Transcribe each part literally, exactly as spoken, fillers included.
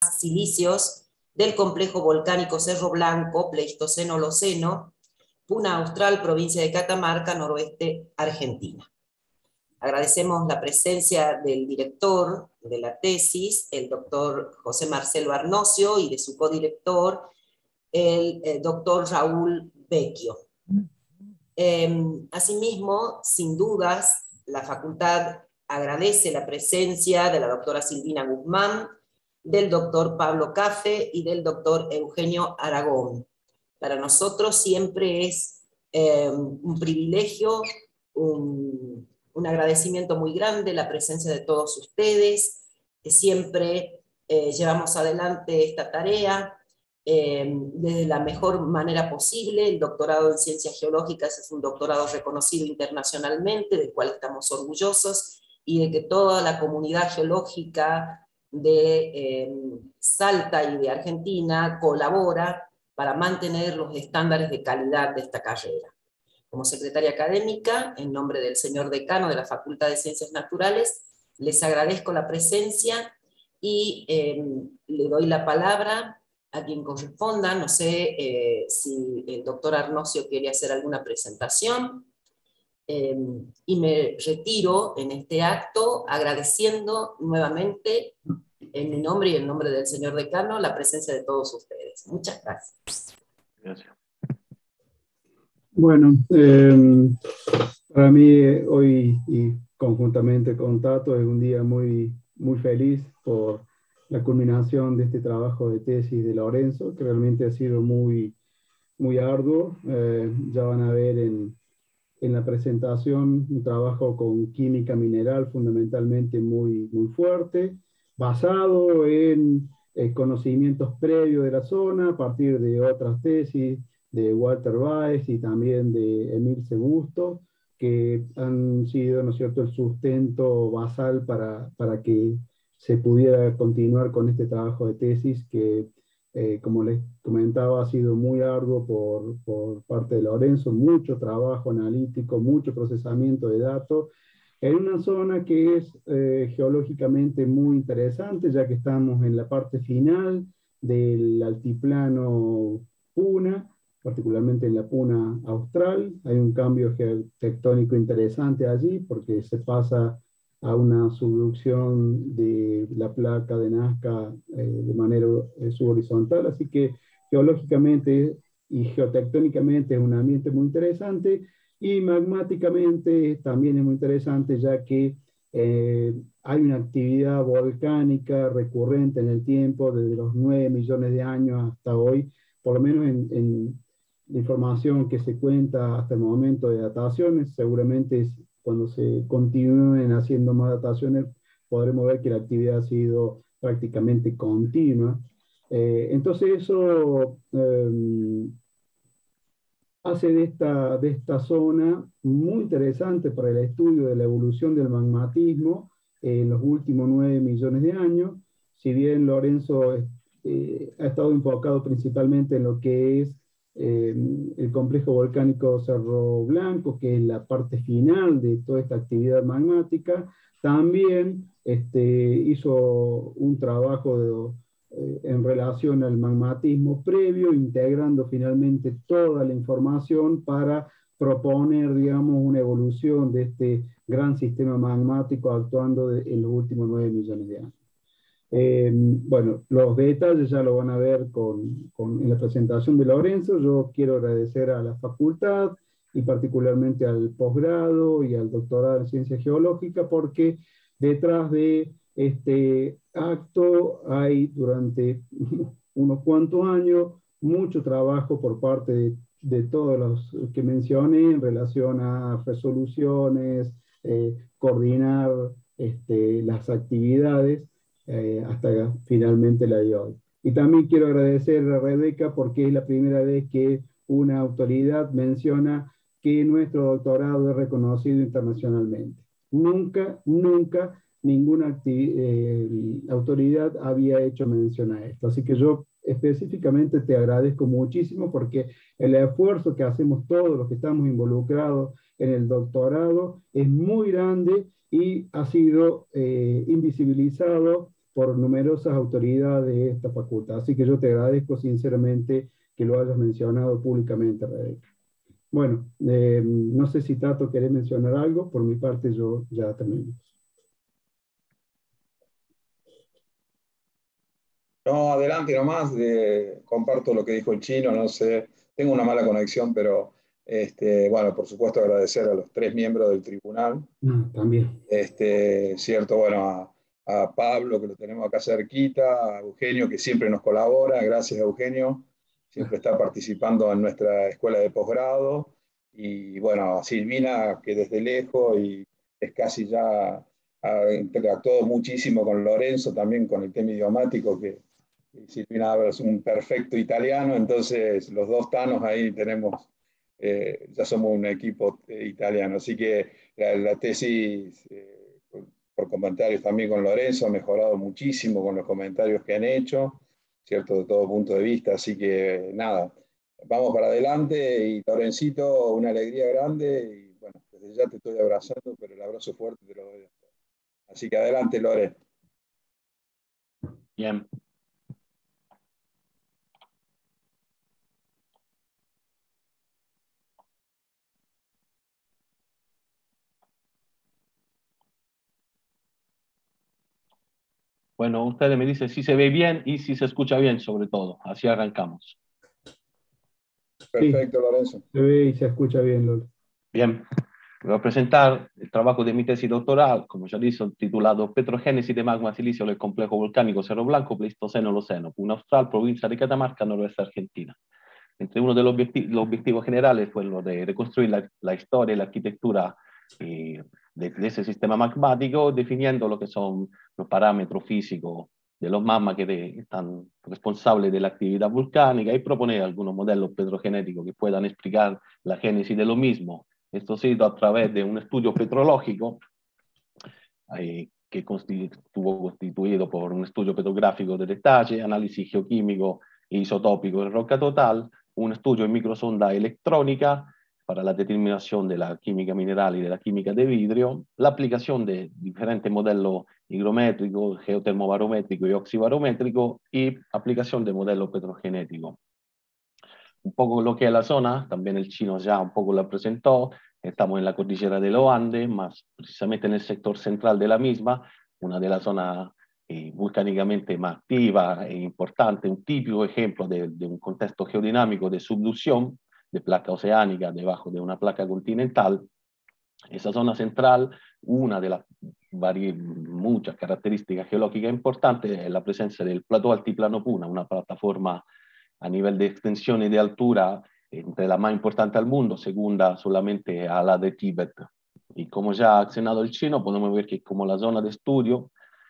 silicios del complejo volcánico Cerro Blanco, Pleistoceno-Holoceno, Puna Austral, provincia de Catamarca, noroeste Argentina. Agradecemos la presencia del director de la tesis, el doctor José Marcelo Arnocio, y de su codirector, el, el doctor Raúl Vecchio. Eh, asimismo, sin dudas, la facultad agradece la presencia de la doctora Silvina Guzmán, del doctor Pablo Cafe y del doctor Eugenio Aragón. Para nosotros siempre es eh, un privilegio, un, un agradecimiento muy grande la presencia de todos ustedes, que siempre eh, llevamos adelante esta tarea eh, de la mejor manera posible. El doctorado en Ciencias Geológicas es un doctorado reconocido internacionalmente, del cual estamos orgullosos, y de que toda la comunidad geológica de eh, Salta y de Argentina colabora para mantener los estándares de calidad de esta carrera. Como secretaria académica, en nombre del señor decano de la Facultad de Ciencias Naturales, les agradezco la presencia y eh, le doy la palabra a quien corresponda. No sé eh, si el doctor Arnocio quiere hacer alguna presentación. Eh, y me retiro en este acto agradeciendo nuevamente en mi nombre y en nombre del señor decano la presencia de todos ustedes. Muchas gracias. Gracias. Bueno, eh, para mí hoy y conjuntamente con Tato es un día muy, muy feliz por la culminación de este trabajo de tesis de Lorenzo, que realmente ha sido muy, muy arduo. Eh, ya van a ver en en la presentación un trabajo con química mineral fundamentalmente muy, muy fuerte, basado en eh, conocimientos previos de la zona, a partir de otras tesis de Walter Weiss y también de Emilce Bustos, que han sido, ¿no es cierto?, el sustento basal para, para que se pudiera continuar con este trabajo de tesis que, Eh, como les comentaba, ha sido muy arduo por, por parte de Lorenzo, mucho trabajo analítico, mucho procesamiento de datos, en una zona que es eh, geológicamente muy interesante, ya que estamos en la parte final del altiplano Puna, particularmente en la Puna Austral. Hay un cambio geotectónico interesante allí, porque se pasa a una subducción de la placa de Nazca eh, de manera eh, subhorizontal, así que geológicamente y geotectónicamente es un ambiente muy interesante, y magmáticamente también es muy interesante, ya que eh, hay una actividad volcánica recurrente en el tiempo, desde los nueve millones de años hasta hoy, por lo menos en, en la información que se cuenta hasta el momento de dataciones. Seguramente es, cuando se continúen haciendo más dataciones, podremos ver que la actividad ha sido prácticamente continua. Eh, entonces eso eh, hace de esta, de esta zona muy interesante para el estudio de la evolución del magmatismo en los últimos nueve millones de años. Si bien Lorenzo eh, ha estado enfocado principalmente en lo que es Eh, el complejo volcánico Cerro Blanco, que es la parte final de toda esta actividad magmática, también este, hizo un trabajo de, eh, en relación al magmatismo previo, integrando finalmente toda la información para proponer, digamos, una evolución de este gran sistema magmático actuando de, en los últimos nueve millones de años. Eh, bueno, los detalles ya lo van a ver con, con, en la presentación de Lorenzo. Yo quiero agradecer a la facultad y particularmente al posgrado y al doctorado en Ciencia Geológica, porque detrás de este acto hay durante unos cuantos años mucho trabajo por parte de, de todos los que mencioné en relación a resoluciones, eh, coordinar este, las actividades, Eh, hasta finalmente la de hoy. Y también quiero agradecer a Rebeca, porque es la primera vez que una autoridad menciona que nuestro doctorado es reconocido internacionalmente. Nunca, nunca ninguna eh, autoridad había hecho mención a esto. Así que yo específicamente te agradezco muchísimo, porque el esfuerzo que hacemos todos los que estamos involucrados en el doctorado es muy grande y ha sido eh, invisibilizado por numerosas autoridades de esta facultad. Así que yo te agradezco sinceramente que lo hayas mencionado públicamente, Rebeca. Bueno, eh, no sé si Tato quiere mencionar algo, por mi parte yo ya termino. No, adelante nomás, de, comparto lo que dijo el chino, no sé, tengo una mala conexión, pero este, bueno, por supuesto agradecer a los tres miembros del tribunal. No, también. Este, cierto, bueno, a, a Pablo, que lo tenemos acá cerquita, a Eugenio, que siempre nos colabora, gracias Eugenio, siempre está participando en nuestra escuela de posgrado, y bueno, a Silvina, que desde lejos y es casi ya, ha interactuado muchísimo con Lorenzo, también con el tema idiomático, que Silvina habla un perfecto italiano, entonces los dos tanos ahí tenemos, eh, ya somos un equipo eh, italiano, así que la, la tesis, eh, por comentarios también con Lorenzo, ha mejorado muchísimo con los comentarios que han hecho, ¿cierto? De todo punto de vista, así que nada, vamos para adelante y Lorencito, una alegría grande y bueno, desde ya te estoy abrazando, pero el abrazo fuerte te lo doy después. Así que adelante, Lore. Bien. Bueno, ustedes me dicen si se ve bien y si se escucha bien, sobre todo. Así arrancamos. Perfecto, Sí, Lorenzo. se ve y se escucha bien, Lolo. Bien, voy a presentar el trabajo de mi tesis doctoral, como ya dije, titulado Petrogénesis de magma silicio del complejo volcánico Cerro Blanco, Pleistoceno-Holoceno, Puna Austral, provincia de Catamarca, noroeste Argentina. Entre uno de los, objeti los objetivos generales fue lo de reconstruir la, la historia y la arquitectura eh, de, de ese sistema magmático, definiendo lo que son los parámetros físicos de los magmas que de, están responsables de la actividad volcánica y proponer algunos modelos petrogenéticos que puedan explicar la génesis de lo mismo. Esto se hizo a través de un estudio petrológico eh, que estuvo constituido por un estudio petrográfico de detalle, análisis geoquímico e isotópico de roca total, un estudio en microsonda electrónica para la determinación de la química mineral y de la química de vidrio, la aplicación de diferentes modelos higrométricos, geotermobarométrico y oxibarométrico y aplicación de modelos petrogenéticos. Un poco lo que es la zona, también el chino ya un poco la presentó, estamos en la cordillera de los Andes, más precisamente en el sector central de la misma, una de las zonas eh, volcánicamente más activa e importante, un típico ejemplo de, de un contexto geodinámico de subducción de placa oceánica debajo de una placa continental. Esa zona central, una de las muchas características geológicas importantes es la presencia del plató altiplano Puna, una plataforma a nivel de extensión y de altura entre la más importante al mundo, segunda solamente a la de Tíbet. Y como ya ha accionado el chino, podemos ver que como la zona de estudio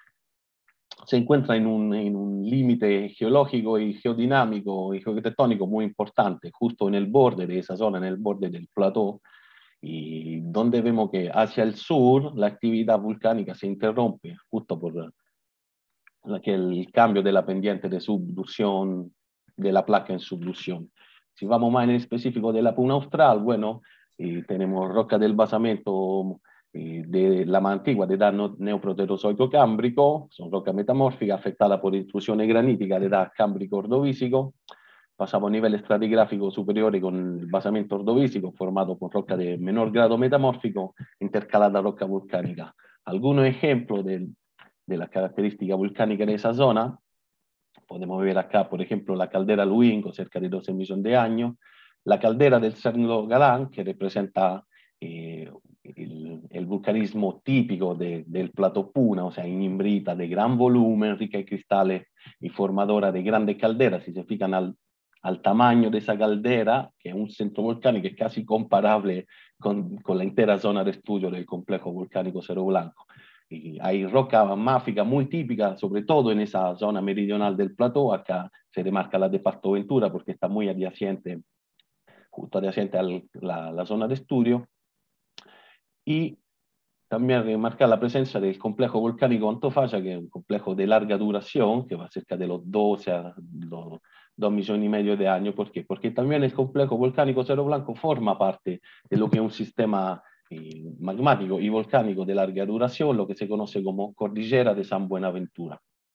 se encuentra en un, en un límite geológico y geodinámico y geotectónico muy importante, justo en el borde de esa zona, en el borde del plató, y donde vemos que hacia el sur la actividad volcánica se interrumpe, justo por la, que el cambio de la pendiente de subducción de la placa en subducción. Si vamos más en específico de la Puna Austral, bueno, eh, tenemos roca del basamento eh, de la más antigua de edad neoproterozoico cámbrico, son rocas metamórficas afectadas por intrusiones graníticas de edad cámbrico-ordovícico. Pasamos a nivel estratigráfico superior con el basamento ordovícico formado por roca de menor grado metamórfico intercalada a roca volcánica. Algunos ejemplos de, de las características volcánicas de esa zona, podemos ver acá, por ejemplo, la caldera Luingo, cerca de doce millones de años, la caldera del Cerro Galán, que representa eh, el, el vulcanismo típico de, del plato Puna, o sea, inimbrita, de gran volumen, rica en cristales y formadora de grandes calderas. Si se fijan al, al tamaño de esa caldera, que es un centro volcánico, es casi comparable con, con la entera zona de estudio del complejo volcánico Cerro Blanco. Y hay roca máfica muy típica, sobre todo en esa zona meridional del plató. Acá se remarca la de Pasto Ventura porque está muy adyacente, justo adyacente a la, la zona de estudio. Y también remarcar la presencia del complejo volcánico Antofalla, que es un complejo de larga duración, que va cerca de los doce a los dos millones y medio de años. ¿Por qué? Porque también el complejo volcánico Cerro Blanco forma parte de lo que es un sistema eh, magmático y volcánico de larga duración, lo que se conoce como Cordillera de San Buenaventura.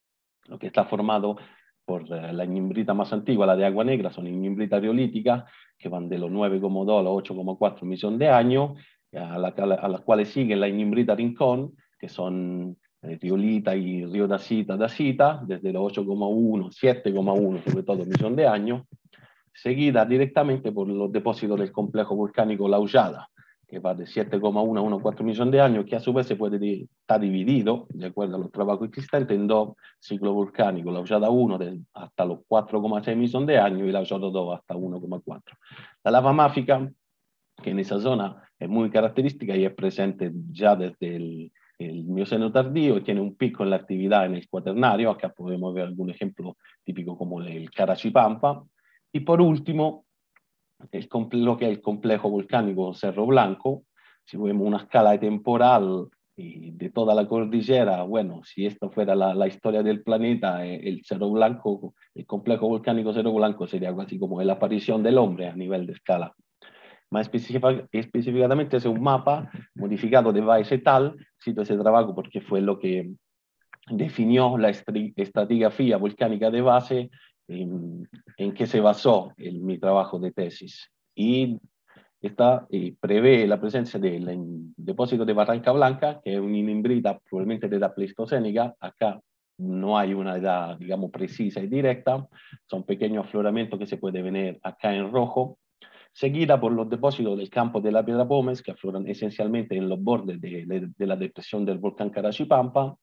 lo que está formado por uh, la ignimbrita más antigua, la de agua negra, son ignimbritas riolíticas que van de los nueve coma dos a los ocho coma cuatro millones de años, a las a la cuales siguen la ignimbrita rincón, que son eh, riolita y riodacita, dacita, desde los ocho coma uno, siete coma uno, sobre todo millones de años, seguida directamente por los depósitos del complejo volcánico La Hollada, que va de siete coma uno a uno coma cuatro millones de años, que a su vez se puede estar dividido, de acuerdo a los trabajos existentes, en dos ciclos volcánicos, La Hollada uno de, hasta los cuatro coma seis millones de años y La Hollada dos hasta uno coma cuatro. La lava máfica, que en esa zona es muy característica y es presente ya desde el, el Mioceno tardío, tiene un pico en la actividad en el cuaternario. Acá podemos ver algún ejemplo típico como el Carachipampa. Y por último, el, lo que es el complejo volcánico Cerro Blanco. Si vemos una escala temporal de toda la cordillera, bueno, si esto fuera la, la historia del planeta, el Cerro Blanco, el complejo volcánico Cerro Blanco sería algo así como la aparición del hombre a nivel de escala. Más específicamente es un mapa modificado de Weiss et al. Cito ese trabajo porque fue lo que definió la estratigrafía volcánica de base en, en que se basó el, mi trabajo de tesis. Y esta eh, prevé la presencia del depósito de Barranca Blanca, que es una ignimbrita probablemente de edad pleistocénica. Acá no hay una edad, digamos, precisa y directa. Son pequeños afloramientos que se pueden ver acá en rojo, seguida por los depósitos del campo de la Piedra Pómez, que afloran esencialmente en los bordes de, de, de la depresión del volcán Carachipampa,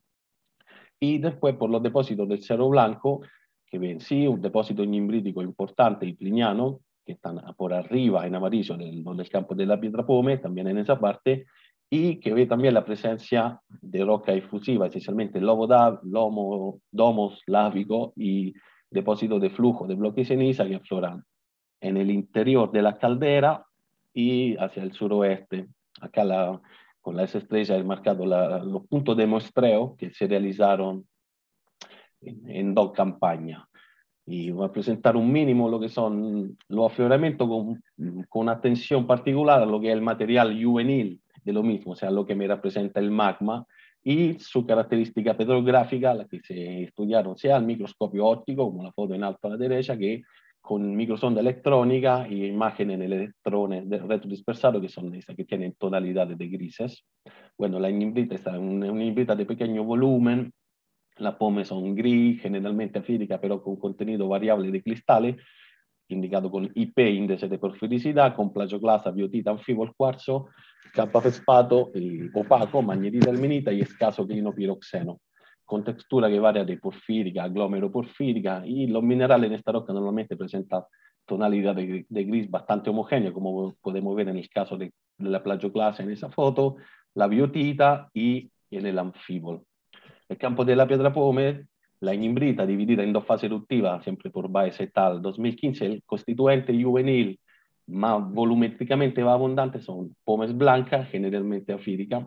y después por los depósitos del Cerro Blanco, que ven sí un depósito ignimbritico importante y pliniano, que están por arriba en amarillo del, del campo de la Piedra Pómez, también en esa parte, y que ve también la presencia de roca efusiva, esencialmente lobo da, lomo, domos lávico y depósitos de flujo de bloques de ceniza que afloran en el interior de la caldera y hacia el suroeste. Acá la, con las estrellas he marcado la, los puntos de muestreo que se realizaron en, en dos campañas. Y voy a presentar un mínimo lo que son los afloramientos con, con atención particular a lo que es el material juvenil de lo mismo, o sea, lo que me representa el magma y su característica petrográfica, la que se estudiaron sea al microscopio óptico, como la foto en alto a la derecha, que con microsonda electrónica y imágenes en electrones de retrodispersados, que son esas que tienen tonalidades de grises. Bueno, la ignimbrita es una ignimbrita de pequeño volumen. Las pomes son gris, generalmente afídicas, pero con contenido variable de cristales, indicado con I P, índice de porfiricidad, con plagioclasa, biotita, anfibol, cuarzo, campafespato, eh, opaco, magnetita, almenita y escaso clinopiroxeno, con textura que varia de porfírica a glomero-porfírica, y los minerales en esta roca normalmente presentan tonalidad de, de gris bastante homogénea, como podemos ver en el caso de, de la plagioclasa en esa foto, la biotita y en el anfibol. El campo de la Piedra Pómez, la ignimbrita dividida en dos fases eruptivas, siempre por Weiss et al. dos mil quince, el constituente juvenil más volumétricamente más abundante son pómez blancas, generalmente afírica.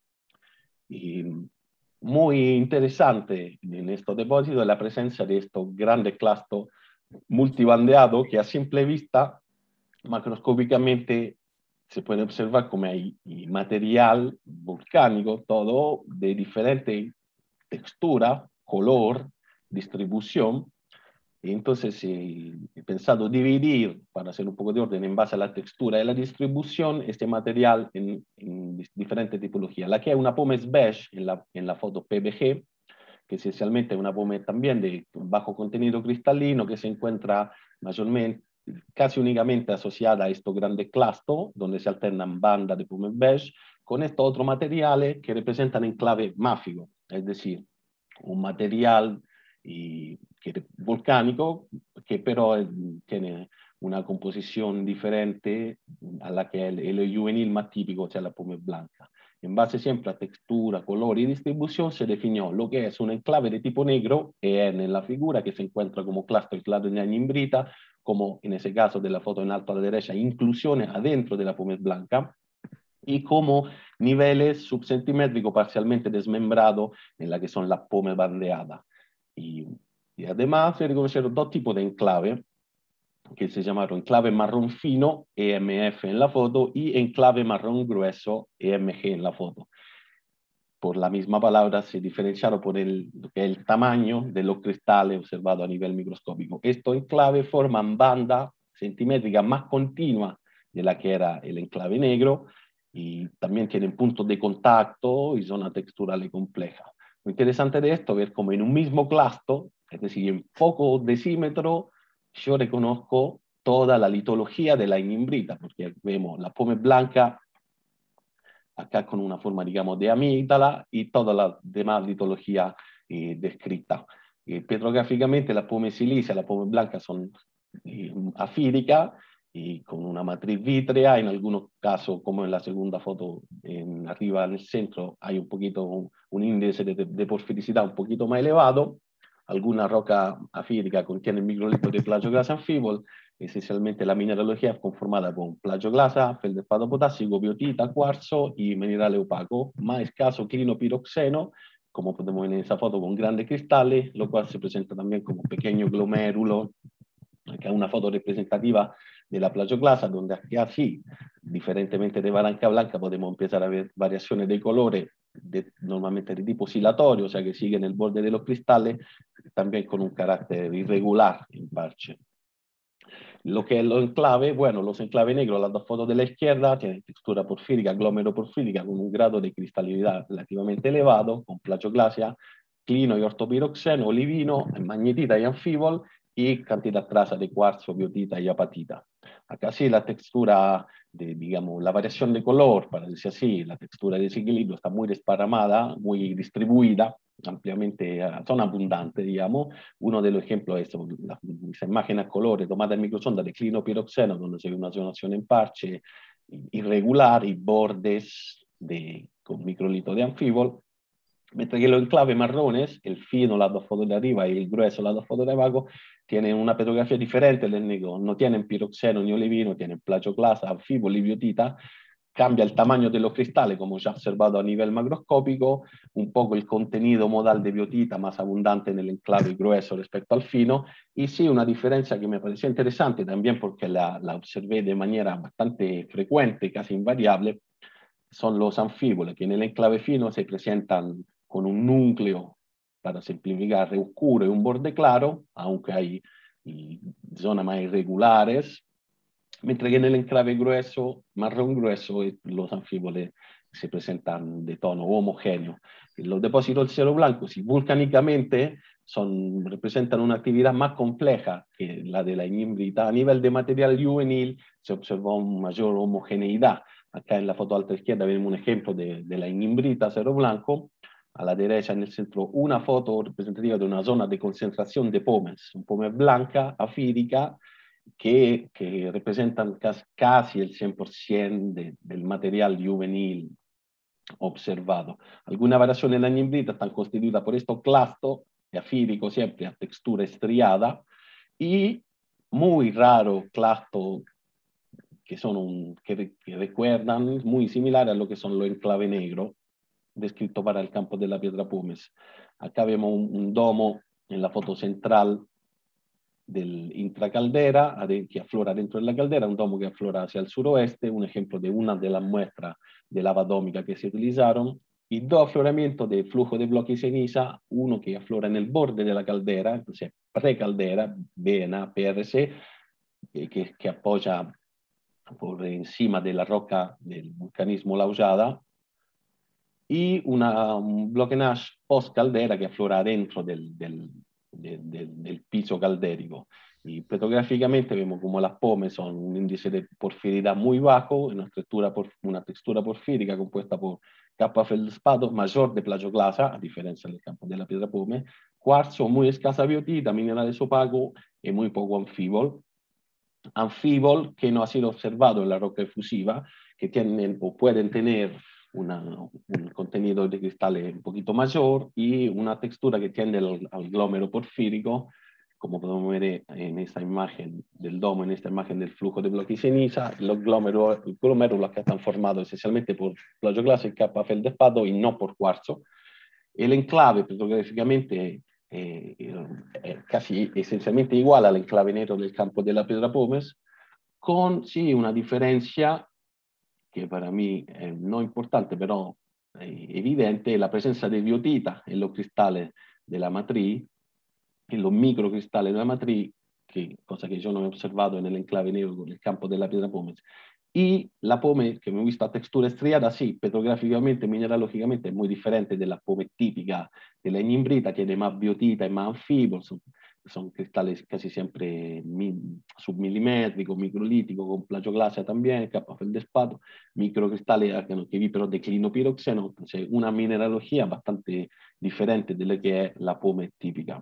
Y muy interesante en estos depósitos es la presencia de estos grandes clastos multibandeados que a simple vista, macroscópicamente, se puede observar como hay material volcánico, todo de diferente textura, color, distribución. Y entonces eh, he pensado dividir, para hacer un poco de orden, en base a la textura y la distribución, este material en, en diferentes tipologías. La que es una pómez beige en la, en la foto P B G, que esencialmente es una pómez también de bajo contenido cristalino, que se encuentra mayormente, casi únicamente asociada a estos grandes clastos, donde se alternan bandas de pómez beige, con estos otros materiales que representan enclave máfico, es decir, un material y, que, volcánico que pero eh, tiene una composición diferente a la que el, el juvenil más típico, o sea, la pómez blanca. En base siempre a textura, color y distribución se definió lo que es un enclave de tipo negro, E N en la figura, que se encuentra como cluster claro en la ignimbrita, como en ese caso de la foto en alto a la derecha, inclusiones adentro de la pómez blanca, y como niveles subcentimétricos parcialmente desmembrados en la que son las pómez bandeadas. Y, y además se reconocieron dos tipos de enclave, que se llamaron enclave marrón fino, E M F en la foto, y enclave marrón grueso, E M G en la foto. por la misma palabra, se diferenciaron por el, lo que es el tamaño de los cristales observados a nivel microscópico. Estos enclaves forman banda centimétrica más continua de la que era el enclave negro, y también tienen puntos de contacto y zona texturales compleja. Lo interesante de esto es ver cómo en un mismo clasto, es decir, en poco decímetro, yo reconozco toda la litología de la inimbrita, porque vemos la pómez blanca acá con una forma, digamos, de amígdala y toda la demás litología eh, descrita. Eh, petrográficamente, la pómez silicia, la pómez blanca son eh, afídicas y con una matriz vítrea. En algunos casos, como en la segunda foto, en arriba en el centro, hay un poquito un, un índice de, de porfiricidad un poquito más elevado. Alguna roca afídica contiene microlitos de plagioclasa anfibol. Esencialmente la mineralogía es conformada por plagioclasa, feldespato potásico, biotita, cuarzo y minerales opacos, más escaso clinopiroxeno, como podemos ver en esa foto, con grandes cristales, lo cual se presenta también como pequeño glomérulo. Acá una foto representativa de la plagioclasa, donde aquí así, diferentemente de blanca a blanca, podemos empezar a ver variaciones de colores, de, normalmente de tipo oscilatorio, o sea que siguen el borde de los cristales, también con un carácter irregular en parche. Lo que es los enclaves, bueno, los enclaves negros, las dos fotos de la izquierda, tienen textura porfírica, glomero porfírica, con un grado de cristalicidad relativamente elevado, con plagioclasia, clino y ortopiroxeno, olivino, magnetita y anfibol, y cantidad traza de cuarzo, biotita y apatita. Acá sí la textura, de, digamos, la variación de color, para decir así, la textura de desequilibrio está muy desparramada, muy distribuida, ampliamente, son abundantes, digamos. Uno de los ejemplos es la, esa imagen a colores tomada en microsonda de clinopiroxeno, donde se ve una zonación en parche irregular y bordes de, con microlito de anfibol. Mientras que los enclaves marrones, el fino, las dos fotos de arriba, y el grueso, las dos fotos de abajo, tienen una petrografía diferente del negro. No tienen piroxeno ni olivino, tienen plagioclasa, anfibol y biotita. Cambia el tamaño de los cristales, como ya observado a nivel macroscópico, un poco el contenido modal de biotita más abundante en el enclave grueso respecto al fino, y sí una diferencia que me pareció interesante también porque la, la observé de manera bastante frecuente, casi invariable, son los anfíboles, que en el enclave fino se presentan con un núcleo, para simplificar, oscuro y un borde claro, aunque hay y, zonas más irregulares, mientras que en el enclave grueso, marrón grueso, los anfíboles se presentan de tono homogéneo. Los depósitos del cielo blanco, si volcánicamente, son, representan una actividad más compleja que la de la inimbrita. A nivel de material juvenil se observó una mayor homogeneidad. Acá en la foto alta izquierda vemos un ejemplo de, de la inimbrita cero blanco. A la derecha en el centro una foto representativa de una zona de concentración de pómez, un pómez blanca, afídica, que, que representan casi, casi el cien por ciento de, del material juvenil observado. Algunas variaciones en la nimbrita están constituidas por estos clastos, afídico siempre a textura estriada, y muy raro clasto que, son un, que, que recuerdan muy similar a lo que son los enclave negro, descrito para el campo de la piedra pómez. Acá vemos un, un domo en la foto central del intracaldera, que aflora dentro de la caldera, un domo que aflora hacia el suroeste, un ejemplo de una de las muestras de lava dómica que se utilizaron, y dos afloramientos de flujo de bloque y ceniza, uno que aflora en el borde de la caldera, entonces precaldera, vena, P R C, eh, que, que apoya por encima de la roca del vulcanismo Laujada, y una, un bloque Nash post caldera que aflora dentro del, del, del, del, del piso caldérico. Y petrográficamente vemos como las pómez son un índice de porfiridad muy bajo, una textura, por, una textura porfírica compuesta por capa feldespato mayor de plagioclasa, a diferencia del campo de la piedra pómez, cuarzo, muy escasa biotita, minerales opacos y muy poco anfíbol. Anfíbol que no ha sido observado en la roca efusiva, que tienen o pueden tener una, un contenido de cristales un poquito mayor y una textura que tiende al, al glómero porfírico, como podemos ver en esta imagen del domo, en esta imagen del flujo de bloque y ceniza. Los glómeros, los glómerulos que están formados esencialmente por plagioclasa y capa feldespato y no por cuarzo. El enclave petrográficamente eh, eh, casi esencialmente igual al enclave negro del campo de la piedra pómez, con sí una diferencia que para mí es no importante, pero eh, evidente es la presencia de biotita en los cristales de la matriz, en los microcristales de la matriz, que, cosa que yo no he observado en el enclave negro con el campo de la piedra pómez. Y la pómez, que me he visto a textura estriada, sí, petrográficamente, mineralógicamente es muy diferente de la pómez típica de la ignimbrita, tiene más biotita y más anfibos, son, son cristales casi siempre mi, submilimétricos, microlíticos, con plagioclasia también, capa feldespato, microcristales que vi pero de clinopiroxeno, entonces una mineralogía bastante diferente de la que es la pómez típica.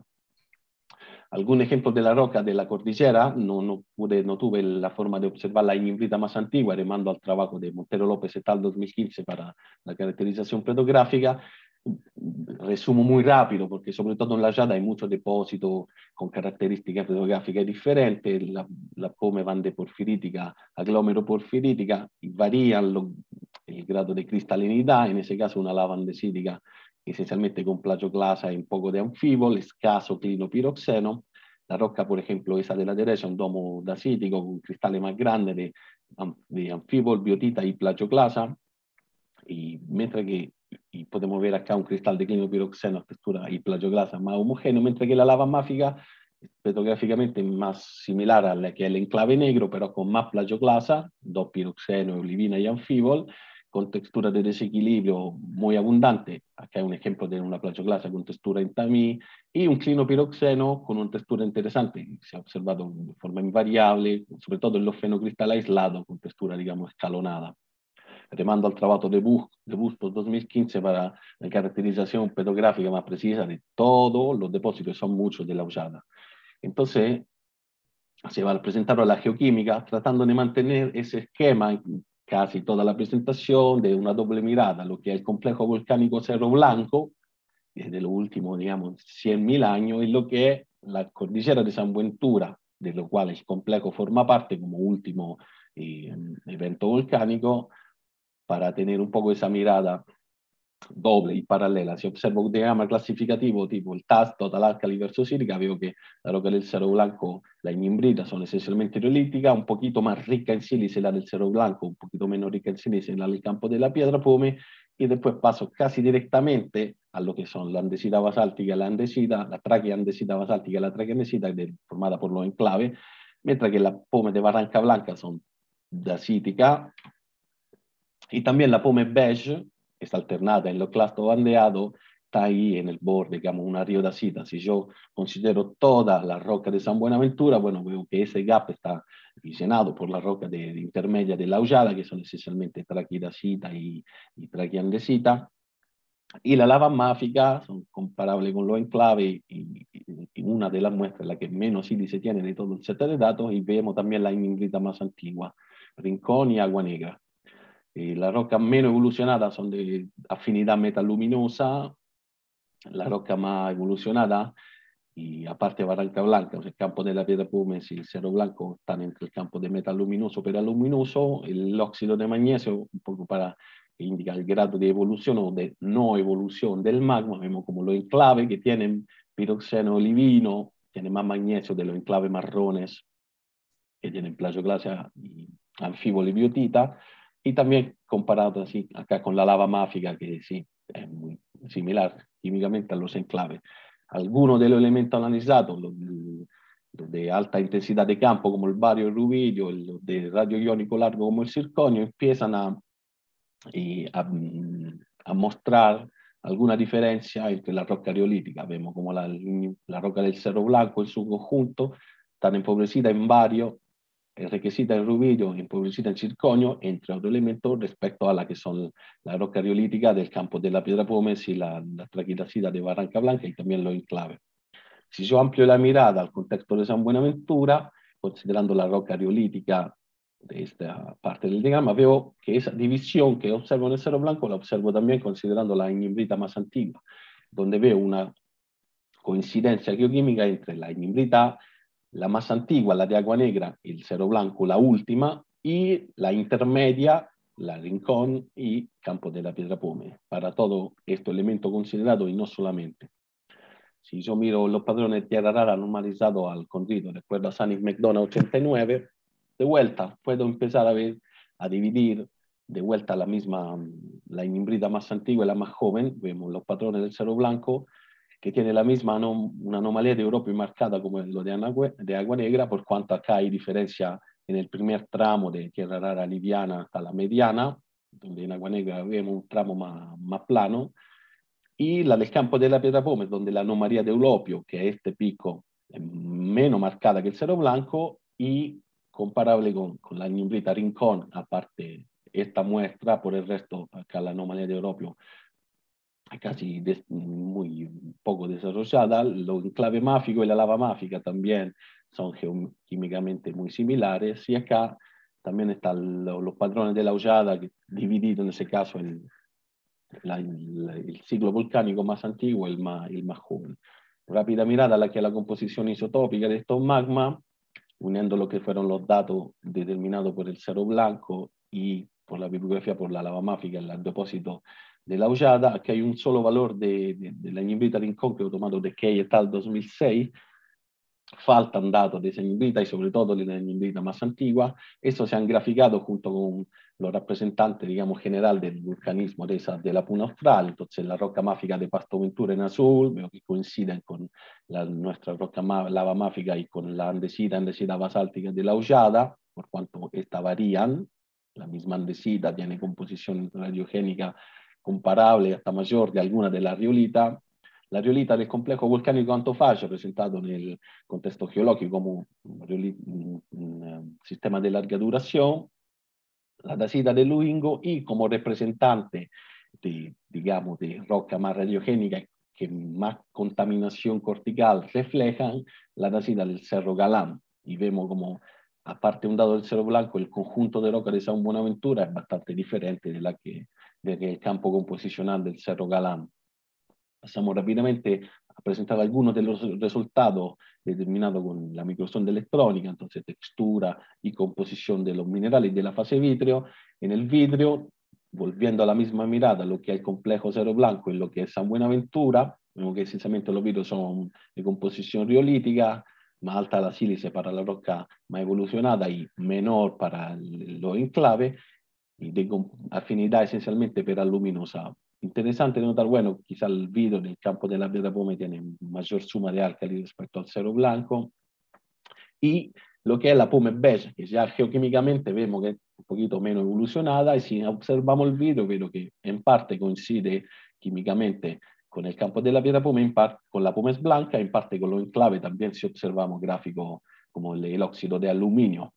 Algún ejemplo de la roca de la cordillera, no, no, pude, no tuve la forma de observar la ignimbrita más antigua, le mando al trabajo de Montero López et al. dos mil quince para la caracterización pedográfica. Resumo muy rápido, porque sobre todo en la Jada hay muchos depósitos con características pedográficas diferentes, la, la pome van de porfirítica a glomero-porfirítica, y varían lo, el grado de cristalinidad, en ese caso una lava andesítica esencialmente con plagioclasa y un poco de anfibol, escaso clinopiroxeno. La roca, por ejemplo, esa de la derecha, un domo dacítico con cristales más grandes de, de anfibol, biotita y plagioclasa. Y mientras que, y podemos ver acá un cristal de clinopiroxeno, textura y plagioclasa más homogéneo, mientras que la lava máfica es petrográficamente más similar a la que es el enclave negro, pero con más plagioclasa, dos piroxeno, olivina y anfibol, con textura de desequilibrio muy abundante. Acá hay un ejemplo de una plagioclasa con textura en tamí, y un clinopiroxeno con una textura interesante, se ha observado de forma invariable, sobre todo en los fenocristales aislados, con textura, digamos, escalonada. Remando al trabajo de, Bus, de Bustos dos mil quince para la caracterización pedográfica más precisa de todos los depósitos, son muchos de la Ullada. Entonces, se va a presentar a la geoquímica tratando de mantener ese esquema en casi toda la presentación de una doble mirada, lo que es el complejo volcánico Cerro Blanco, desde los últimos, digamos, cien mil años, y lo que es la cordillera de San Buenaventura, de lo cual el complejo forma parte como último eh, evento volcánico, para tener un poco esa mirada doble y paralela. Si observo un diagrama clasificativo tipo el T A S, Total Alkali versus Sílica, veo que la roca del Cerro Blanco, la ignimbrita, son esencialmente riolíticas, un poquito más rica en sílice la del Cerro Blanco, un poquito menos rica en sílice la del campo de la piedra pómez, y después paso casi directamente a lo que son la andesita basáltica, la andesita, la tráquea andesita basáltica y la tráquea andesita, formada por los enclaves, mientras que las pómez de Barranca Blanca son dacíticas, y también la pómez beige es alternada en lo clasto bandeado, está ahí en el borde, digamos, una riodacita. Si yo considero toda la roca de San Buenaventura, bueno, veo que ese gap está llenado por la roca de, de intermedia de la Ullada, que son esencialmente traquidacita y, y traquiandesita. Y la lava máfica son comparables con los enclaves, y, y, y una de las muestras, la que menos sílice tiene de todo el set de datos, y vemos también la ignimbrita más antigua, Rincón y Agua Negra. Eh, las rocas menos evolucionadas son de afinidad metaluminosa, la roca más evolucionada, y aparte de Barranca Blanca, o sea, el campo de la Piedra Pómez y el Cerro Blanco están entre el campo de metaluminoso pero aluminoso, el óxido de magnesio, un poco para indicar el grado de evolución o de no evolución del magma. Vemos como los enclaves que tienen piroxeno olivino, tienen más magnesio de los enclaves marrones, que tienen plagioclasia y anfibol y biotita, y también comparado así acá con la lava máfica, que sí, es muy similar químicamente a los enclaves. Algunos de los elementos analizados, los, los de alta intensidad de campo, como el bario y el rubidio, los de radio iónico largo, como el circonio, empiezan a, y a, a mostrar alguna diferencia entre la roca riolítica. Vemos como la, la roca del Cerro Blanco en su conjunto están empobrecidas en bario, enriquecida en rubidio, empobrecida en circonio, entre otros elementos, respecto a la que son la roca riolítica del campo de la Piedra Pómez y la, la traquidacita de Barranca Blanca, y también los enclaves. Si yo amplio la mirada al contexto de San Buenaventura, considerando la roca riolítica de esta parte del diagrama, veo que esa división que observo en el Cerro Blanco la observo también considerando la ignimbrita más antigua, donde veo una coincidencia geoquímica entre la ignimbrita, la más antigua, la de Agua Negra, y el Cerro Blanco, la última, y la intermedia, la Rincón y Campo de la Piedra Pómez, para todo este elemento considerado y no solamente. Si yo miro los padrones de tierra rara normalizados al condrito, de acuerdo a Sanis McDonough ochenta y nueve, de vuelta puedo empezar a ver, a dividir de vuelta la misma, la ignimbrita más antigua y la más joven, vemos los patrones del Cerro Blanco, que tiene la misma anom una anomalía de Europa marcada como lo de, Anagua, de Agua Negra, por cuanto acá hay diferencia en el primer tramo de Tierra Rara Liviana hasta la mediana, donde en Agua Negra vemos un tramo más, más plano, y la del campo de la Piedra Pómez, donde la anomalía de Eulopio, que es este pico, es menos marcada que el Cerro Blanco, y comparable con, con la ignimbrita Rincón, aparte esta muestra, por el resto, acá la anomalía de Eulopio casi des, muy poco desarrollada. Lo enclave máfico y la lava máfica también son geoquímicamente muy similares, y acá también están lo, los patrones de la Hollada, que, dividido en ese caso en la, la, el ciclo volcánico más antiguo y el más, el más joven. Rápida mirada a la que la composición isotópica de estos magmas, uniendo lo que fueron los datos determinados por el Cerro Blanco y por la bibliografía por la lava máfica en el depósito de la Hollada. Aquí hay un solo valor de, de, de la ignimbrita Rincón, que he tomado de Key et al. dos mil seis. Faltan datos de esa ignimbrita y sobre todo de la ignimbrita más antigua. Eso se han graficado junto con los representantes, digamos, general del vulcanismo de, esa, de la Puna Austral. Entonces la roca máfica de Pasto Ventura en azul, veo que coinciden con la, nuestra roca lava máfica y con la andesita, andesita basáltica de la Hollada, por cuanto esta varían. La misma andesita tiene composición radiogénica comparable hasta mayor de alguna de la riolita. La riolita del complejo volcánico Antofaggia, presentado nel contesto geológico como un, un, un sistema de larga duración, la dacita de Luingo, y como representante de, digamos, de roca más radiogénica que más contaminación cortical reflejan, la dacita del Cerro Galán. Y vemos como, aparte un dado del Cerro Blanco, el conjunto de roca de San Buenaventura es bastante diferente de la que del campo composicional del Cerro Galán. Pasamos rápidamente a presentar algunos de los resultados determinados con la microsonda electrónica, entonces textura y composición de los minerales de la fase vítreo. En el vidrio, volviendo a la misma mirada, lo que es el complejo Cerro Blanco y lo que es San Buenaventura, vemos que esencialmente los vidrios son de composición riolítica, más alta la sílice para la roca más evolucionada y menor para los enclaves, y de afinidad esencialmente peraluminosa. Interesante notar, bueno, quizá el vidrio en el campo de la Piedra Pómez tiene mayor suma de álcali respecto al Cerro Blanco, y lo que es la Pómez Beige, que ya geoquímicamente vemos que es un poquito menos evolucionada, y si observamos el vidrio, veo que en parte coincide químicamente con el campo de la Piedra Pómez, en parte con la Pómez Blanca, en parte con lo enclave también si observamos gráficos como el, el óxido de aluminio.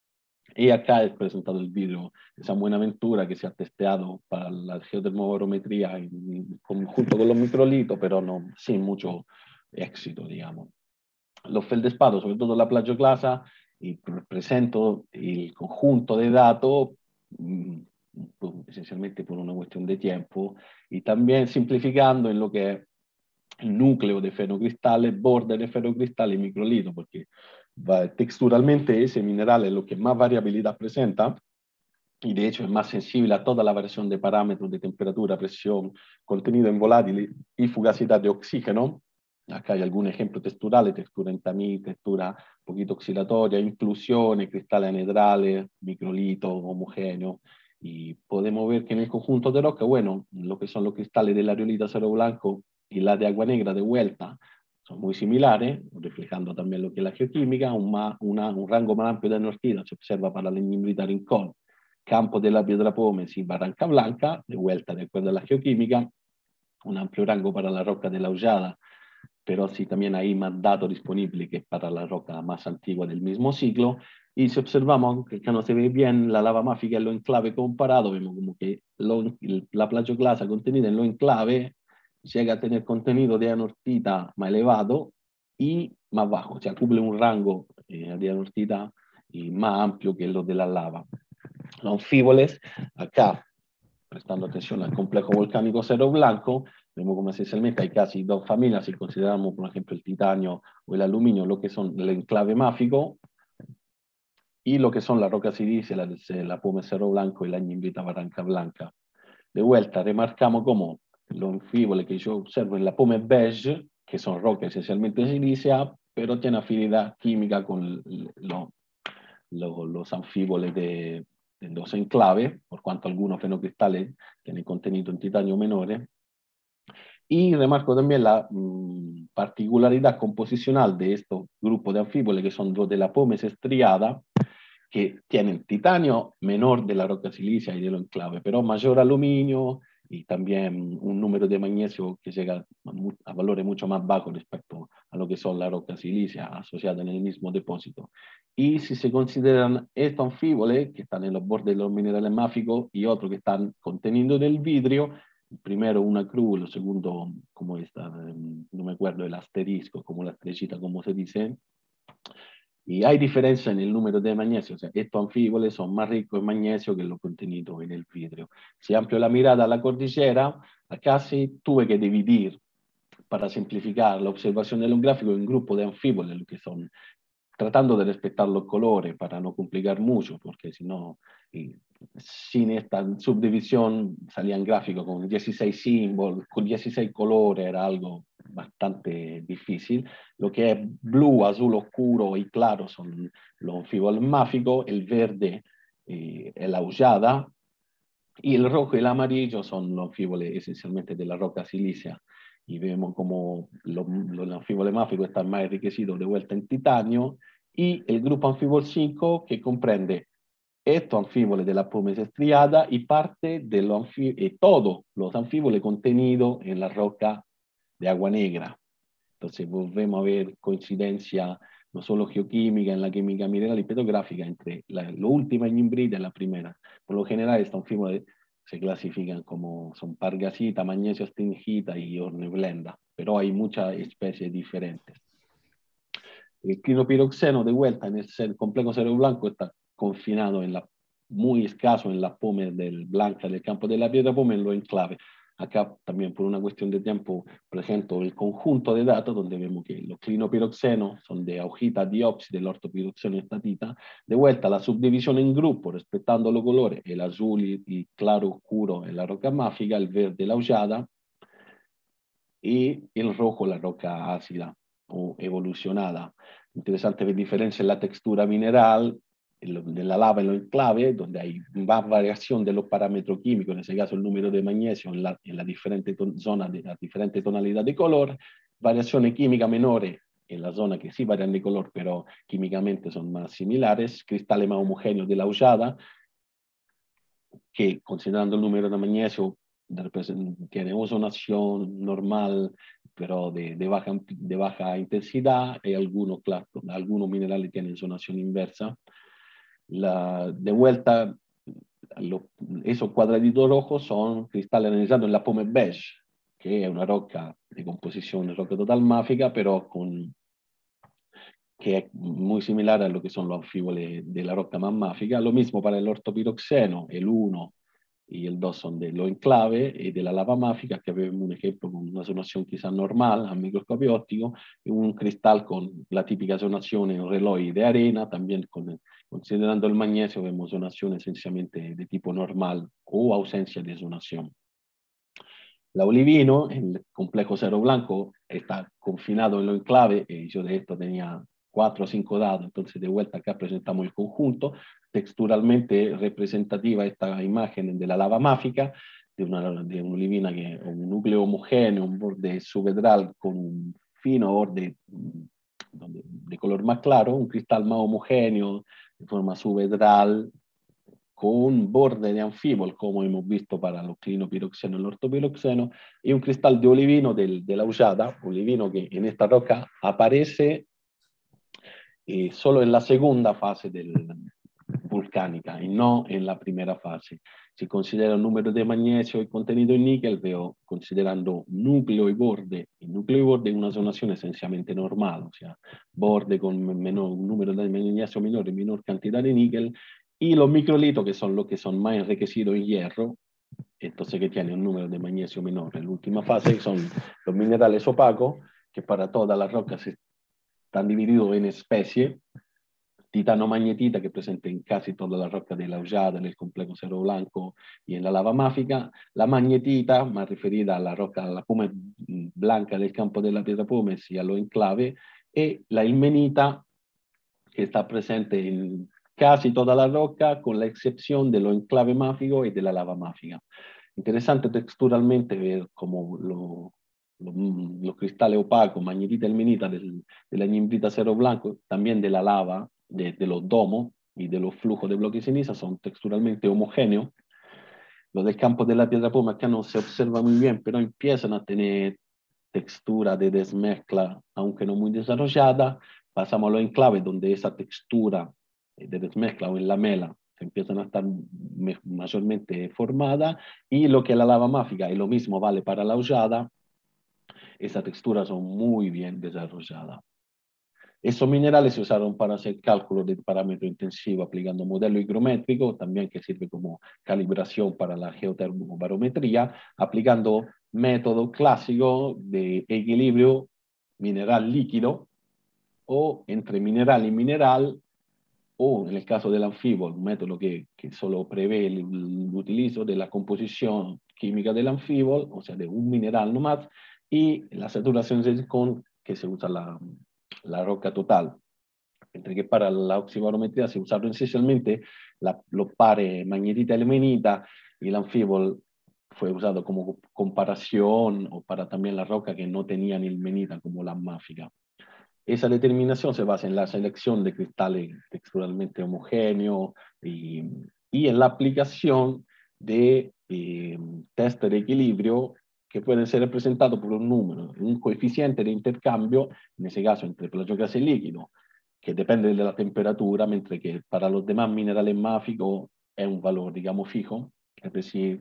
Y acá he presentado el vidrio de San Buenaventura, que se ha testeado para la geotermoborometría en, con, junto con los microlitos, pero no, sin mucho éxito, digamos. Los feldespatos, sobre todo la plagioclasa, y presento el conjunto de datos, mmm, esencialmente por una cuestión de tiempo, y también simplificando en lo que es el núcleo de fenocristales, borde de ferrocristales y microlito, porque texturalmente ese mineral es lo que más variabilidad presenta, y de hecho es más sensible a toda la variación de parámetros de temperatura, presión, contenido en volátiles y fugacidad de oxígeno. Acá hay algún ejemplo textural, textura en tamiz, textura un poquito oscilatoria, inclusiones, cristales anedrales, microlitos, homogéneos. Y podemos ver que en el conjunto de roca, bueno, lo que son los cristales de la riolita Cerro Blanco y la de Agua Negra de vuelta, son muy similares, reflejando también lo que es la geoquímica. Un, más, una, un rango más amplio de anortida se observa para la ignimbrita Rincón, campo de la Piedra Pómez y Barranca Blanca, de vuelta de acuerdo a la geoquímica. Un amplio rango para la roca de la Hollada, pero sí también hay más datos disponibles que para la roca más antigua del mismo ciclo. Y si observamos, aunque no se ve bien la lava máfica en lo enclave comparado, vemos como que lo, la plagioclasa contenida en lo enclave llega a tener contenido de anortita más elevado y más bajo, o sea, cumple un rango eh, de anortita y más amplio que lo de la lava. Los anfíboles, acá, prestando atención al complejo volcánico Cerro Blanco, vemos como esencialmente hay casi dos familias, si consideramos, por ejemplo, el titanio o el aluminio, lo que son el enclave máfico, y lo que son las rocas silíceas, la, la Pómez Cerro Blanco y la ignimbrita Barranca Blanca. De vuelta, remarcamos como los anfíboles que yo observo en la Pómez Beige, que son rocas esencialmente silíceas, pero tienen afinidad química con lo, lo, los anfíboles de, en dos enclaves, por cuanto algunos fenocristales tienen contenido en titanio menores. Y remarco también la mmm, particularidad composicional de estos grupos de anfíboles, que son los de la pómez estriada, que tienen titanio menor de la roca silicia y del enclave, pero mayor aluminio y también un número de magnesio que llega a, a valores mucho más bajos respecto a lo que son la roca silicia asociada en el mismo depósito. Y si se consideran estos anfíboles, que están en los bordes de los minerales máficos, y otros que están conteniendo del vidrio, primero una cruz, lo segundo, como esta, no me acuerdo, el asterisco, como la estrellita, como se dice. Y hay diferencia en el número de magnesio, o sea, estos anfíboles son más ricos en magnesio que lo contenido en el vidrio. Si amplio la mirada a la cordillera, acá sí tuve que dividir, para simplificar la observación de un gráfico, en grupo de anfíboles, lo que son, tratando de respetar los colores para no complicar mucho, porque si no, sin esta subdivisión salían gráficos con dieciséis símbolos, con dieciséis colores, era algo bastante difícil. Lo que es blu, azul oscuro y claro son los anfíboles máficos, el verde eh, es la aullada, y el rojo y el amarillo son los anfíboles esencialmente de la roca silicia. Y vemos como los, los anfíboles máficos están más enriquecidos de vuelta en titanio, y el grupo anfíbol cinco, que comprende estos anfíboles de la pómez estriada y parte de los eh, todos los anfíboles contenidos en la roca de agua negra. Entonces volvemos a ver coincidencia no solo geoquímica, en la química mineral y petrográfica entre la, la última imbrida y la primera. Por lo general estos anfíboles se clasifican como son pargasita, magnesio astingita y orneblenda, pero hay muchas especies diferentes. El clinopiroxeno, de vuelta en el complejo cero blanco, está confinado en la, muy escaso en la pómez del blanca del campo de la piedra pómez, en lo enclave. Acá también por una cuestión de tiempo presento el conjunto de datos donde vemos que los clinopiroxenos son de augita diópside, el ortopiroxeno estatita. De vuelta la subdivisión en grupos respetando los colores, el azul y, y claro oscuro en la roca máfica, el verde la aullada y el rojo la roca ácida o evolucionada. Interesante ver diferencia en la textura mineral, de la lava en lo enclave, donde hay más variación de los parámetros químicos, en ese caso el número de magnesio en la, en la diferente zona, de la diferente tonalidad de color, variaciones químicas menores en la zona que sí varían de color, pero químicamente son más similares, cristales más homogéneos de la aullada, que considerando el número de magnesio, tiene ozonación normal, pero de, de, baja, de baja intensidad, y algunos, claro, algunos minerales tienen ozonación inversa. La, de vuelta, lo, esos cuadraditos rojos son cristales analizados en la pómez beige, que es una roca de composición, roca total máfica, pero con, que es muy similar a lo que son los anfíboles de la roca más máfica. Lo mismo para el ortopiroxeno, el uno y el dos son de lo enclave y de la lava máfica, que vemos un ejemplo con una zonación quizás normal al microscopio óptico, y un cristal con la típica zonación en reloj de arena, también con, considerando el magnesio vemos zonación esencialmente de tipo normal o ausencia de zonación. La olivino, en el complejo cero blanco, está confinado en lo enclave, y yo de esto tenía cuatro o cinco dados, entonces de vuelta acá presentamos el conjunto, texturalmente representativa esta imagen de la lava máfica, de una, de una olivina que un núcleo homogéneo, un borde subedral con un fino borde de, de color más claro, un cristal más homogéneo, de forma subedral, con un borde de anfíbol, como hemos visto para los clinopiroxeno y el ortopiroxeno, y un cristal de olivino del, de la aullada, olivino que en esta roca aparece eh, solo en la segunda fase del, volcánica y no en la primera fase. Si considero el número de magnesio y contenido en níquel, veo considerando núcleo y borde, y núcleo y borde una zonación esencialmente normal, o sea, borde con menor, un número de magnesio menor y menor cantidad de níquel, y los microlitos, que son los que son más enriquecidos en hierro, entonces que tienen un número de magnesio menor. En la última fase son los minerales opacos, que para todas las rocas están divididos en especies, titanomagnetita, que presente en casi todas las rocas de la aullada, en el complejo cero blanco y en la lava máfica. La magnetita, más referida a la roca, a la pómez blanca del campo de la piedra pómez y a lo enclave, y la ilmenita, que está presente en casi toda la roca, con la excepción de lo enclave máfico y de la lava máfica. Interesante texturalmente ver cómo lo, lo, los cristales opacos, magnetita y ilmenita del, de la ñimbrita Cerro Blanco, también de la lava, de, de los domos y de los flujos de bloques de ceniza, son texturalmente homogéneos. Los del campo de la piedra poma acá no se observa muy bien, pero empiezan a tener textura de desmezcla, aunque no muy desarrollada. Pasamos a los enclaves, donde esa textura de desmezcla o en lamela se empiezan a estar mayormente formada, y lo que es la lava máfica, y lo mismo vale para la hollada, esas texturas son muy bien desarrolladas. Esos minerales se usaron para hacer cálculos de parámetro intensivo aplicando modelo higrométrico, también que sirve como calibración para la geotermobarometría, aplicando método clásico de equilibrio mineral-líquido, o entre mineral y mineral, o en el caso del anfibol, un método que, que solo prevé el, el utilizo de la composición química del anfibol, o sea, de un mineral nomás, y la saturación de zircón, que se usa la, la roca total. Entre que para la oxibarometría se usaron esencialmente la, los pares magnetita y ilmenita, y el anfibol fue usado como comparación o para también la roca que no tenían ilmenita como la máfica. Esa determinación se basa en la selección de cristales texturalmente homogéneos y, y en la aplicación de eh, test de equilibrio que pueden ser representados por un número, un coeficiente de intercambio, en ese caso entre plagioclase y líquido, que depende de la temperatura, mientras que para los demás minerales máficos es un valor, digamos, fijo, es decir,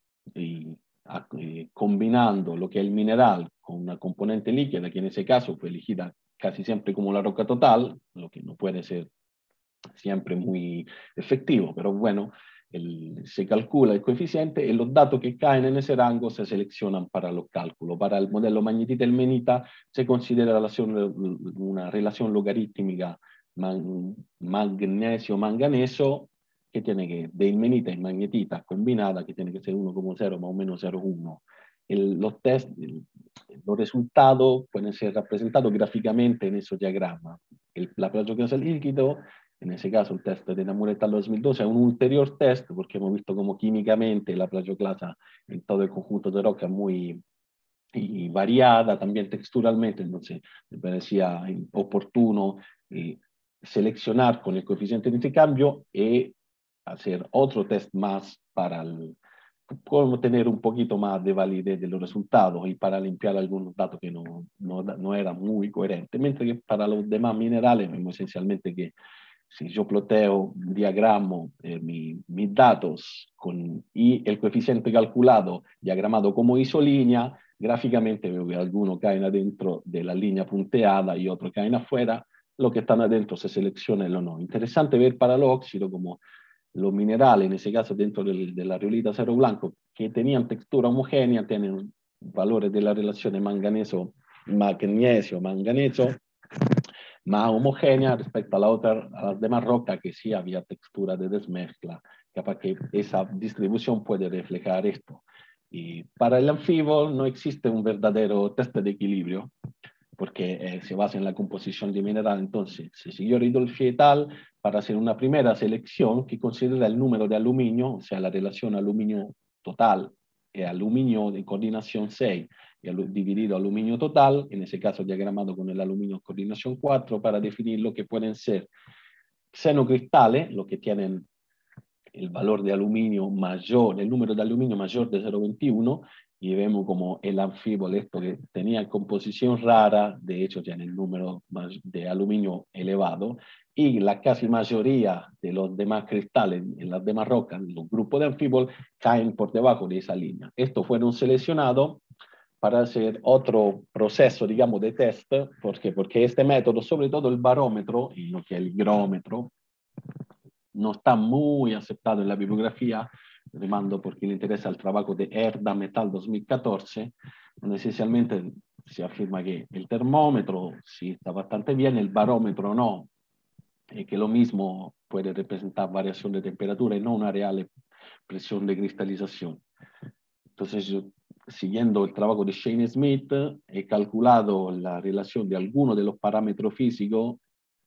y, eh, combinando lo que es el mineral con una componente líquida, que en ese caso fue elegida casi siempre como la roca total, lo que no puede ser siempre muy efectivo, pero bueno, el, se calcula el coeficiente y los datos que caen en ese rango se seleccionan para los cálculos. Para el modelo magnetita-ilmenita se considera relación, una relación logarítmica man, magnesio-manganeso, que tiene que, de ilmenita y magnetita combinada, que tiene que ser uno coma cero más o menos cero coma uno. El, los test, el, los resultados pueden ser representados gráficamente en esos diagramas. El, la plagioclase líquido, en ese caso el test de Namuretalo dos mil doce, es un ulterior test, porque hemos visto como químicamente la plagioclasa en todo el conjunto de roca es muy y variada, también texturalmente, entonces me parecía oportuno eh, seleccionar con el coeficiente de intercambio y hacer otro test más para el, cómo tener un poquito más de validez de los resultados y para limpiar algunos datos que no, no, no eran muy coherentes, mientras que para los demás minerales vemos esencialmente que si yo ploteo un diagrama, eh, mi, mis datos con, y el coeficiente calculado diagramado como isolínea, gráficamente veo que algunos caen adentro de la línea punteada y otros caen afuera, lo que están adentro se selecciona o no. Interesante ver para el óxido como los minerales, en ese caso dentro del, de la riolita Cerro Blanco, que tenían textura homogénea, tienen valores de la relación magnesio-manganeso más homogénea respecto a, la otra, a las demás rocas que sí había textura de desmezcla, capaz que esa distribución puede reflejar esto. Y para el anfibol no existe un verdadero test de equilibrio, porque eh, se basa en la composición de mineral. Entonces, se siguió Ridolfi et al. Para hacer una primera selección que considera el número de aluminio, o sea, la relación aluminio total y aluminio de coordinación seis, y al, dividido aluminio total, en ese caso diagramado con el aluminio coordinación cuatro, para definir lo que pueden ser xenocristales, lo que tienen el valor de aluminio mayor, el número de aluminio mayor de cero coma veintiuno, y vemos como el anfibol, esto que tenía composición rara, de hecho tiene el número de aluminio elevado, y la casi mayoría de los demás cristales en las demás rocas, los grupos de anfibol, caen por debajo de esa línea. Estos fueron seleccionados para hacer otro proceso, digamos, de test. ¿Por qué? Porque este método, sobre todo el barómetro y lo que es el higrómetro, no está muy aceptado en la bibliografía, le mando porque le interesa el trabajo de Herda Metal dos mil catorce, donde esencialmente se afirma que el termómetro sí está bastante bien, el barómetro no, y que lo mismo puede representar variación de temperatura y no una real presión de cristalización. Entonces yo, siguiendo el trabajo de Shane Smith, he calculado la relación de algunos de los parámetros físicos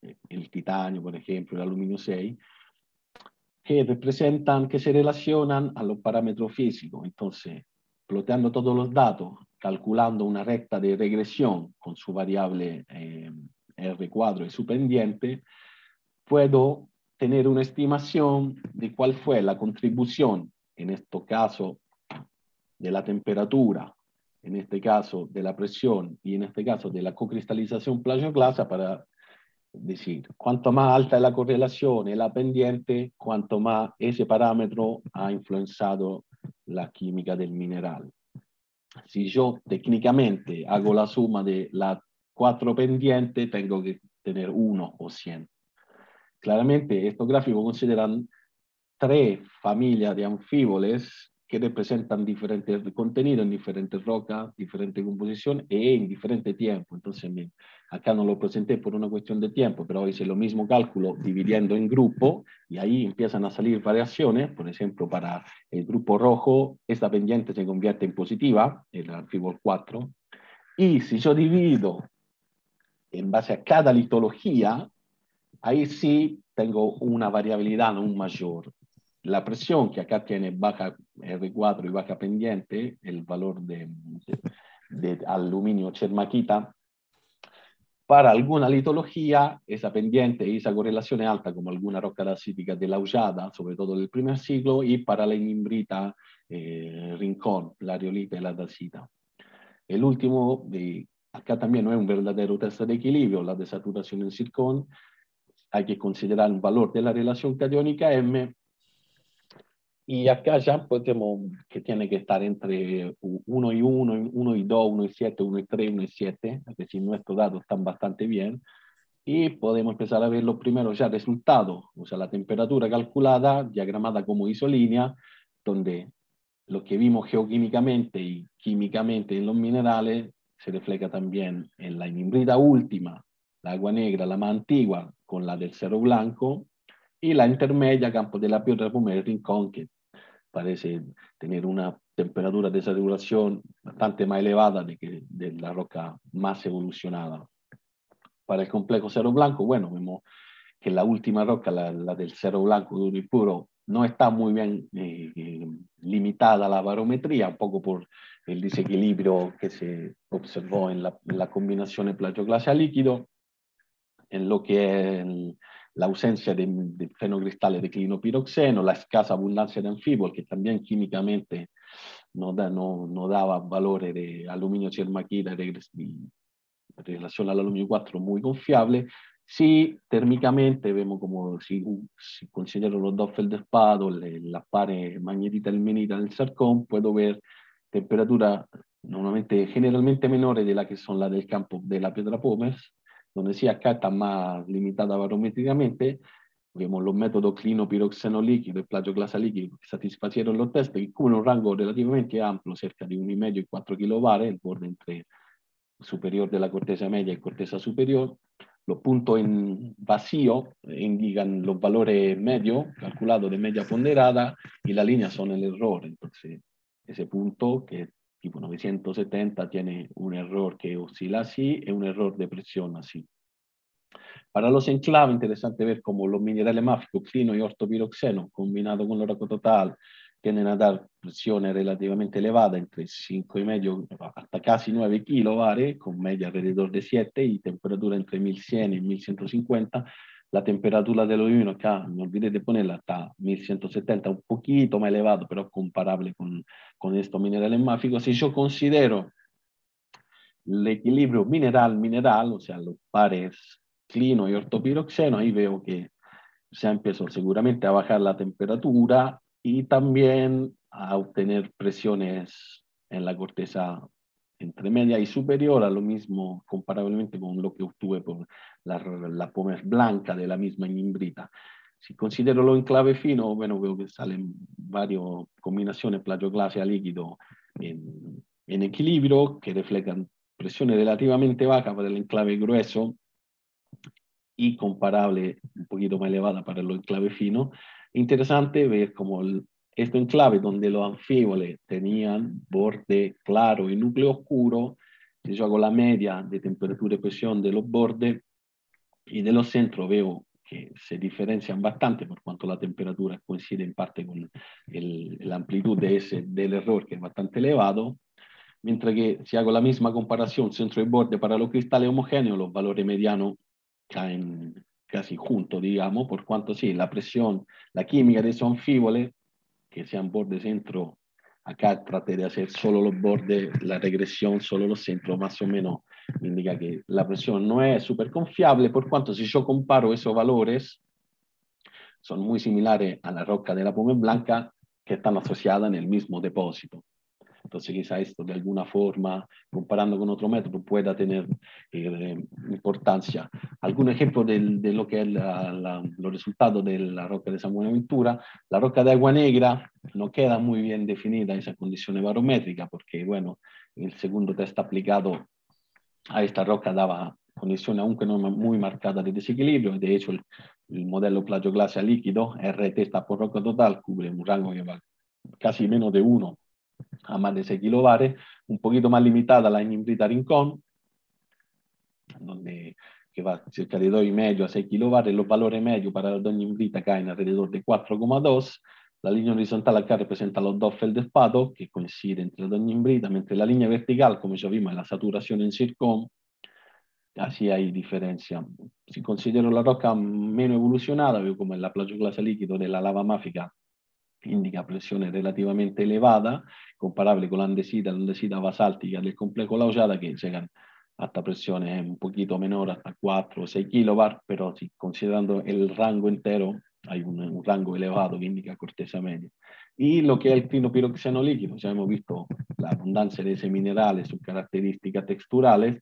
el titanio, por ejemplo, el aluminio seis, que representan, que se relacionan a los parámetros físicos. Entonces, ploteando todos los datos, calculando una recta de regresión con su variable eh, R cuadro y su pendiente, puedo tener una estimación de cuál fue la contribución, en este caso, de la temperatura, en este caso de la presión y en este caso de la cocristalización plagioclasa, para decir cuanto más alta es la correlación y la pendiente, cuanto más ese parámetro ha influenciado la química del mineral. Si yo técnicamente hago la suma de las cuatro pendientes, tengo que tener uno o cien. Claramente, estos gráficos consideran tres familias de anfíboles que representan diferentes contenidos en diferentes rocas, diferente composición e en diferente tiempo. Entonces, acá no lo presenté por una cuestión de tiempo, pero hice lo mismo cálculo dividiendo en grupo y ahí empiezan a salir variaciones. Por ejemplo, para el grupo rojo, esta pendiente se convierte en positiva, el anfíbol cuatro. Y si yo divido en base a cada litología, ahí sí tengo una variabilidad aún mayor. La presión, que acá tiene baja R cuatro y baja pendiente, el valor de, de, de aluminio chermaquita, para alguna litología, esa pendiente y esa correlación es alta, como alguna roca dacítica de la Aullada, sobre todo del primer siglo, y para la inimbrita eh, Rincón, la riolita y la dacita. El último, de, acá también no es un verdadero test de equilibrio, la desaturación en zircón. Hay que considerar un valor de la relación catiónica M, y acá ya podemos que tiene que estar entre uno y uno, uno y dos, uno y siete, uno y tres, uno y siete, es decir, nuestros datos están bastante bien, y podemos empezar a ver los primeros ya resultados, o sea, la temperatura calculada, diagramada como isolínea, donde lo que vimos geoquímicamente y químicamente en los minerales se refleja también en la inimbrita última, la agua negra, la más antigua, con la del Cerro Blanco, y la intermedia, Campo de la Piedra Puma, el Rincón, que parece tener una temperatura de saturación bastante más elevada de, que, de la roca más evolucionada. Para el complejo Cerro Blanco, bueno, vemos que la última roca, la, la del Cerro Blanco duro y puro, no está muy bien eh, eh, limitada a la barometría, un poco por el desequilibrio que se observó en la, en la combinación plagioclasa-líquido, en lo que es la ausencia de, de fenocristales de clinopiroxeno, la escasa abundancia de anfíbol, que también químicamente no, da, no, no daba valores de aluminio chermaquita en relación al aluminio cuatro muy confiable. Sí, térmicamente vemos como si, si considero los dos feldespados, las pares magnetita-ilmenita del zircón, puedo ver temperaturas normalmente, generalmente menores de las que son las del campo de la Piedra Pómez, donde sí acá está más limitada barométricamente. Vemos los métodos clinopiroxeno líquido y plagioclasa líquido que satisfacieron los test, que cubren un rango relativamente amplio, cerca de uno y medio y cuatro kilobares, el borde entre superior de la corteza media y corteza superior. Los puntos en vacío indican los valores medios, calculados de media ponderada, y la línea son el error. Entonces, ese punto, que es tipo novecientos setenta, tiene un error que oscila así y un error de presión así. Para los enclaves, interesante ver cómo los minerales máficos, clino y ortopiroxeno, combinado con l'oraco total, tienden a dar presiones relativamente elevadas, entre cinco y medio hasta casi nueve kilobares, con media alrededor de siete y temperatura entre mil cien y mil ciento cincuenta. La temperatura del aluminio acá, no olvidé de ponerla, está mil ciento setenta, un poquito más elevado, pero comparable con, con estos minerales máficos. Si yo considero el equilibrio mineral-mineral, o sea, los pares clino y ortopiroxeno, ahí veo que se empezó seguramente a bajar la temperatura y también a obtener presiones en la corteza entre media y superior, a lo mismo comparablemente con lo que obtuve por la, la pómez blanca de la misma inimbrita. Si considero lo enclave fino, bueno, veo que salen varias combinaciones plagioclasa líquido en, en equilibrio, que reflejan presiones relativamente bajas para el enclave grueso y comparable, un poquito más elevada para el enclave fino. Interesante ver cómo el, este enclave donde los anfíboles tenían borde claro y núcleo oscuro, si yo hago la media de temperatura y presión de los bordes, y de los centros veo que se diferencian bastante por cuanto la temperatura coincide en parte con el, la amplitud de ese, del error, que es bastante elevado, mientras que si hago la misma comparación centro y borde para los cristales homogéneos, los valores medianos caen casi juntos, digamos, por cuanto sí, la presión, la química de esos anfíboles, que sean borde centro, acá traté de hacer solo los bordes, la regresión, solo los centros, más o menos indica que la presión no es súper confiable, por cuanto si yo comparo esos valores, son muy similares a la roca de la Pómez Blanca, que están asociadas en el mismo depósito. Entonces quizá esto de alguna forma, comparando con otro método, pueda tener eh, importancia. Algún ejemplo de, de lo que es la, la, los resultados de la roca de San Buenaventura. La roca de Agua Negra no queda muy bien definida esa condición barométrica, porque bueno, el segundo test aplicado a esta roca daba condiciones aunque no muy marcadas de desequilibrio. De hecho, el, el modelo plagioclasia líquido, R T está por roca total, cubre un rango que va casi menos de uno a más de seis kilobares, un poquito más limitada la Ignimbrita Rincón, donde que va cerca de dos y medio a seis kilobares, los valores medios para la Ignimbrita caen alrededor de cuatro coma dos, la línea horizontal acá representa los dos feldespatos que coinciden entre la Ignimbrita, mentre la línea vertical, como ya vimos, es la saturación en zircón, así hay diferencia. Si considero la roca menos evolucionada, veo como en la plagioclasia líquido de la lava máfica, indica presione relativamente elevada, comparable con la andesita, la andesita basáltica del complejo La Hoyada, que llegan hasta presiones un poquito menor, hasta cuatro o seis kilobar, pero sí, considerando el rango entero, hay un, un rango elevado que indica corteza media. Y lo que es el clinopiroxeno líquido, ya hemos visto la abundancia de ese mineral, sus características texturales.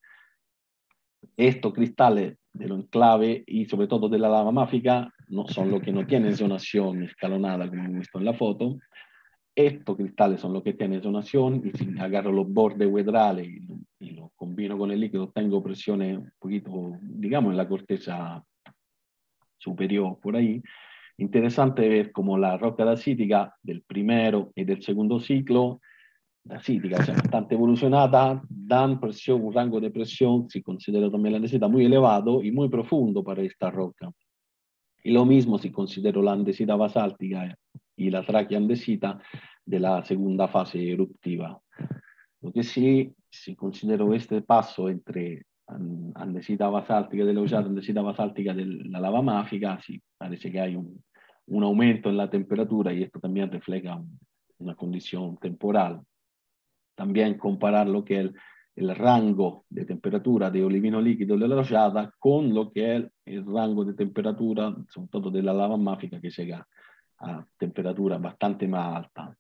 Estos cristales del enclave y sobre todo de la lava máfica no son los que no tienen zonación escalonada como hemos visto en la foto. Estos cristales son los que tienen zonación y si agarro los bordes huedrales y, y los combino con el líquido tengo presiones un poquito, digamos, en la corteza superior por ahí. Interesante ver cómo la roca dacítica del primero y del segundo ciclo dacítica, o sea, bastante evolucionada, dan presión, un rango de presión, si considero también la andesidad, muy elevado y muy profundo para esta roca. Y lo mismo si considero la andesidad basáltica y la tráquea andesita de la segunda fase eruptiva. Lo que sí, si considero este paso entre andesita basáltica de la Hoyada, andesita basáltica de la lava máfica, sí, parece que hay un, un aumento en la temperatura y esto también refleja una condición temporal. También comparar lo que es el, el rango de temperatura de olivino líquido de la Hoyada con lo que es el rango de temperatura, sobre todo de la lava máfica, que llega a temperatura bastante más alta.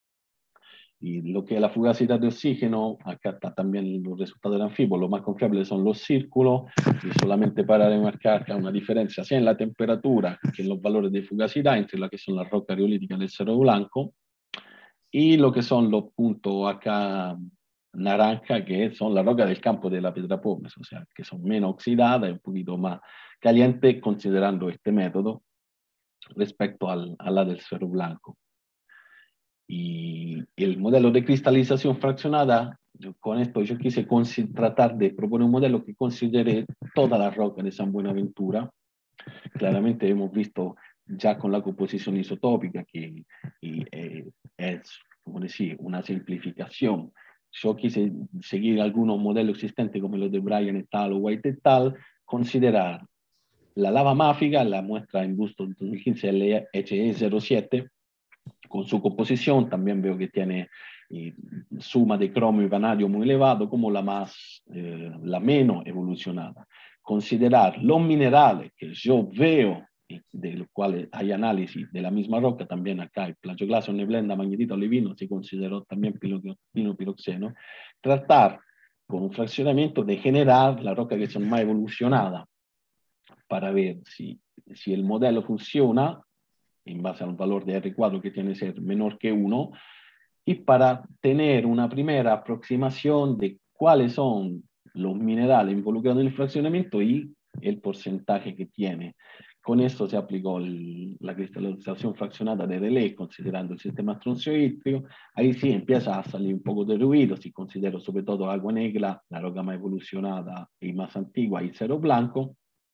Y lo que es la fugacidad de oxígeno, acá está también los resultados del anfibio, lo más confiable son los círculos, y solamente para remarcar que hay una diferencia, sea en la temperatura que en los valores de fugacidad entre las que son las rocas riolíticas del Cerro Blanco, y lo que son los puntos acá naranja, que son las rocas del campo de la Piedra Pómez, o sea, que son menos oxidadas y un poquito más calientes, considerando este método respecto al, a la del Cerro Blanco. Y el modelo de cristalización fraccionada, con esto yo quise tratar de proponer un modelo que considere toda la roca de San Buenaventura. Claramente hemos visto ya con la composición isotópica que y, eh, es, como decir, una simplificación. Yo quise seguir algunos modelos existentes como los de Bryan et al. O White et al., considerar la lava máfica, la muestra en busto dos mil quince L H E cero siete, con su composición, también veo que tiene eh, suma de cromo y vanadio muy elevado, como la más, eh, la menos evolucionada. Considerar los minerales que yo veo, de los cuales hay análisis de la misma roca, también acá hay plagioclasio, neblenda, magnetita, olivino, se consideró también pino-piroxeno, tratar con un fraccionamiento de generar la roca que son más evolucionada para ver si, si el modelo funciona en base al valor de R cuatro que tiene que ser menor que uno, y para tener una primera aproximación de cuáles son los minerales involucrados en el fraccionamiento y el porcentaje que tiene. Con esto se aplicó el, la cristalización fraccionada de Rayleigh, considerando el sistema stroncio-ítrio. Ahí sí empieza a salir un poco de ruido, si considero sobre todo Agua Negra, la roca más evolucionada y más antigua, y Cerro Blanco.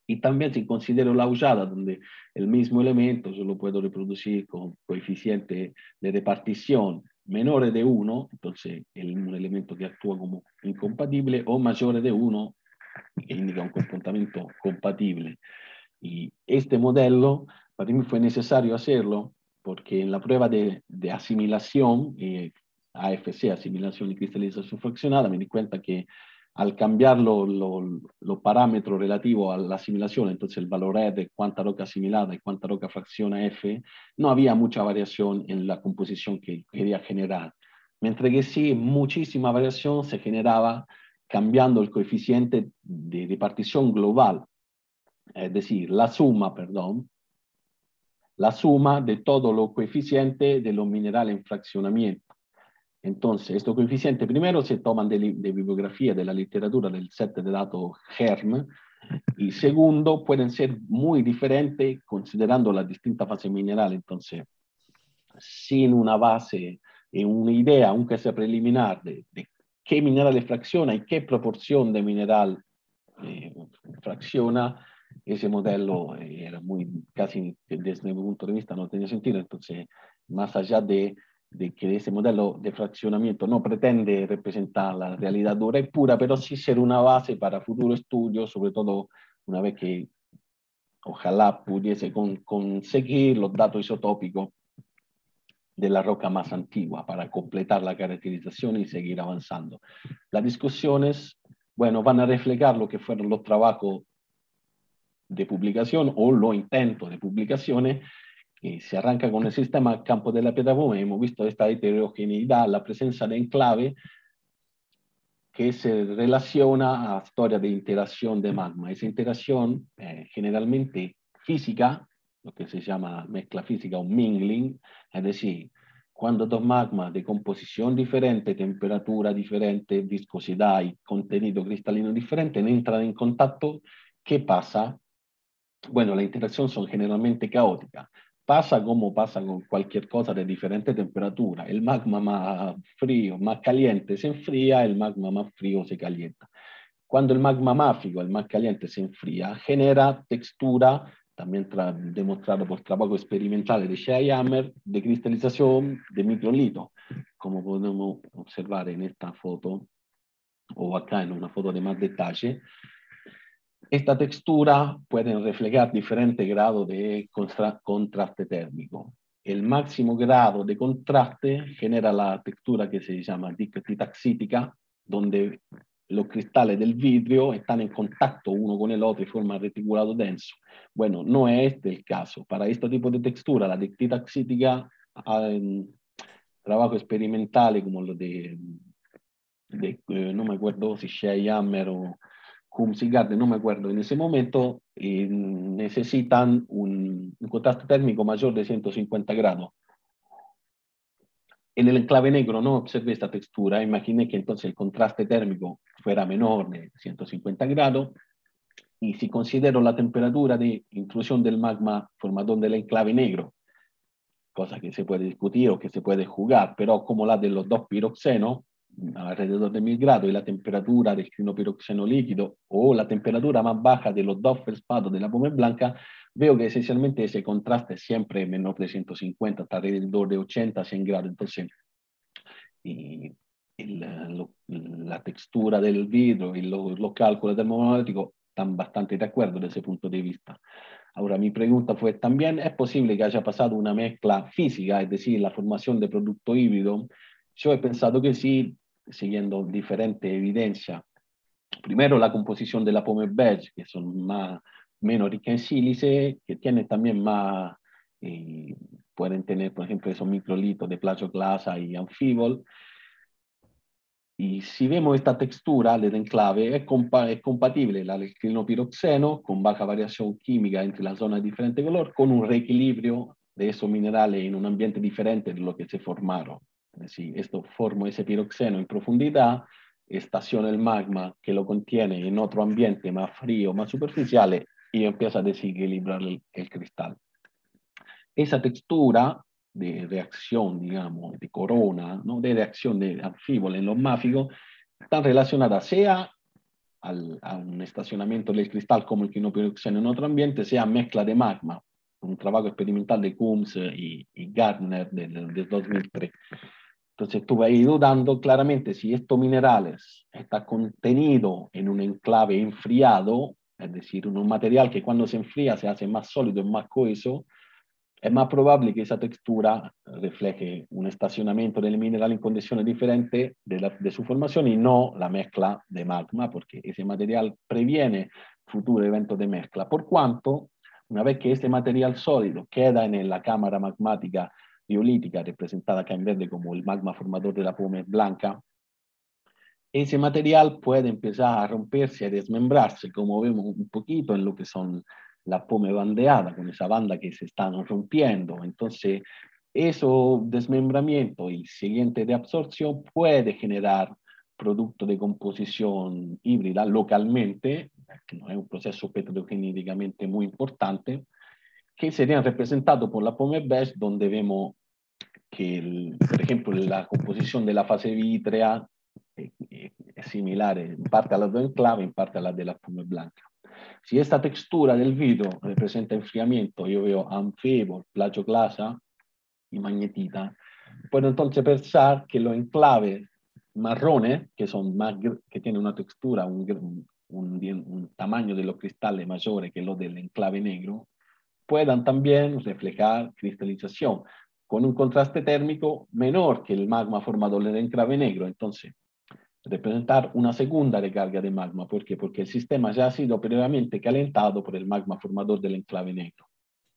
Y también si considero la usada, donde el mismo elemento yo lo puedo reproducir con coeficiente de repartición menores de uno, entonces es un elemento que actúa como incompatible, o mayor de uno, que indica un comportamiento compatible. Y este modelo, para mí fue necesario hacerlo, porque en la prueba de, de asimilación, eh, A F C, asimilación y cristalización fraccionada, me di cuenta que al cambiar los lo, lo parámetros relativos a la asimilación, entonces el valor E de cuánta roca asimilada y cuánta roca fracciona F, no había mucha variación en la composición que quería generar. Mientras que sí, muchísima variación se generaba cambiando el coeficiente de repartición global, es decir, la suma, perdón, la suma de todos los coeficientes de los minerales en fraccionamiento. Entonces, estos coeficientes primero se toman de, de bibliografía de la literatura del set de datos G E R M, y segundo, pueden ser muy diferentes considerando las distintas fases minerales. Entonces, sin una base y una idea, aunque sea preliminar, de, de qué minerales fracciona y qué proporción de mineral eh, fracciona, ese modelo eh, era muy, casi desde mi punto de vista no tenía sentido. Entonces, más allá de, de que ese modelo de fraccionamiento no pretende representar la realidad dura y pura, pero sí ser una base para futuro estudio, sobre todo una vez que ojalá pudiese con, conseguir los datos isotópicos de la roca más antigua para completar la caracterización y seguir avanzando. Las discusiones, bueno, van a reflejar lo que fueron los trabajos de publicación o los intentos de publicaciones, que se arranca con el sistema campo de la piedra puma. Hemos visto esta heterogeneidad, la presencia de enclave que se relaciona a la historia de interacción de magma. Esa interacción eh, generalmente física, lo que se llama mezcla física o mingling, es decir, cuando dos magmas de composición diferente, temperatura diferente, viscosidad y contenido cristalino diferente entran en contacto, ¿qué pasa? Bueno, las interacciones son generalmente caóticas. Pasa como pasa con cualquier cosa de diferente temperatura. El magma más frío, más caliente se enfría, el magma más frío se calienta. Cuando el magma máfico, el más caliente, se enfría, genera textura, también demostrado por trabajo experimental de Shea Hammer, de cristalización de microlito, como podemos observar en esta foto, o acá en una foto de más detalle. Esta textura puede reflejar diferentes grados de contra contraste térmico. El máximo grado de contraste genera la textura que se llama dictitaxítica, donde los cristales del vidrio están en contacto uno con el otro y forman reticulado denso. Bueno, no es este el caso. Para este tipo de textura, la dictitaxítica, en trabajo experimental como lo de, de eh, no me acuerdo si Shea Hammer o Humsey Gardner, no me acuerdo en ese momento, eh, necesitan un, un contraste térmico mayor de ciento cincuenta grados. En el enclave negro no observé esta textura, imaginé que entonces el contraste térmico fuera menor de ciento cincuenta grados, y si considero la temperatura de intrusión del magma formador del enclave negro, cosa que se puede discutir o que se puede jugar, pero como la de los dos piroxenos, alrededor de mil grados, y la temperatura del quinopiroxeno líquido o la temperatura más baja de los dos feldspatos de la pómez blanca, veo que esencialmente ese contraste es siempre menor de ciento cincuenta, hasta alrededor de ochenta a cien grados. Entonces, y, y la, lo, la textura del vidrio y los, los cálculos termomagnéticos están bastante de acuerdo desde ese punto de vista. Ahora, mi pregunta fue, ¿también es posible que haya pasado una mezcla física, es decir, la formación de producto híbrido? Yo he pensado que sí, siguiendo diferentes evidencias. Primero, la composición de la pómez beige, que son más, menos ricas en sílice, que tienen también más, eh, pueden tener, por ejemplo, esos microlitos de plagioclasa y anfíbol. Y si vemos esta textura del enclave, es, compa es compatible la del clinopiroxeno, con baja variación química entre las zonas de diferente color, con un reequilibrio de esos minerales en un ambiente diferente de lo que se formaron. Es decir, esto forma ese piroxeno en profundidad, estaciona el magma que lo contiene en otro ambiente más frío, más superficial, y empieza a desequilibrar el, el cristal. Esa textura de reacción, digamos, de corona, ¿no? De reacción de anfíbol en los máficos, están relacionadas sea al, a un estacionamiento del cristal como el quinopiroxeno en otro ambiente sea mezcla de magma, un trabajo experimental de Coombs y, y Gardner del, del dos mil tres. Entonces tú vas ahí dudando claramente si estos minerales está contenido en un enclave enfriado, es decir, en un material que cuando se enfría se hace más sólido y más coheso, es más probable que esa textura refleje un estacionamiento del mineral en condiciones diferentes de, la, de su formación y no la mezcla de magma, porque ese material previene futuros eventos de mezcla. Por cuanto, una vez que este material sólido queda en la cámara magmática biolítica, representada acá en verde como el magma formador de la pómez blanca, ese material puede empezar a romperse, a desmembrarse, como vemos un poquito en lo que son la pómez bandeada, con esa banda que se están rompiendo. Entonces, eso desmembramiento y siguiente de absorción puede generar producto de composición híbrida localmente, que no es un proceso petrogenéticamente muy importante, que serían representados por la pómez beige, donde vemos que, el, por ejemplo, la composición de la fase vítrea eh, eh, es similar en parte a la del enclave, en parte a la de la pómez blanca. Si esta textura del vidrio representa enfriamiento, yo veo anfibol, plagioclasa y magnetita, puedo entonces pensar que los enclaves marrones, que, son más, que tienen una textura, un, un, un tamaño de los cristales mayor que los del enclave negro, puedan también reflejar cristalización con un contraste térmico menor que el magma formador del enclave negro. Entonces, representar una segunda recarga de magma. ¿Por qué? Porque el sistema ya ha sido previamente calentado por el magma formador del enclave negro.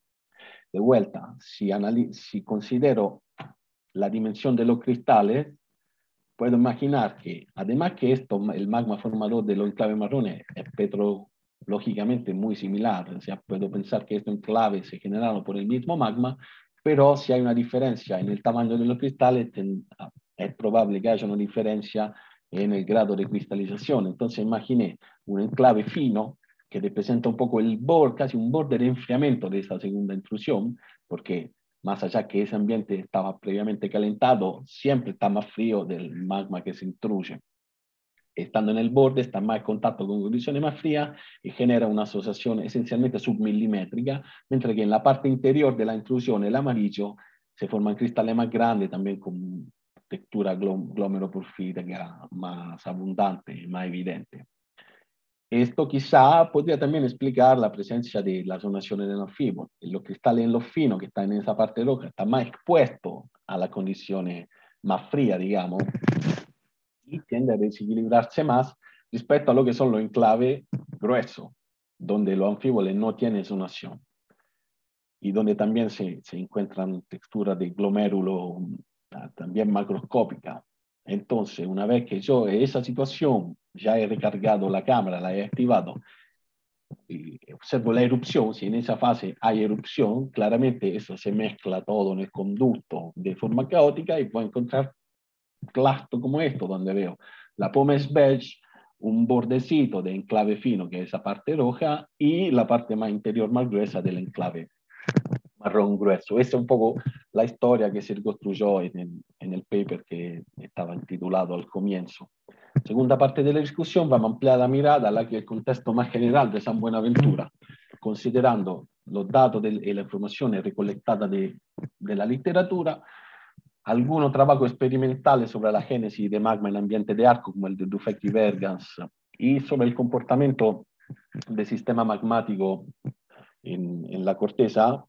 De vuelta, si, si considero la dimensión de los cristales, puedo imaginar que, además que esto, el magma formador de los enclaves marrones es petrológicamente muy similar, o sea, puedo pensar que estos enclaves se generaron por el mismo magma, pero si hay una diferencia en el tamaño de los cristales, es probable que haya una diferencia en el grado de cristalización. Entonces imaginé un enclave fino que representa un poco el borde, casi un borde de enfriamiento de esa segunda intrusión, porque más allá que ese ambiente estaba previamente calentado, siempre está más frío del magma que se intruye. Estando en el borde, está más en contacto con condiciones más frías y genera una asociación esencialmente submilimétrica, mientras que en la parte interior de la intrusión, el amarillo, se forman cristales más grandes, también con textura glomero-porfírica más abundante, más evidente. Esto quizá podría también explicar la presencia de las zonaciones del anfibol. Los cristales en lo fino que están en esa parte roja están más expuestos a las condiciones más frías, digamos, y tiende a desequilibrarse más respecto a lo que son los enclaves gruesos, donde los anfíboles no tienen zonación y donde también se, se encuentran texturas de glomérulo también macroscópica. Entonces, una vez que yo en esa situación ya he recargado la cámara, la he activado, y observo la erupción, si en esa fase hay erupción, claramente eso se mezcla todo en el conducto de forma caótica y puedo encontrar clasto como esto, donde veo la pómez beige, un bordecito de enclave fino, que es esa parte roja, y la parte más interior más gruesa del enclave marrón grueso. Esa es un poco la historia que se reconstruyó en el, en el paper que estaba titulado al comienzo. Segunda parte de la discusión, vamos a ampliar la mirada a la que el contexto más general de San Buenaventura, considerando los datos de, y la información recolectada de, de la literatura, algunos trabajos experimentales sobre la génesis de magma en ambiente de arco, como el de Dufek y Bergans, y sobre el comportamiento del sistema magmático en, en la corteza,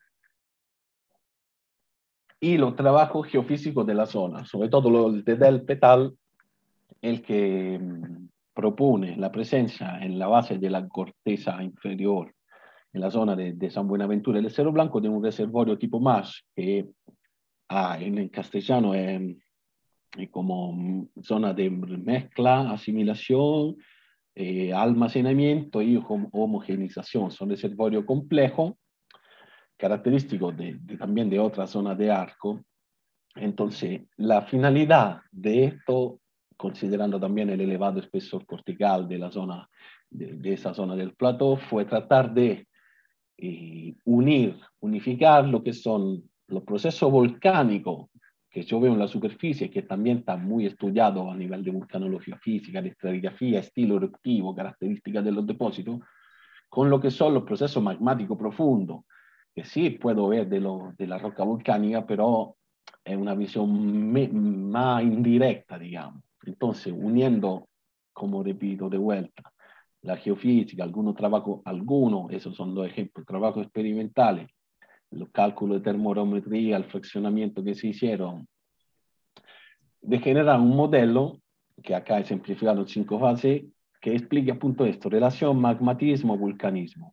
y los trabajos geofísicos de la zona, sobre todo los de Del Petal, el que mmm, propone la presencia en la base de la corteza inferior, en la zona de, de San Buenaventura del Cerro Blanco, de un reservorio tipo MASH, que ah, en el castellano es, es como zona de mezcla, asimilación, eh, almacenamiento y hom homogenización. Son reservorios complejos, característicos de, de, también de otras zonas de arco. Entonces, la finalidad de esto, considerando también el elevado espesor cortical de la zona, de, de esa zona del plató, fue tratar de eh, unir, unificar lo que son los procesos volcánicos que yo veo en la superficie, que también está muy estudiado a nivel de vulcanología física, de estratigrafía, estilo eruptivo, características de los depósitos, con lo que son los procesos magmáticos profundos, que sí puedo ver de, lo, de la roca volcánica, pero es una visión me, más indirecta, digamos. Entonces, uniendo, como repito de vuelta, la geofísica, algunos trabajos, algunos, esos son dos ejemplos, trabajos experimentales, los cálculos de termorometría, el fraccionamiento que se hicieron, de generar un modelo, que acá he simplificado en cinco fases, que explique appunto esto, relación magmatismo-vulcanismo.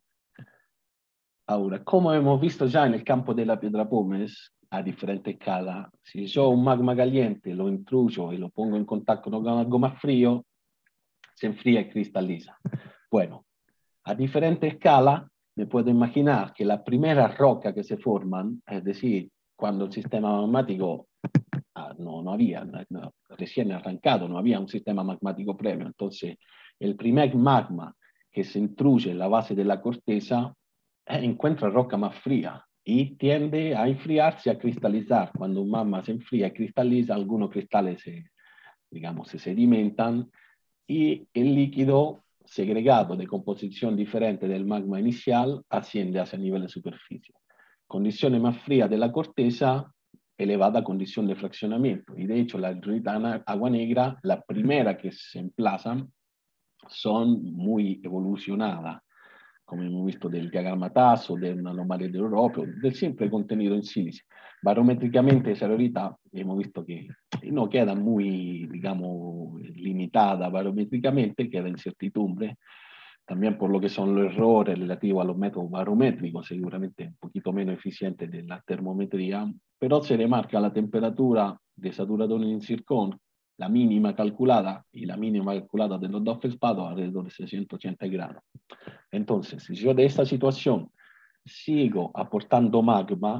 Ahora, como hemos visto ya en el campo de la Piedra Pómez, a diferente escala, si yo un magma caliente lo intruyo y lo pongo en contacto con algo más frío, se enfría y cristaliza. Bueno, a diferente escala, me puedo imaginar que las primeras rocas que se forman, es decir, cuando el sistema magmático ah, no, no había, no, recién arrancado, no había un sistema magmático previo, entonces el primer magma que se intruye en la base de la corteza eh, encuentra roca más fría y tiende a enfriarse, a cristalizar. Cuando un magma se enfría y cristaliza, algunos cristales se, digamos, se sedimentan y el líquido segregado de composición diferente del magma inicial asciende hacia el nivel de superficie. Condiciones más frías de la corteza, elevada condición de fraccionamiento. Y de hecho, la hidrolita agua negra, la primera que se emplazan, son muy evolucionadas, como hemos visto del diagramatazo, de una anomalía de Europa, del simple contenido en sílice. Barométricamente esa hidrolita hemos visto que no queda muy, digamos, limitada barométricamente, queda incertidumbre, también por lo que son los errores relativos a los métodos barométricos, seguramente un poquito menos eficientes de la termometría, pero se remarca la temperatura de saturación en zircón, la mínima calculada y la mínima calculada de los dos feldspados alrededor de seiscientos ochenta grados. Entonces, si yo de esta situación sigo aportando magma,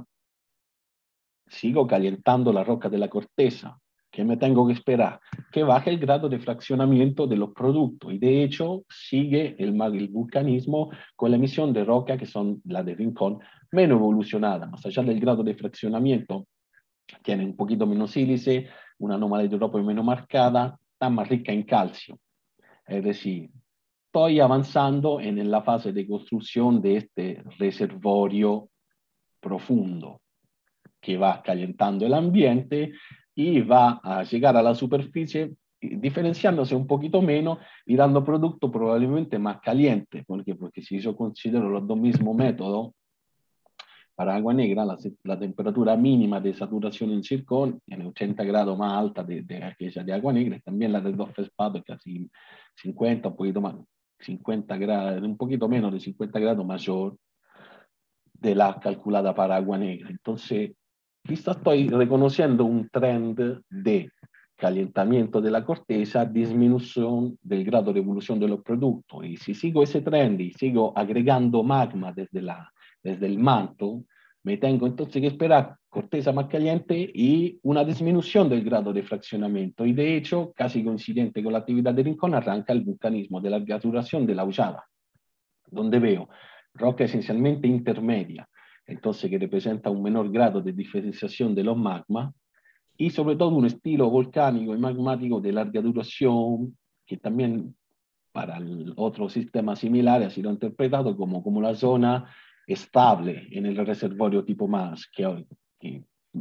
sigo calentando la roca de la corteza, ¿qué me tengo que esperar? Que baje el grado de fraccionamiento de los productos. Y de hecho, sigue el, el vulcanismo con la emisión de roca, que son las de Rincón, menos evolucionadas. Más allá del grado de fraccionamiento, tiene un poquito menos sílice, una anomalía de Europa menos marcada, está más rica en calcio. Es decir, estoy avanzando en la fase de construcción de este reservorio profundo que va calentando el ambiente y va a llegar a la superficie diferenciándose un poquito menos y dando producto probablemente más caliente, porque, porque si yo considero los dos mismos métodos, para agua negra la, la temperatura mínima de saturación en zircón tiene ochenta grados más alta de, de aquella de agua negra, y también la de dos feldspados casi cincuenta, un poquito más, cincuenta grados, un poquito menos de cincuenta grados mayor de la calculada para agua negra. Entonces, quizá estoy reconociendo un trend de calentamiento de la corteza, disminución del grado de evolución de los productos. Y si sigo ese trend y sigo agregando magma desde, la, desde el manto, me tengo entonces que esperar corteza más caliente y una disminución del grado de fraccionamiento. Y de hecho, casi coincidente con la actividad de Rincón, arranca el vulcanismo de la larga duración de la Aullada, donde veo roca esencialmente intermedia, entonces que representa un menor grado de diferenciación de los magmas, y sobre todo un estilo volcánico y magmático de larga duración, que también para el otro sistema similar ha sido interpretado como, como la zona estable en el reservorio tipo más, que, que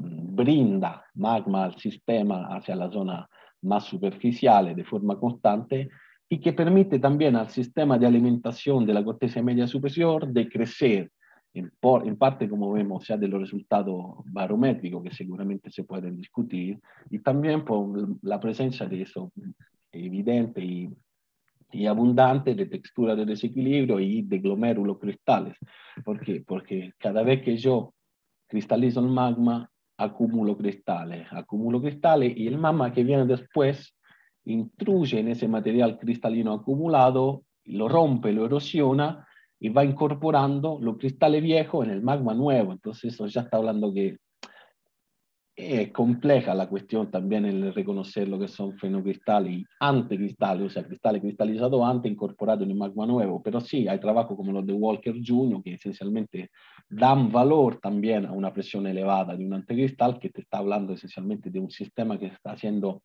brinda magma al sistema hacia la zona más superficial de forma constante, y que permite también al sistema de alimentación de la corteza media superior de crecer, en, por, en parte como vemos ya de los resultados barométricos que seguramente se pueden discutir, y también por la presencia de eso evidente y, y abundante de textura de desequilibrio y de glomérulos cristales. ¿Por qué? Porque cada vez que yo cristalizo el magma, acumulo cristales, acumulo cristales, y el magma que viene después intruye en ese material cristalino acumulado, lo rompe, lo erosiona y va incorporando los cristales viejos en el magma nuevo. Entonces eso ya está hablando que Es compleja la cuestión también en reconocer lo que son fenocristales y anticristales, o sea, cristales cristalizados antes incorporados en un magma nuevo. Pero sí, hay trabajos como los de Walker junior que esencialmente dan valor también a una presión elevada de un anticristal que te está hablando esencialmente de un sistema que está haciendo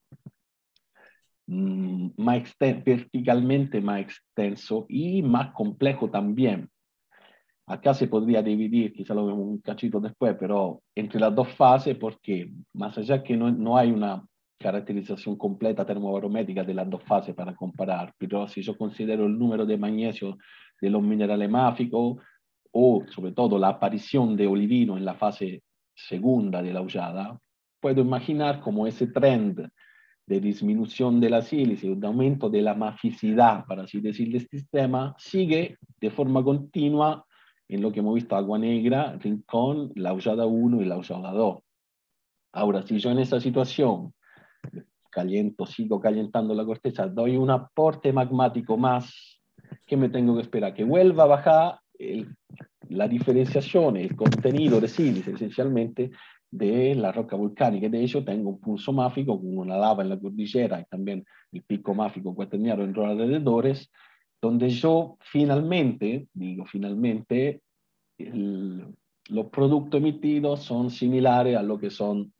mmm, más verticalmente más extenso y más complejo también. Acá se podría dividir, quizá lo vemos un cachito después, pero entre las dos fases, porque más allá que no, no hay una caracterización completa termobarométrica de las dos fases para comparar, pero si yo considero el número de magnesio de los minerales máficos o sobre todo la aparición de olivino en la fase segunda de la aullada, puedo imaginar como ese trend de disminución de la sílice, de aumento de la maficidad, para así decir, del sistema, sigue de forma continua en lo que hemos visto Agua Negra, Rincón, la Aullada uno y la Aullada dos. Ahora, si yo en esa situación caliento, sigo calentando la corteza, doy un aporte magmático más, ¿qué me tengo que esperar? Que vuelva a bajar el, la diferenciación, el contenido de sílice, esencialmente, de la roca volcánica. De hecho, tengo un pulso máfico con una lava en la cordillera y también el pico máfico cuaternario en los alrededores, donde yo finalmente, digo finalmente, el, los productos emitidos son similares a lo que son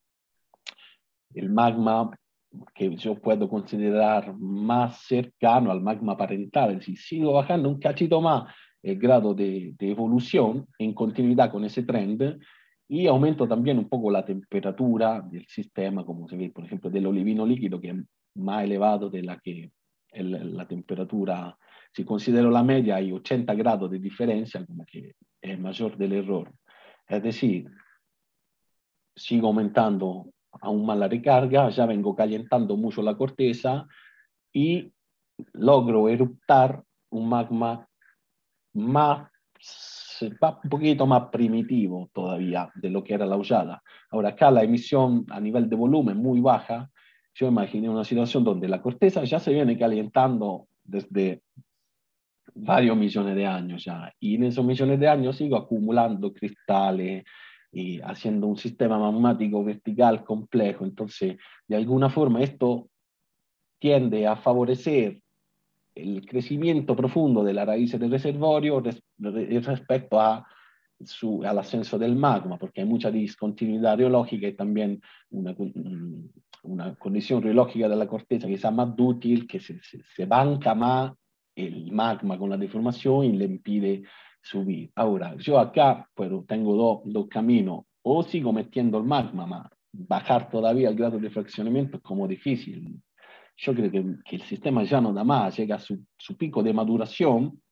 el magma que yo puedo considerar más cercano al magma parental. Es decir, sigo bajando un cachito más el grado de, de evolución en continuidad con ese trend y aumento también un poco la temperatura del sistema, como se ve, por ejemplo, del olivino líquido, que es más elevado de la que el, la temperatura. Si considero la media, hay ochenta grados de diferencia, como que es mayor del error. Es decir, sigo aumentando aún más la recarga, ya vengo calentando mucho la corteza y logro eruptar un magma más, un poquito más primitivo todavía de lo que era la aullada. Ahora acá la emisión a nivel de volumen muy baja. Yo imaginé una situación donde la corteza ya se viene calentando desde varios millones de años ya, y en esos millones de años sigo acumulando cristales y haciendo un sistema magmático vertical complejo. Entonces, de alguna forma esto tiende a favorecer el crecimiento profundo de la raíz del reservorio res, respecto a su, al ascenso del magma, porque hay mucha discontinuidad reológica y también una, una condición reológica de la corteza que sea más dúctil, que se, se, se banca más el magma con la deformación y le impide subir. Ahora, yo acá pues, tengo dos do caminos, o sigo metiendo el magma, ma bajar todavía el grado de fraccionamiento es como difícil. Yo creo que, que el sistema ya no da más, llega a su, su pico de maduración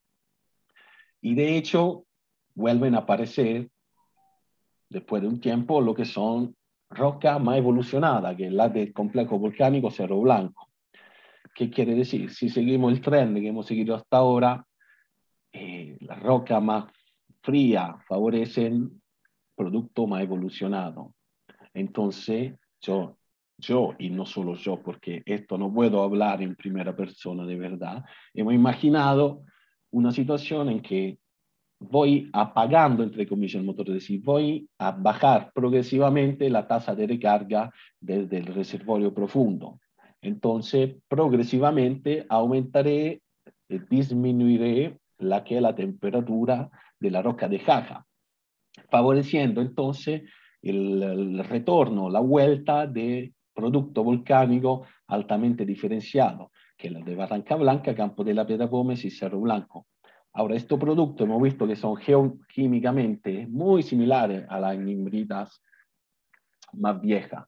y de hecho vuelven a aparecer después de un tiempo lo que son rocas más evolucionadas, que es la del complejo volcánico Cerro Blanco. ¿Qué quiere decir? Si seguimos el trend que hemos seguido hasta ahora, eh, las rocas más frías favorecen producto más evolucionado. Entonces, yo, yo, y no solo yo, porque esto no puedo hablar en primera persona de verdad, hemos imaginado una situación en que voy apagando, entre comillas, el motor, es decir, voy a bajar progresivamente la tasa de recarga desde el reservorio profundo. Entonces, progresivamente aumentaré, eh, disminuiré la que es la temperatura de la roca de jaja, favoreciendo entonces el, el retorno, la vuelta de producto volcánico altamente diferenciado, que es la de Barranca Blanca, Campo de la Piedra Gómez y Cerro Blanco. Ahora, estos productos hemos visto que son geoquímicamente muy similares a las nimbritas más viejas,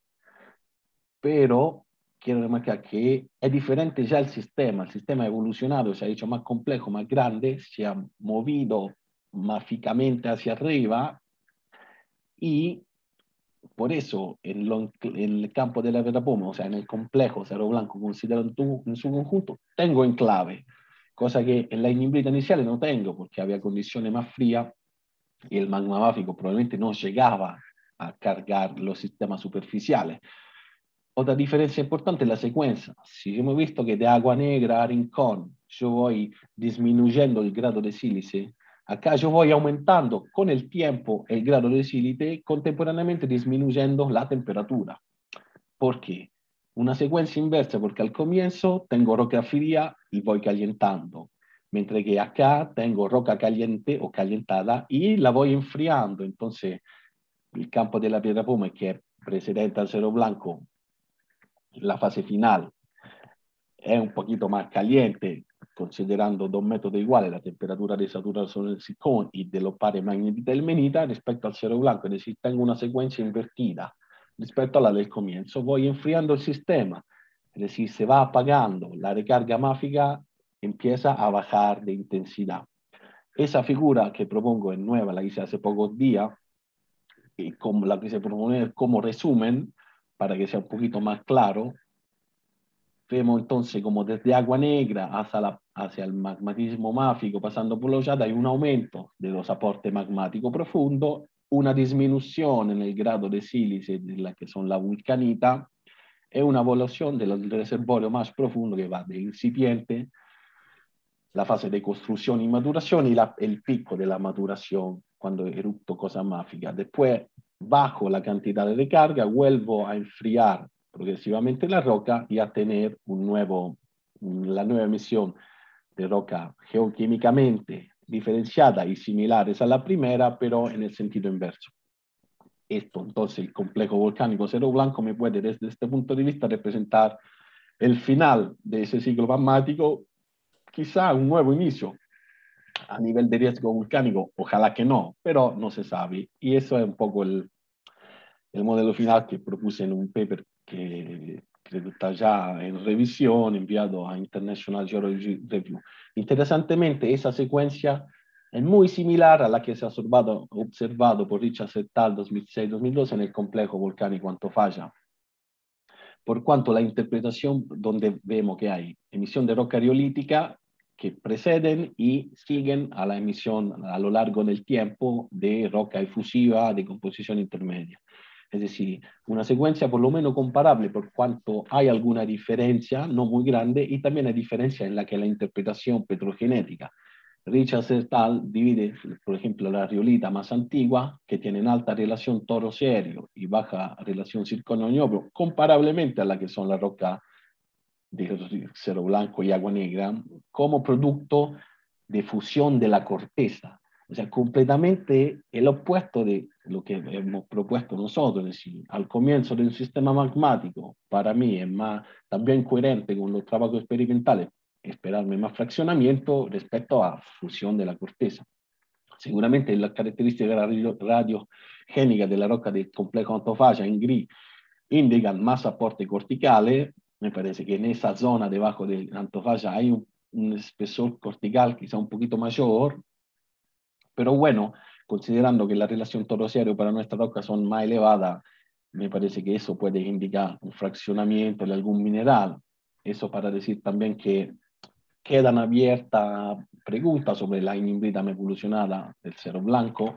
pero quiero remarcar que es diferente ya el sistema, el sistema ha evolucionado, se ha hecho más complejo, más grande, se ha movido máficamente hacia arriba y por eso en, lo, en el campo de la Piedra Gómez, o sea, en el complejo Cerro Blanco, considerado en, tu, en su conjunto, tengo enclave, cosa que en la inimbrita inicial no tengo, porque había condiciones más frías y el magma máfico probablemente no llegaba a cargar los sistemas superficiales. Otra diferencia importante es la secuencia. Si hemos visto que de Agua Negra a Rincón yo voy disminuyendo el grado de sílice, Acá yo voy aumentando con el tiempo el grado de sílice, contemporáneamente disminuyendo la temperatura. ¿Por qué? Una secuencia inversa, porque al comienzo tengo roca fría y voy calentando, mientras que acá tengo roca caliente o calentada y la voy enfriando. Entonces, el campo de la piedra pómez, que precedente al Cerro Blanco, la fase final, es un poquito más caliente, considerando dos métodos iguales, la temperatura de saturación del silicón y de los pares magnetita y ilmenita respecto al Cerro Blanco. Es decir, tengo una secuencia invertida respecto a la del comienzo. Voy enfriando el sistema, es decir, se va apagando, la recarga máfica empieza a bajar de intensidad. Esa figura que propongo es nueva, la hice hace pocos días, y como la quise proponer como resumen, para que sea un poquito más claro. Vemos entonces como desde agua negra hacia, la, hacia el magmatismo máfico, pasando por los yates, hay un aumento de los aportes magmáticos profundos, una disminución en el grado de sílice de la que son la vulcanita, y una evolución del reservorio más profundo que va de incipiente, la fase de construcción y maduración y la, el pico de la maduración cuando erupto cosa máfica. Después bajo la cantidad de carga, vuelvo a enfriar progresivamente la roca y a tener un nuevo, la nueva emisión de roca geoquímicamente diferenciada y similares a la primera, pero en el sentido inverso. Esto, entonces, el complejo volcánico Cerro Blanco me puede, desde este punto de vista, representar el final de ese ciclo magmático, quizá un nuevo inicio a nivel de riesgo volcánico, ojalá que no, pero no se sabe. Y eso es un poco el, el modelo final que propuse en un paper que creo que está ya en revisión, enviado a International Geology Review. Interesantemente, esa secuencia es muy similar a la que se ha observado, observado por Richard et al. dos mil seis dos mil doce en el complejo volcánico Antofalla. Por cuanto la interpretación donde vemos que hay emisión de roca riolítica que preceden y siguen a la emisión a lo largo del tiempo de roca efusiva de composición intermedia. Es decir, una secuencia por lo menos comparable por cuanto hay alguna diferencia, no muy grande, y también hay diferencia en la que la interpretación petrogenética. Richard et al. Divide, por ejemplo, la riolita más antigua, que tiene alta relación toro-serio y baja relación circonio-niobio, comparablemente a la que son las rocas de Cerro Blanco y Agua Negra, como producto de fusión de la corteza. O sea, completamente el opuesto de lo que hemos propuesto nosotros. Es decir, al comienzo de un sistema magmático, para mí es más, también coherente con los trabajos experimentales, esperarme más fraccionamiento respecto a fusión de la corteza. Seguramente las características radio, radiogénicas de la roca del complejo Antofalla en gris indican más aporte corticales. Me parece que en esa zona debajo de Antofalla hay un, un espesor cortical quizá un poquito mayor, pero bueno, considerando que la relación toro-serio para nuestra roca son más elevadas, me parece que eso puede indicar un fraccionamiento de algún mineral. Eso para decir también que quedan abiertas preguntas sobre la ignimbrita evolucionada del Cerro Blanco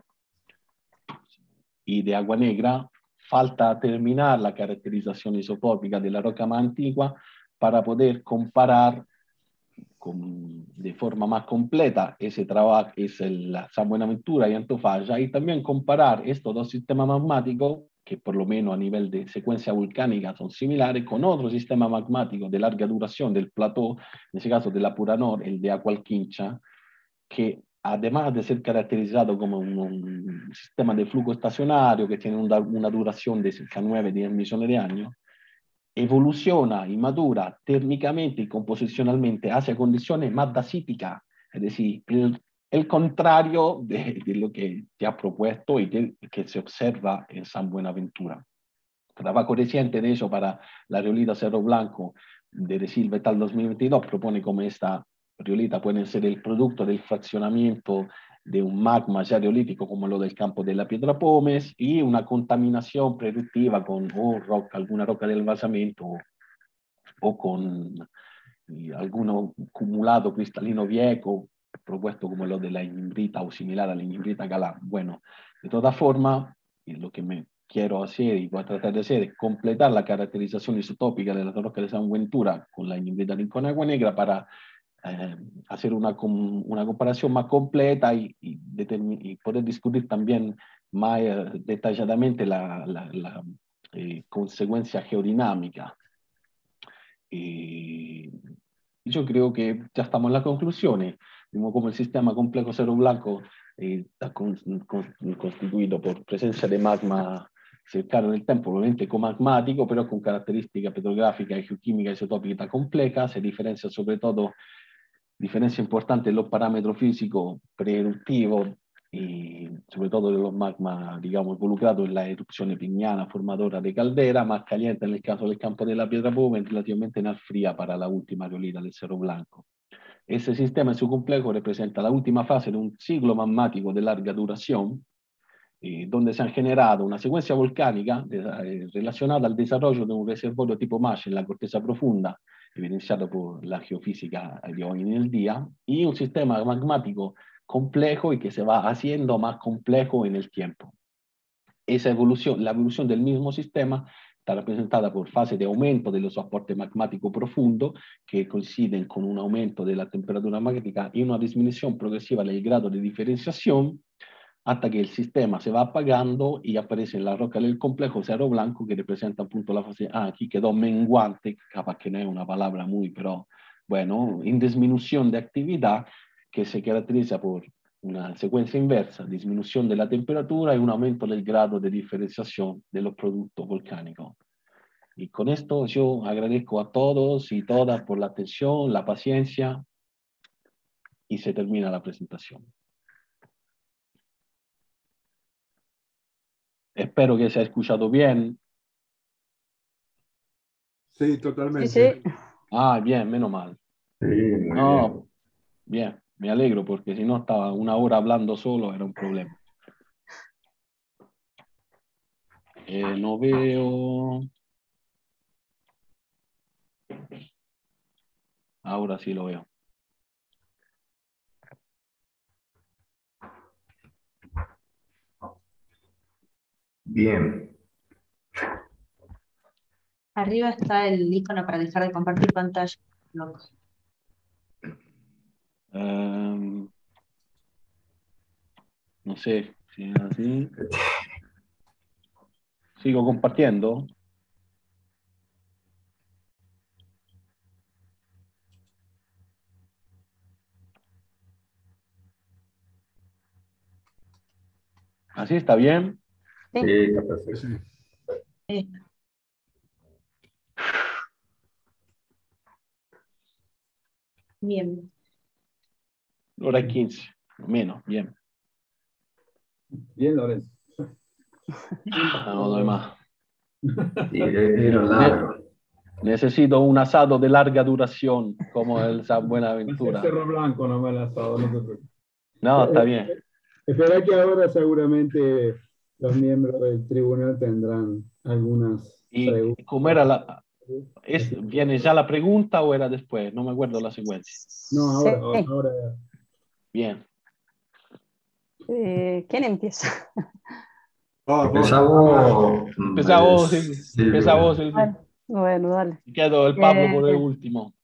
y de Agua Negra. Falta terminar la caracterización isotópica de la roca más antigua para poder comparar con, de forma más completa ese trabajo, es el, San Buenaventura y Antofalla, y también comparar estos dos sistemas magmáticos, que por lo menos a nivel de secuencia volcánica son similares, con otro sistema magmático de larga duración del plató, en ese caso de la Puranor, el de Acualquincha, que además de ser caracterizado como un, un sistema de flujo estacionario que tiene una, una duración de cerca nueve a diez millones de años, evoluciona y madura térmicamente y composicionalmente hacia condiciones más dacíticas, es decir, el, el contrario de, de lo que te ha propuesto y de, que se observa en San Buenaventura. Trabajo reciente de eso para la riolita Cerro Blanco de De Silva et al. dos mil veintidós propone como esta riolita puede ser el producto del fraccionamiento de un magma ya riolítico como lo del campo de la Piedra Pómez y una contaminación productiva con o roca, alguna roca del basamento o, o con algún acumulado cristalino viejo propuesto como lo de la ignimbrita o similar a la ignimbrita galán. Bueno, de todas formas, lo que me quiero hacer y voy a tratar de hacer es completar la caracterización isotópica de la roca de San Buenaventura con la ignimbrita con Agua Negra para eh, hacer una, una comparación más completa y, y, y poder discutir también más eh, detalladamente la, la, la eh, consecuencia geodinámica. Y yo creo que ya estamos en las conclusiones. Vimos como el sistema complejo cero blanco eh, está con, con, constituido por presencia de magma cercano nel tempo, probabilmente comagmatico, però con caratteristica petrografica, geoquímica e isotópica compleja. Se diferencia sobre todo, diferencia importante en los parámetros físicos preeruptivos y sobre todo de los magmas, digamos, involucrados en la erupción piñana formadora de caldera, más caliente en el caso del campo de la Piedra Puma y relativamente más fría para la última riolita del Cerro Blanco. Ese sistema en su complejo representa la última fase de un ciclo magmático de larga duración, eh, donde se han generado una secuencia volcánica eh, relacionada al desarrollo de un reservorio tipo MASH en la corteza profunda, evidenciado por la geofísica de hoy en el día, y un sistema magmático complejo y que se va haciendo más complejo en el tiempo. Esa evolución, la evolución del mismo sistema está representada por fases de aumento de los aportes magmáticos profundos que coinciden con un aumento de la temperatura magmática y una disminución progresiva del grado de diferenciación hasta que el sistema se va apagando y aparece en la roca del complejo Cerro Blanco, que representa appunto la fase, ah, aquí quedó menguante, capaz que no es una palabra muy, pero bueno, en disminución de actividad que se caracteriza por una secuencia inversa, disminución de la temperatura y un aumento del grado de diferenciación de los productos volcánicos. Y con esto yo agradezco a todos y todas por la atención, la paciencia, y se termina la presentación. Espero que se haya escuchado bien. Sí, totalmente. Sí, sí. Ah, bien, menos mal. Sí, muy No, bien, me alegro porque si no estaba una hora hablando solo, era un problema. Eh, no veo. Ahora sí lo veo. bien. Arriba está el icono para dejar de compartir pantalla. Um, no sé si es así. Sigo compartiendo. ¿Así está bien? Sí. Sí, está perfecto. Sí. Bien. Hora y quince, menos, bien. Bien, Lorenzo. No doy más. Sí, era largo. Necesito un asado de larga duración, como el San Buenaventura. Cerro Blanco, no me el asado, no te preocupes. No, está bien. Espera que ahora seguramente los miembros del tribunal tendrán algunas ¿Y preguntas. cómo era la... ¿Es, ¿Viene ya la pregunta o era después? No me acuerdo la secuencia. No, ahora, Sí. ahora. Bien. Eh, ¿Quién empieza? Empezamos. Empezá vos, eh, Silvi. Silvia. Empezá vos, Silvi. Bueno, bueno, dale. Quedó el Pablo por el Eh, último.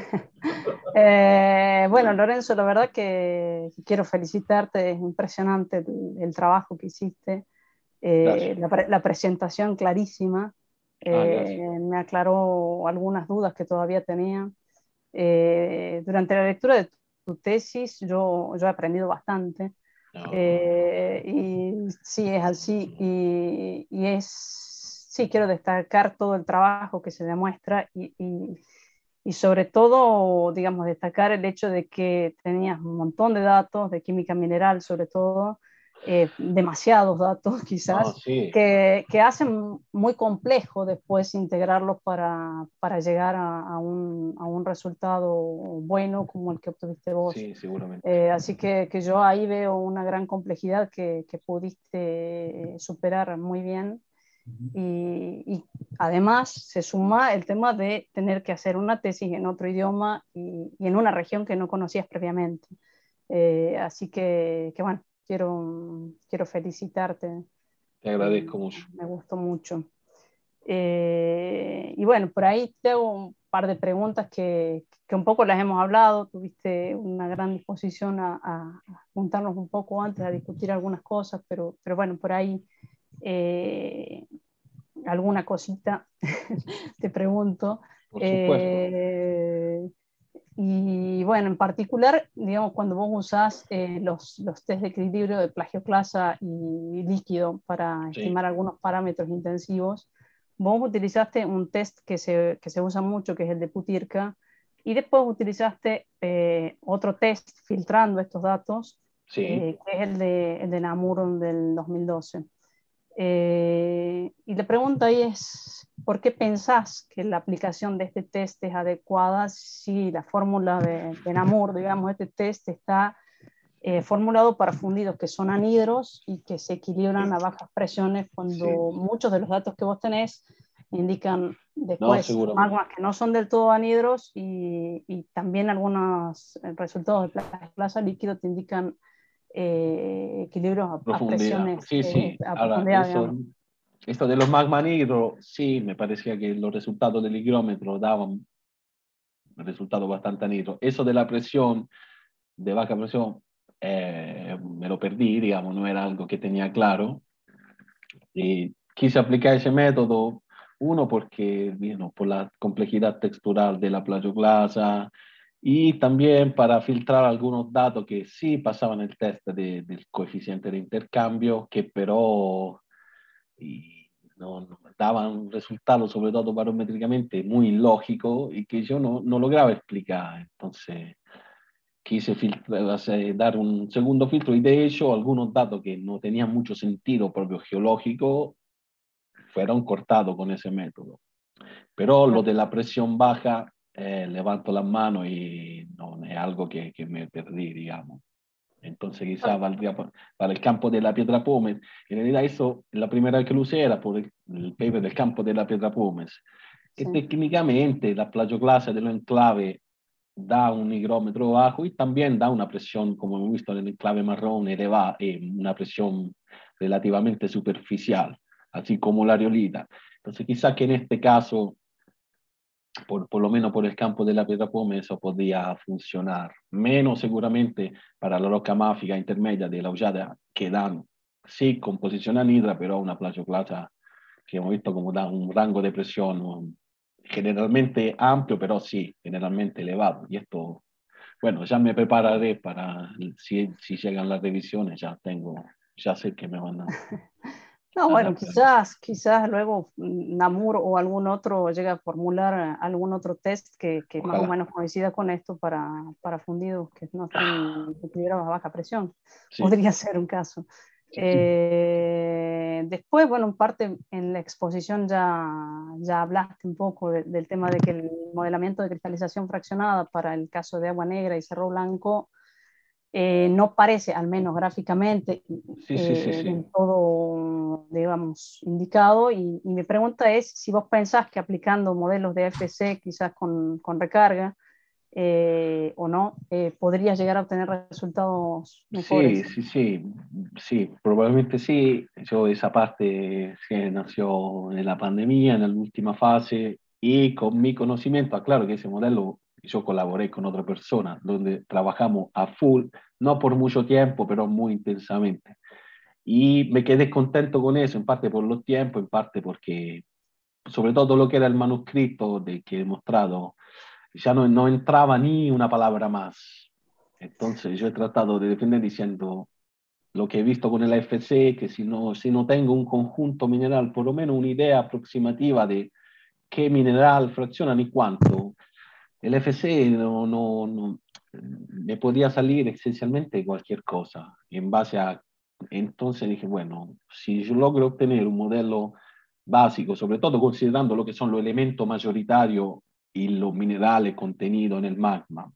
eh, bueno, Lorenzo, la verdad que quiero felicitarte, es impresionante el, el trabajo que hiciste, eh, la, pre- la presentación clarísima, Ah, eh, gracias. me aclaró algunas dudas que todavía tenía. Eh, durante la lectura de tu tesis yo, yo he aprendido bastante. No. Eh, y sí, es así. Y, y es, sí, quiero destacar todo el trabajo que se demuestra y, y, y sobre todo, digamos, destacar el hecho de que tenías un montón de datos de química mineral, sobre todo, eh, demasiados datos quizás, No, sí. que, que hacen muy complejo después integrarlos para, para llegar a, a, un, a un resultado bueno como el que obtuviste vos. Sí, seguramente. Eh, así que, que yo ahí veo una gran complejidad que, que pudiste superar muy bien. Y, y además se suma el tema de tener que hacer una tesis en otro idioma y, y en una región que no conocías previamente. Eh, así que, que bueno, quiero, quiero felicitarte. Te agradezco Eh, mucho. me gustó mucho. Eh, y bueno, por ahí te hago un par de preguntas que, que un poco las hemos hablado. Tuviste una gran disposición a, a juntarnos un poco antes, a discutir algunas cosas, pero, pero bueno, por ahí eh, alguna cosita te pregunto. Por supuesto. Eh, y bueno, en particular, digamos, cuando vos usás eh, los, los test de equilibrio de plagioclasa y líquido para Sí. estimar algunos parámetros intensivos, vos utilizaste un test que se, que se usa mucho, que es el de Putirka, y después utilizaste eh, otro test filtrando estos datos, Sí. eh, que es el de, el de Namur del dos mil doce. Eh, y la pregunta ahí es, ¿por qué pensás que la aplicación de este test es adecuada si la fórmula de, de Namur, digamos, este test está eh, formulado para fundidos que son anhidros y que se equilibran a bajas presiones cuando Sí. muchos de los datos que vos tenés indican No, después seguramente. magmas que no son del todo anhidros y, y también algunos resultados de plaza líquido te indican eh, equilibrios a, a Profundidad. presiones Sí, eh, sí. a Ahora, profundidad, eso, digamos. esto de los magma negros, sí, me parecía que los resultados del higrómetro daban resultados bastante negros. Eso de la presión, de baja presión, eh, me lo perdí, digamos, no era algo que tenía claro. Y quise aplicar ese método, uno porque, bueno, por la complejidad textural de la plagioclasa y también para filtrar algunos datos que sí pasaban el test de, del coeficiente de intercambio, que pero y no, no daban resultados, sobre todo barométricamente, muy lógicos y que yo no, no lograba explicar. Entonces quise filtrar, hacer, dar un segundo filtro y de hecho algunos datos que no tenían mucho sentido propio geológico fueron cortados con ese método. Pero lo de la presión baja, eh, levanto las manos y no es algo que, que me perdí, digamos. Entonces quizá valdría para, para el campo de la Piedra Pómez. En realidad eso, la primera vez que lo usé era por el, el paper del campo de la Piedra Pómez, que Sí. técnicamente la plagioclasa de los enclaves da un higrómetro bajo y también da una presión, como hemos visto en el enclave marrón, elevada, eh, una presión relativamente superficial, así como la riolita. Entonces quizá que en este caso, por, por lo menos por el campo de la Piedra Pómez, eso podría funcionar. Menos seguramente para la roca máfica intermedia de la Ullada, que dan, sí, composición anhidra, pero una plagioclasa que hemos visto como da un rango de presión um, generalmente amplio, pero sí, generalmente elevado. Y esto, bueno, ya me prepararé para, si, si llegan las revisiones, ya tengo, ya sé que me van a... No, a bueno, dar. quizás, quizás luego Namur o algún otro llegue a formular algún otro test que, que más o Ojalá. menos coincida con esto para, para fundidos que no estén equilibrados a baja presión. Sí. Podría ser un caso. Sí. Eh, después, bueno, en parte en la exposición ya, ya hablaste un poco de, del tema de que el modelamiento de cristalización fraccionada para el caso de Agua Negra y Cerro Blanco Eh, no parece, al menos gráficamente, Sí, sí, sí, eh, sí. del todo, digamos, indicado. Y, y mi pregunta es si vos pensás que aplicando modelos de F C, quizás con, con recarga, eh, o no, eh, podrías llegar a obtener resultados Sí, mejores. sí, sí, sí, probablemente sí. Yo esa parte sí, nació en la pandemia, en la última fase, y con mi conocimiento, claro que ese modelo yo colaboré con otra persona, donde trabajamos a full, no por mucho tiempo, pero muy intensamente. Y me quedé contento con eso, en parte por los tiempos, en parte porque, sobre todo lo que era el manuscrito de que he mostrado, ya no, no entraba ni una palabra más. Entonces yo he tratado de defender diciendo lo que he visto con el A F C, que si no, si no tengo un conjunto mineral, por lo menos una idea aproximativa de qué mineral fracciona ni cuánto, el F C no, no, no, me podía salir esencialmente cualquier cosa. En base a, entonces dije, bueno, si yo logro obtener un modelo básico, sobre todo considerando lo que son los elementos mayoritarios y los minerales contenidos en el magma,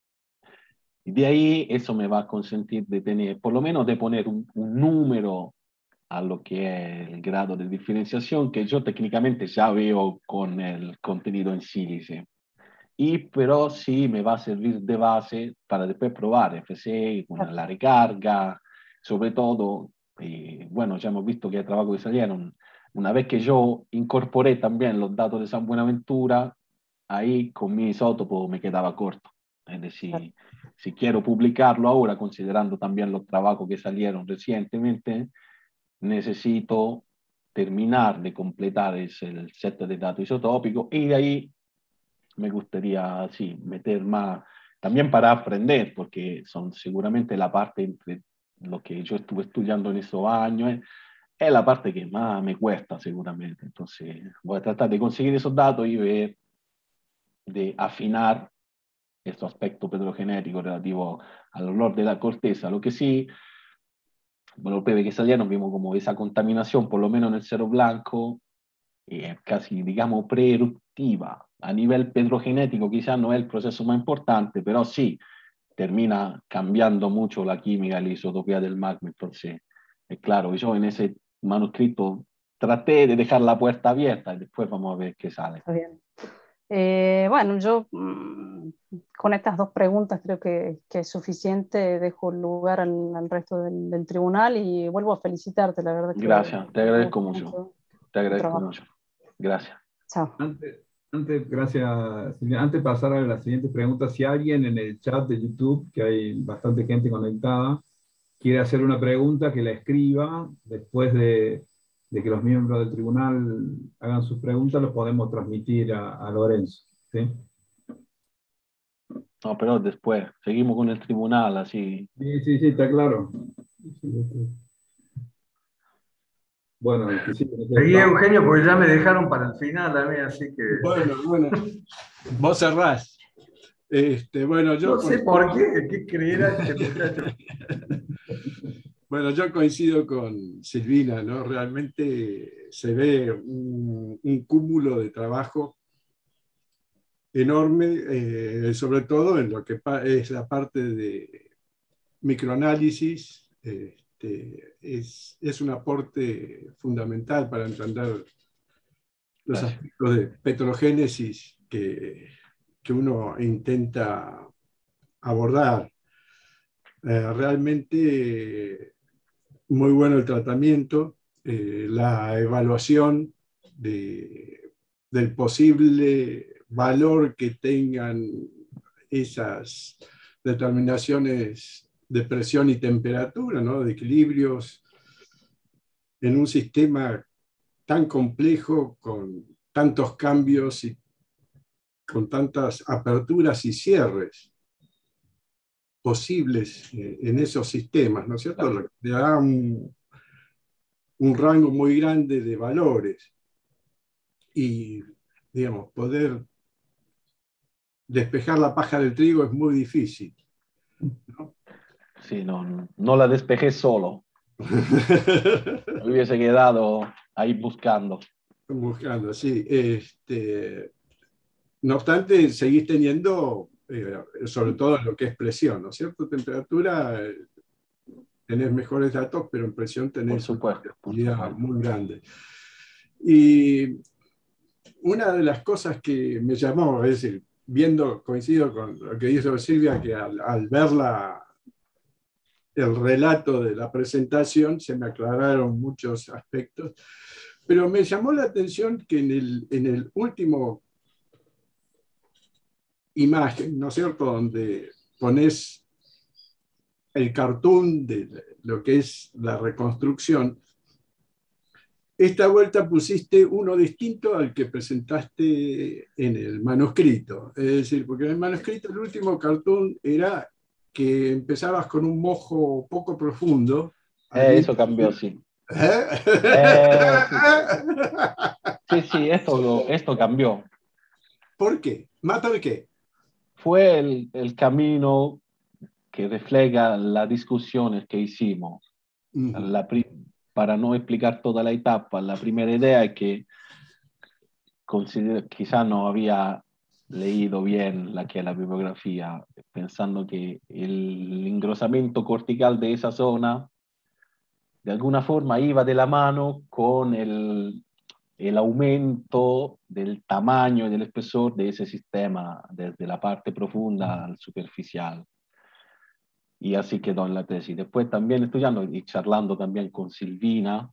y de ahí eso me va a consentir de tener, por lo menos de poner un, un número a lo que es el grado de diferenciación que yo técnicamente ya veo con el contenido en sílice. Y pero sí me va a servir de base para después probar F C con la recarga, sobre todo, eh, bueno, ya hemos visto que el trabajo que salieron, una vez que yo incorporé también los datos de San Buenaventura, ahí con mi isótopo me quedaba corto. Es decir, si quiero publicarlo ahora, considerando también los trabajos que salieron recientemente, necesito terminar de completar ese, el set de datos isotópicos, y de ahí me gustaría sí, meter más, también para aprender, porque son seguramente la parte entre lo que yo estuve estudiando en esos años, es, es la parte que más me cuesta seguramente. Entonces voy a tratar de conseguir esos datos y ver, de afinar estos aspectos petrogenéticos relativos al olor de la corteza. Lo que sí, bueno, los P V que salieron, vimos como esa contaminación, por lo menos en el Cerro Blanco, eh, casi, digamos, pre-eruptiva. A nivel petrogenético quizás no es el proceso más importante, pero sí termina cambiando mucho la química y la isotopía del magma. Entonces, es claro, yo en ese manuscrito traté de dejar la puerta abierta y después vamos a ver qué sale. Está bien. Eh, bueno, yo mmm, con estas dos preguntas creo que, que es suficiente. Dejo lugar al, al resto del, del tribunal y vuelvo a felicitarte, la verdad. Gracias, que te agradezco mucho. mucho. Te agradezco mucho. Gracias. Chao. Antes, antes, gracias, Silvia. Antes de pasar a la siguiente pregunta, si alguien en el chat de YouTube, que hay bastante gente conectada, quiere hacer una pregunta, que la escriba. Después de, de que los miembros del tribunal hagan sus preguntas, los podemos transmitir a, a Lorenzo. ¿Sí? No, pero después, seguimos con el tribunal, así. Sí, sí, sí, está claro. Bueno, el que sí, Seguí, Eugenio, porque ya me dejaron para el final a mí, así que... Bueno, bueno, vos cerrás. Este, bueno, yo no sé por qué, ¿qué creerá este muchacho? Bueno, yo coincido con Silvina, ¿no? Realmente se ve un, un cúmulo de trabajo enorme, eh, sobre todo en lo que es la parte de microanálisis. Este, es, es un aporte fundamental para entender los Gracias. aspectos de petrogénesis que, que uno intenta abordar. Eh, realmente muy bueno el tratamiento, eh, la evaluación de, del posible valor que tengan esas determinaciones de presión y temperatura, ¿no? De equilibrios en un sistema tan complejo, con tantos cambios y con tantas aperturas y cierres posibles en esos sistemas, ¿no es cierto? Claro. Le da un, un rango muy grande de valores y, digamos, poder despejar la paja del trigo es muy difícil, ¿no? Sí, no, no la despejé solo. Me hubiese quedado ahí buscando. Buscando, sí. Este, no obstante, seguís teniendo, eh, sobre todo en lo que es presión, ¿no es cierto? Temperatura, eh, tenés mejores datos, pero en presión tenés por supuesto, una variabilidad por muy grande. Y una de las cosas que me llamó, es decir, viendo, coincido con lo que dijo Silvia, que al, al ver la, el relato de la presentación se me aclararon muchos aspectos, pero me llamó la atención que en el, en el último imagen, ¿no es cierto?, donde pones el cartoon de lo que es la reconstrucción, esta vuelta pusiste uno distinto al que presentaste en el manuscrito. Es decir, porque en el manuscrito el último cartoon era que empezabas con un mojo poco profundo. Eh, eso cambió, sí. ¿Eh? Eh, sí, sí, sí, esto, esto cambió. ¿Por qué? ¿Mata de qué? Fue el, el camino que refleja las discusiones que hicimos. Uh-huh. La para no explicar toda la etapa, la primera idea es que quizás no había leído bien la que es la bibliografía, pensando que el engrosamiento cortical de esa zona de alguna forma iba de la mano con el, el aumento del tamaño y del espesor de ese sistema, desde la parte profunda al superficial. Y así quedó en la tesis. Después también estudiando y charlando también con Silvina,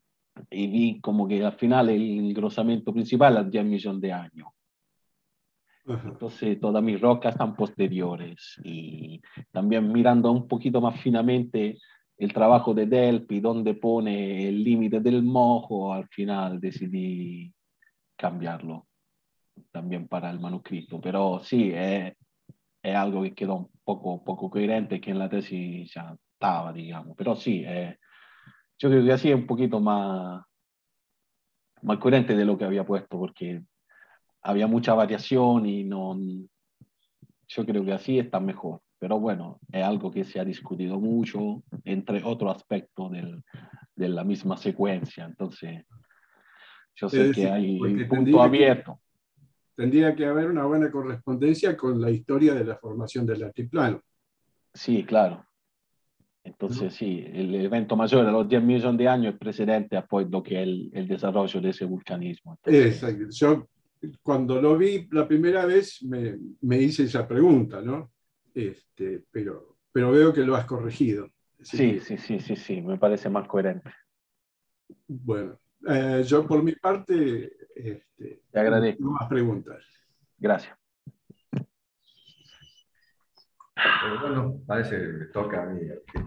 y vi como que al final el engrosamiento principal es diez millones de años. Ajá. Entonces todas mis rocas están posteriores. Y también mirando un poquito más finamente el trabajo de Delphi, donde pone el límite del mojo, al final decidí cambiarlo también para el manuscrito. Pero sí, es, es algo que quedó un poco, poco coherente, que en la tesis ya estaba, digamos. Pero sí, eh, yo creo que así es un poquito más, más coherente de lo que había puesto, porque había mucha variación y no, yo creo que así está mejor. Pero bueno, es algo que se ha discutido mucho, entre otros aspectos del, de la misma secuencia. Entonces, yo sé Es que decir, hay porque punto tendría que, abierto. tendría que haber una buena correspondencia con la historia de la formación del altiplano, Sí, claro. ¿no? Entonces, sí, el evento mayor de los diez millones de años es precedente a pues, lo que es el, el desarrollo de ese vulcanismo. Entonces, Exacto. Yo, cuando lo vi la primera vez, me, me hice esa pregunta, ¿no? Este, pero, pero veo que lo has corregido. Así sí, que, sí, sí, sí, sí, me parece más coherente. bueno, eh, yo por mi parte, este, Te no agradezco. tengo más preguntas. Gracias. Eh, bueno, parece que me toca a mí.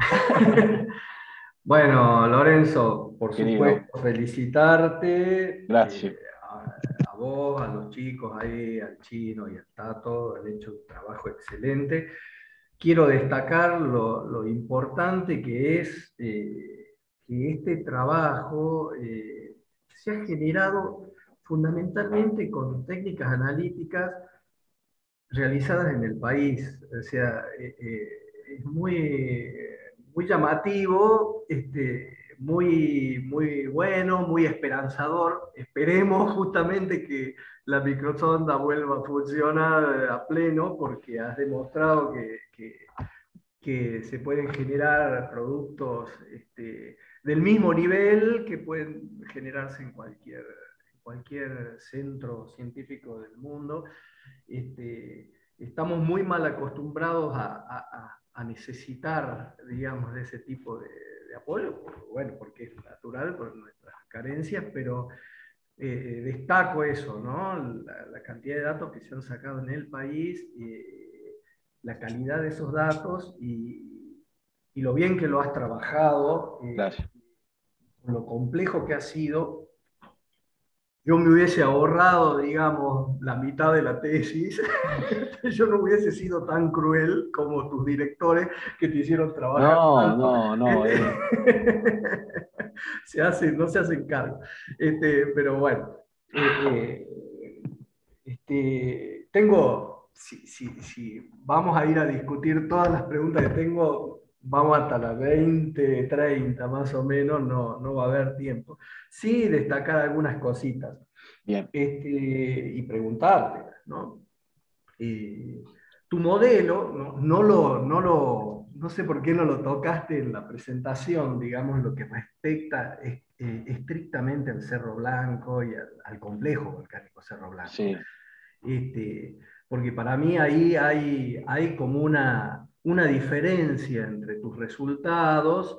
Bueno, Lorenzo, por Querido, supuesto, felicitarte gracias. eh, a, a vos, a los chicos ahí, al Chino y al Tato, han hecho un trabajo excelente. Quiero destacar lo, lo importante que es eh, que este trabajo eh, se ha generado fundamentalmente con técnicas analíticas realizadas en el país. O sea, eh, eh, es muy, muy llamativo, este, muy, muy bueno, muy esperanzador. Esperemos justamente que la microsonda vuelva a funcionar a pleno, porque has demostrado que, que, que se pueden generar productos este, del mismo nivel que pueden generarse en cualquier, en cualquier centro científico del mundo. Este, estamos muy mal acostumbrados a, a, a necesitar, digamos, de ese tipo de, de apoyo, bueno, porque es natural por nuestras carencias, pero eh, destaco eso, ¿no? La, la, cantidad de datos que se han sacado en el país, eh, la calidad de esos datos y, y, lo bien que lo has trabajado, eh, Gracias. lo complejo que ha sido. Yo me hubiese ahorrado, digamos, la mitad de la tesis. Yo no hubiese sido tan cruel como tus directores que te hicieron trabajar No, tanto. no, no. Eh. se hace, no se hacen cargo. Este, pero bueno, eh, eh, este, tengo, si, si, si vamos a ir a discutir todas las preguntas que tengo, vamos hasta las veinte, treinta más o menos, no, no va a haber tiempo. Sí, destacar algunas cositas. Bien. Este, y preguntarte, ¿no? Eh, tu modelo, ¿no? No, lo, no, lo, no sé por qué no lo tocaste en la presentación, digamos, lo que respecta eh, eh, estrictamente al Cerro Blanco y al, al complejo volcánico Cerro Blanco. Sí. Este, porque para mí ahí hay, hay como una, una diferencia entre tus resultados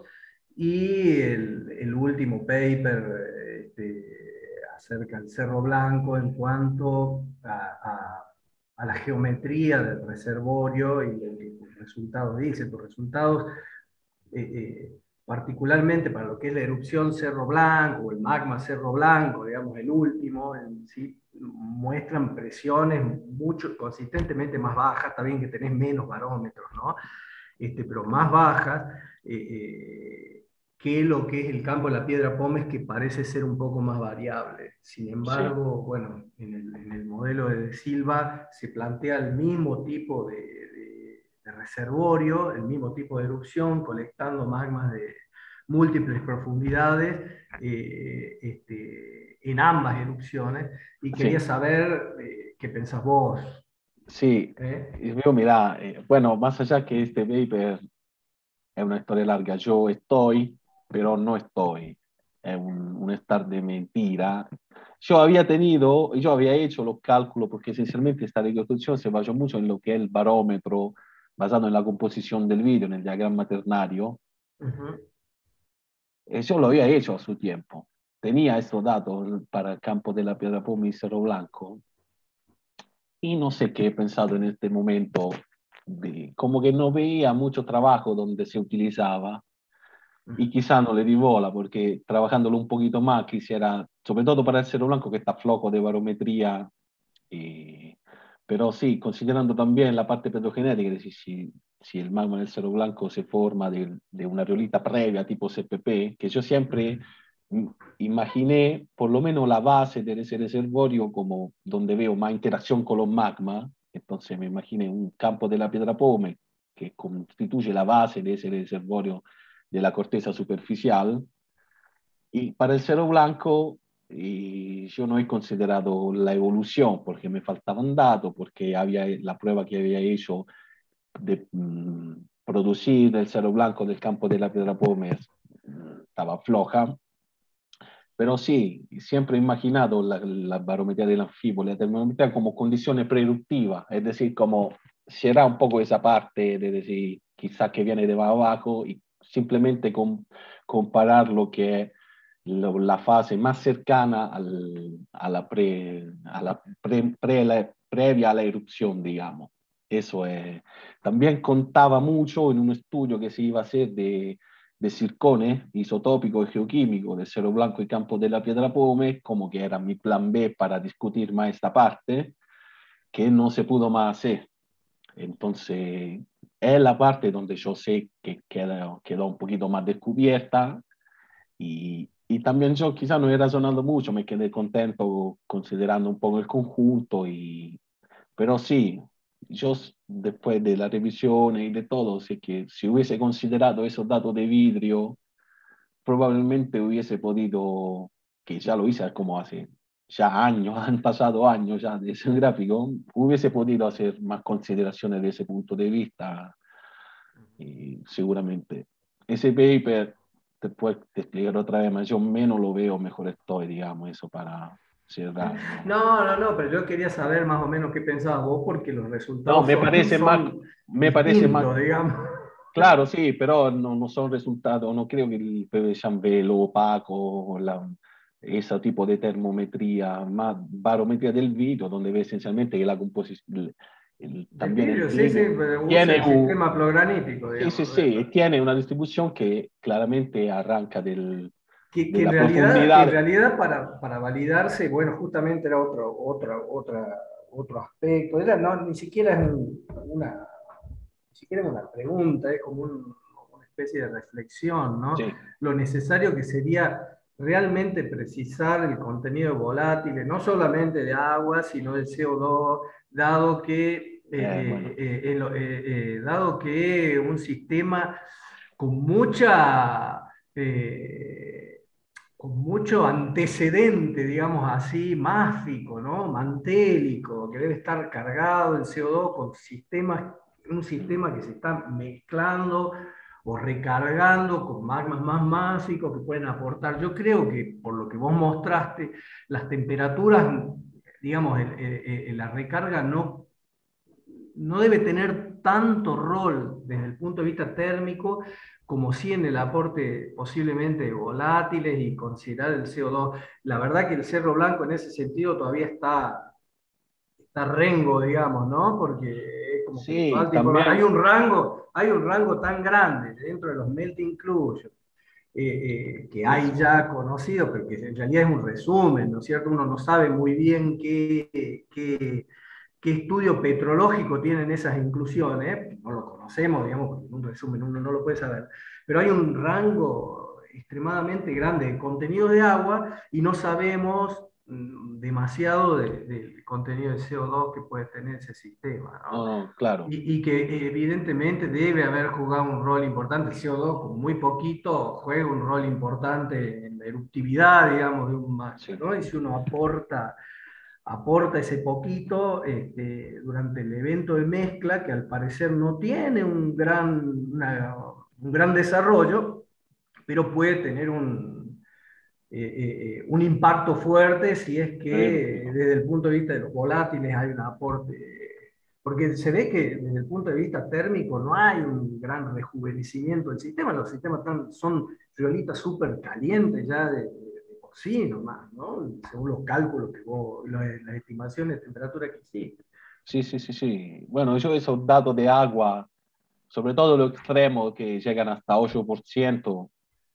y el, el último paper este, acerca del Cerro Blanco en cuanto a, a, a la geometría del reservorio y lo que tus resultados dicen. Tus resultados, eh, eh, particularmente para lo que es la erupción Cerro Blanco, o el magma Cerro Blanco, digamos el último, en sí, muestran presiones mucho, consistentemente más bajas, está bien que tenés menos barómetros, ¿no? Este, pero más bajas, eh, eh, que lo que es el campo de la Piedra Pómez, que parece ser un poco más variable. Sin embargo, sí. bueno, en el, en el modelo de De Silva se plantea el mismo tipo de, de, de reservorio, el mismo tipo de erupción, colectando magmas de múltiples profundidades eh, este, en ambas erupciones, y quería sí. saber eh, qué pensás vos. Sí, ¿Eh? Yo, mira, eh, bueno, más allá que este paper es una historia larga, yo estoy, pero no estoy, es un, un estar de mentira. Yo había tenido, yo había hecho los cálculos, porque esencialmente esta reconstrucción se basó mucho en lo que es el barómetro, basado en la composición del vídeo, en el diagrama ternario. Uh-huh. eh, yo lo había hecho a su tiempo, tenía estos datos para el campo de la Piedra Pómez y Cerro Blanco. y no sé qué he pensado en este momento, de, como que no veía mucho trabajo donde se utilizaba, y quizá no le di bola, porque trabajándolo un poquito más quisiera, sobre todo para el cero blanco que está flojo de barometría, eh, pero sí, considerando también la parte petrogenética, es decir, si, si el magma del cero blanco se forma de, de una riolita previa tipo C P P, que yo siempre mm, imaginé por lo menos la base de ese reservorio como donde veo más interacción con los magmas, entonces me imaginé un campo de la piedra pómez que constituye la base de ese reservorio de la corteza superficial. Y para el cero blanco, y yo no he considerado la evolución porque me faltaban datos, porque había la prueba que había hecho de mm, producir el cero blanco del campo de la piedra pómez mm, estaba floja. Pero sí, siempre he imaginado la, la barometría del anfibio, la termometría como condiciones preeruptivas, es decir, como será un poco esa parte de decir, quizás que viene de abajo y simplemente con, comparar lo que lo, la fase más cercana al, a la, pre, a la, pre, pre, la previa a la erupción, digamos. Eso es. También contaba mucho en un estudio que se iba a hacer de de circones isotópico y geoquímico del cero blanco y campo de la piedra pómez, como que era mi plan B para discutir más esta parte, que no se pudo más hacer. Entonces, es la parte donde yo sé que queda, quedó un poquito más descubierta y, y también yo quizá no he razonado mucho, me quedé contento considerando un poco el conjunto, y, pero sí, yo después de la revisión y de todo, sé que si hubiese considerado esos datos de vidrio, probablemente hubiese podido, que ya lo hice como hace ya años, han pasado años ya de ese gráfico, hubiese podido hacer más consideraciones de ese punto de vista. Y seguramente ese paper, después te explicaré otra vez más, yo menos lo veo, mejor estoy, digamos, eso para cerrar, ¿no? No, no, no, pero yo quería saber más o menos qué pensabas vos, porque los No, resultados me son, parece más, son me parece más, distintos, digamos. claro, sí, pero no, no son resultados, no creo que el P V Chamber, lo opaco, la, ese tipo de termometría, más barometría del vidrio, donde ve esencialmente que la composición, Del también el vidrio, sí, sí, vidrio pero usa tiene el un, sistema plogranítico, sí, sí, digamos. sí, tiene una distribución que claramente arranca del, Que, de que en la realidad, en profundidad. realidad para, para validarse, bueno, justamente era otro, otro, otra, otro aspecto, era, no, ni siquiera es un- una, ni siquiera es una pregunta, es como un- una especie de reflexión, ¿no? Sí, Lo necesario que sería realmente precisar el contenido volátil, no solamente de agua, sino del C O dos, dado que, eh, eh, eh, bueno, eh, el- eh, eh, dado que un sistema con mucha... eh, con mucho antecedente, digamos así, máfico, ¿no? Mantélico, que debe estar cargado el C O dos con sistemas, un sistema que se está mezclando o recargando con magmas más másicos que pueden aportar. Yo creo que, por lo que vos mostraste, las temperaturas, digamos, el, el, el, la recarga no, no debe tener tanto rol desde el punto de vista térmico como sí en el aporte posiblemente de volátiles y considerar el C O dos. La verdad que el Cerro Blanco en ese sentido todavía está, está rengo, digamos, ¿no? Porque es como que le sí, falta información. Hay también, un rango, hay un rango tan grande dentro de los melting inclusion, eh, eh, que hay eso, ya conocido, pero que en realidad es un resumen, ¿no es cierto? Uno no sabe muy bien qué, qué, qué estudio petrológico tienen esas inclusiones, no lo conocemos, digamos, porque en un resumen uno no lo puede saber, pero hay un rango extremadamente grande de contenido de agua y no sabemos mm, demasiado del de contenido de C O dos que puede tener ese sistema, ¿no? no, no, claro, Y, y que evidentemente debe haber jugado un rol importante, el C O dos con muy poquito juega un rol importante en la eruptividad, digamos, de un magma, sí. ¿no? Y si uno aporta aporta ese poquito este, durante el evento de mezcla, que al parecer no tiene un gran, una, un gran desarrollo, pero puede tener un, eh, eh, un impacto fuerte si es que Eruptivo. desde el punto de vista de los volátiles hay un aporte. Porque se ve que desde el punto de vista térmico no hay un gran rejuvenecimiento del sistema, los sistemas tan, son riolitas súper calientes ya de, por sí nomás, ¿no? Según los cálculos que vos, las estimaciones de temperatura que hiciste. Sí, sí, sí, sí. Bueno, yo esos datos de agua, sobre todo los extremos que llegan hasta ocho por ciento,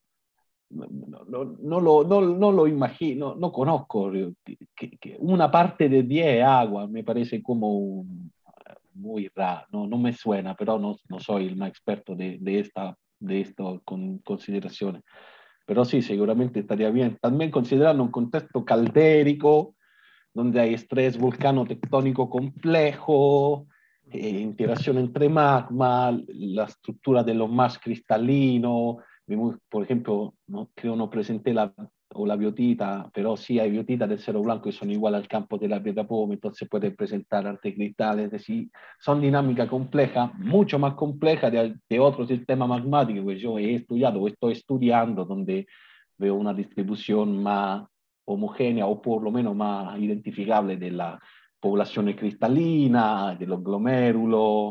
no, no, no, lo, no, no lo imagino, no conozco. Que, que una parte de diez agua me parece como un, muy raro, no, no me suena, pero no, no soy el más experto de, de esta de estas con, consideraciones. Pero sí, seguramente estaría bien. También considerando un contexto caldérico, donde hay estrés volcano-tectónico complejo, eh, interacción entre magma, la estructura de lo más cristalino. Por ejemplo, no, creo no presenté la, o la biotita, pero sí hay biotitas del Cerro Blanco que son igual al campo de la piedra Pómez, entonces puede presentar arte cristal, es decir, son dinámicas complejas, mucho más complejas de, de otro sistema magmático que yo he estudiado o estoy estudiando, donde veo una distribución más homogénea o por lo menos más identificable de la población cristalina, de los glomérulos,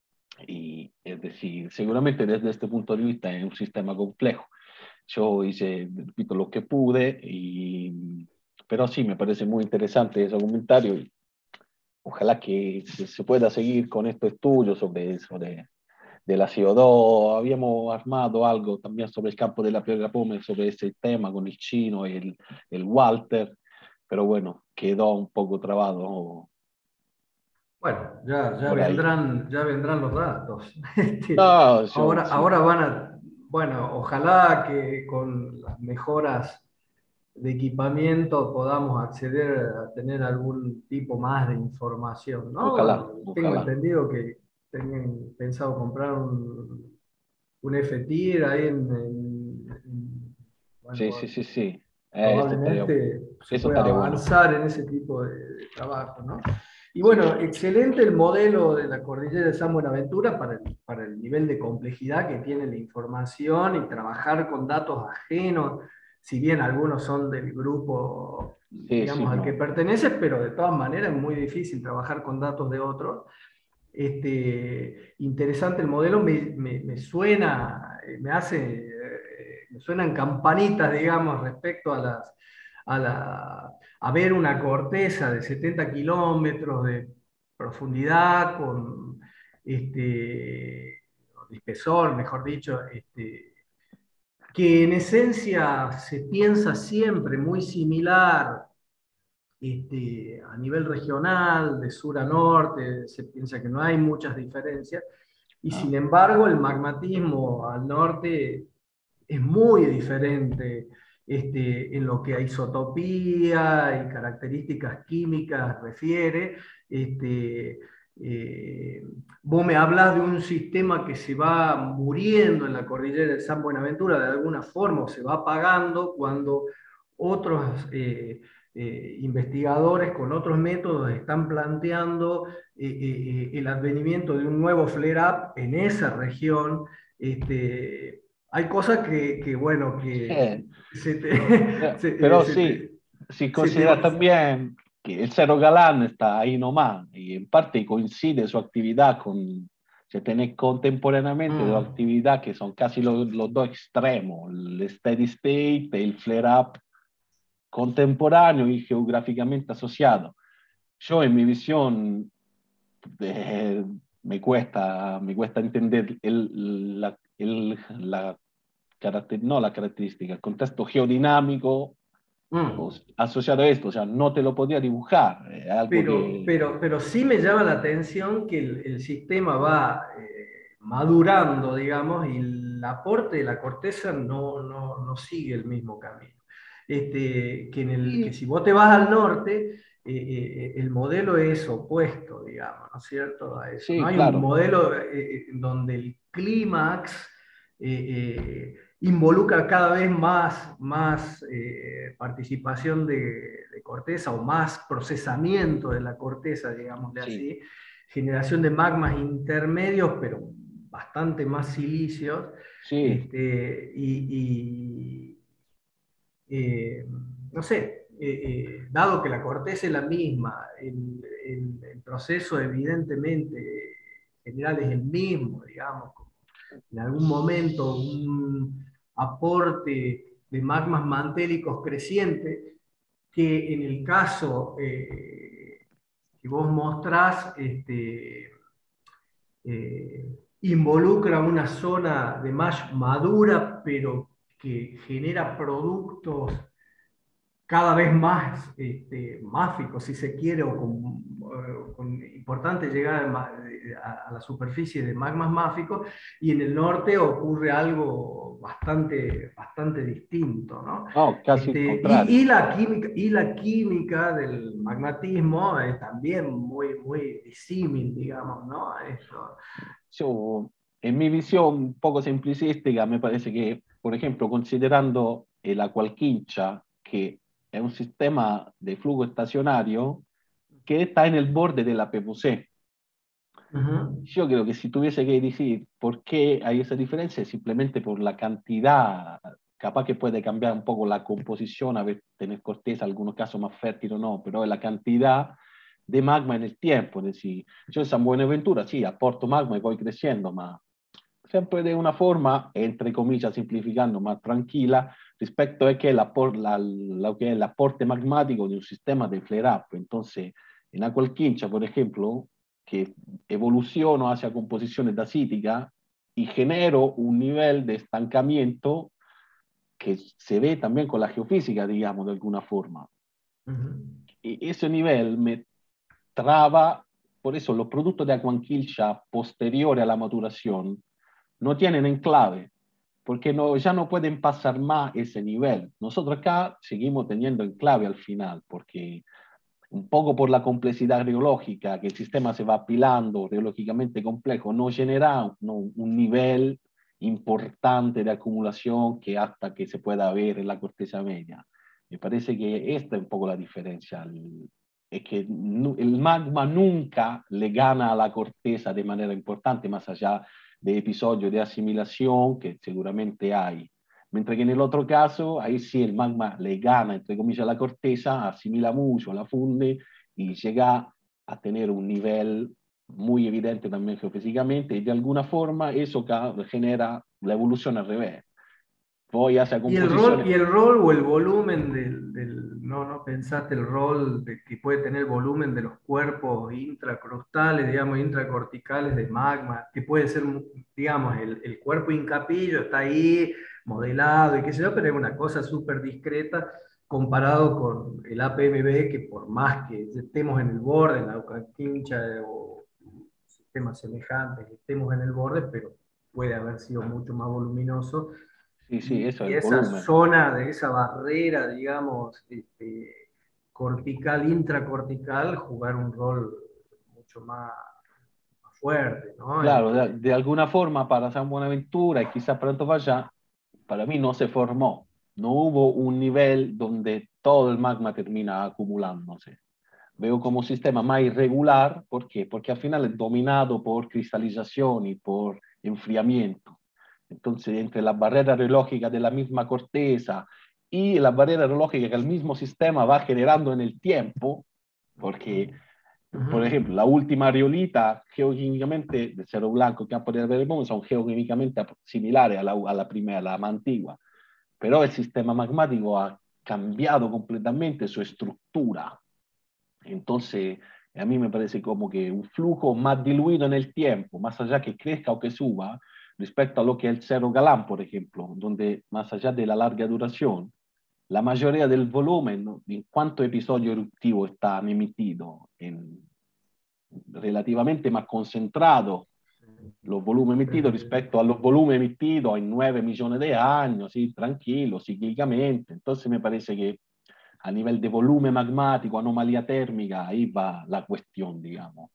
y es decir, seguramente desde este punto de vista es un sistema complejo. Yo hice, repito, lo que pude, y, pero sí, me parece muy interesante ese comentario y ojalá que se, se pueda seguir con estos estudios sobre, sobre de la C O dos. Habíamos armado algo también sobre el campo de la piedra Pómez, sobre ese tema con el chino y el, el Walter, pero bueno, quedó un poco trabado Bueno, ya, ya por ahí. vendrán, ya vendrán los datos. Este, No, yo, ahora, sí, ahora van a, bueno, ojalá que con las mejoras de equipamiento podamos acceder a tener algún tipo más de información, ojalá, ¿no? Tengo ojalá. entendido que tenían pensado comprar un, un F-Tier ahí en, en- en- Sí, sí, bueno, sí, sí. Eh, esto estaría, probablemente se eso pueda estaría bueno. avanzar en ese tipo de, de trabajo, ¿no? Y bueno, Sí, excelente el modelo de la cordillera de San Buenaventura para el, para el nivel de complejidad que tiene la información y trabajar con datos ajenos, si bien algunos son del grupo, sí, sí, digamos, al que no. pertenece, pero de todas maneras es muy difícil trabajar con datos de otros. Este, interesante el modelo, me, me, me suena, me hace, eh, me suenan campanitas, digamos, respecto a las, a la, a ver una corteza de setenta kilómetros de profundidad con este, de espesor, mejor dicho, este, que en esencia se piensa siempre muy similar este, a nivel regional, de sur a norte, se piensa que no hay muchas diferencias, y Ah, sin embargo el magmatismo al norte es muy diferente este, en lo que a isotopía y características químicas refiere. Este, eh, vos me hablas de un sistema que se va muriendo en la cordillera de San Buenaventura de alguna forma, o se va apagando cuando otros eh, eh, investigadores con otros métodos están planteando eh, eh, el advenimiento de un nuevo flare-up en esa región. Este, hay cosas que, que bueno, que eh, se te, eh, se, eh, pero se te, sí, si se te considera también que el Cerro Galán está ahí nomás y en parte coincide su actividad con, se tiene contemporáneamente dos mm, actividades que son casi los, los dos extremos, el steady state, el flare-up contemporáneo y geográficamente asociado. Yo en mi visión eh, me cuesta, me cuesta entender el, la, el, la, caracter, no la característica, el contexto geodinámico o, mm. asociado a esto, o sea, no te lo podía dibujar, es algo Pero, que... pero, pero sí me llama la atención que el, el sistema va eh, madurando, digamos, y el aporte de la corteza no, no, no sigue el mismo camino. Este, que, en el, que Y, si vos te vas al norte, eh, eh, el modelo es opuesto, digamos, ¿no es cierto? A eso. No sí, hay un claro, modelo eh, donde el clímax eh, eh, involucra cada vez más, más eh, participación de, de, corteza o más procesamiento de la corteza, digámosle sí, así, generación de magmas intermedios, pero bastante más silicios, sí, este, y, y eh, no sé, eh, eh, dado que la corteza es la misma, el, el, el proceso evidentemente general es el mismo, digamos, en algún momento un aporte de magmas mantélicos creciente, que en el caso eh, que vos mostrás este, eh, involucra una zona de más madura, pero que genera productos cada vez más este, máficos, si se quiere, o con, eh, con importante llegada a, a la superficie de magmas máficos, y en el norte ocurre algo bastante, bastante distinto, ¿no? No, casi Este, il contrario. y, y, la química, y la química del magmatismo es también muy, muy disímil, digamos, ¿no? Eso. Yo, en mi visión un poco simplicística, me parece que, por ejemplo, considerando el Aqualquincha, que es un sistema de flujo estacionario que está en el borde de la P V C. Uh-huh. Yo creo que si tuviese que decir por qué hay esa diferencia, es simplemente por la cantidad, capaz que puede cambiar un poco la composición, a ver, tener corteza, en algunos casos más fértil o no, pero es la cantidad de magma en el tiempo. Es decir, yo en San Buenaventura sí, aporto magma y voy creciendo, ma siempre de una forma, entre comillas, simplificando, más tranquila, respecto a que el, apor, la, lo que es el aporte magmático de un sistema de flare-up. Entonces, en Aqualquincha, por ejemplo, que evoluciono hacia composiciones dacíticas y genero un nivel de estancamiento que se ve también con la geofísica, digamos, de alguna forma. Uh-huh. Y ese nivel me traba, por eso los productos de Aqualquincha posteriores a la maturación no tienen enclave, porque no, ya no pueden pasar más ese nivel. Nosotros acá seguimos teniendo enclave al final, porque un poco por la complejidad geológica, que el sistema se va apilando, geológicamente complejo, no genera no, un nivel importante de acumulación que hasta que se pueda ver en la corteza media. Me parece que esta es un poco la diferencia. Es que el magma nunca le gana a la corteza de manera importante, más allá de episodios de asimilación que seguramente hay. Mientras que en el otro caso, ahí sí el magma le gana, entre comillas, la corteza, asimila mucho, la funde y llega a tener un nivel muy evidente también geofísicamente, y de alguna forma eso genera la evolución al revés. Voy hacia ¿Y el composiciones. rol, y el rol o el volumen del, del no, no pensaste el rol de, que puede tener el volumen de los cuerpos intracrustales, digamos, intracorticales de magma, que puede ser, digamos, el, el cuerpo incapillo está ahí modelado y qué sé yo, pero es una cosa súper discreta comparado con el A P M B, que por más que estemos en el borde, en la Aqualquincha o sistemas semejantes, estemos en el borde, pero puede haber sido mucho más voluminoso. Sí, sí, eso Y es el esa volumen. zona de esa barrera, digamos, este, cortical, intracortical, jugar un rol mucho más, más fuerte, ¿no? Claro, Este, de, de alguna forma para San Buenaventura y quizás para Antofagasta, para mí no se formó. No hubo un nivel donde todo el magma termina acumulándose. Veo como sistema más irregular, ¿por qué? Porque al final es dominado por cristalización y por enfriamiento. Entonces, entre las barreras reológicas de la misma corteza y las barreras reológicas que el mismo sistema va generando en el tiempo, porque, uh-huh. por ejemplo, la última riolita geoquímicamente de Cerro Blanco, Campo de Vermont, son geoquímicamente similares a la, a la primera, a la más antigua, pero el sistema magmático ha cambiado completamente su estructura. Entonces, a mí me parece como que un flujo más diluido en el tiempo, más allá que crezca o que suba, respecto a lo que es el Cerro Galán, por ejemplo, donde más allá de la larga duración, la mayoría del volumen, ¿no? En cuánto episodio eruptivo está emitido, en, relativamente más concentrado los volúmenes emitidos respecto a los volúmenes emitidos en nueve millones de años, ¿sí? Tranquilo, cíclicamente. Entonces me parece que a nivel de volumen magmático, anomalía térmica, ahí va la cuestión, digamos.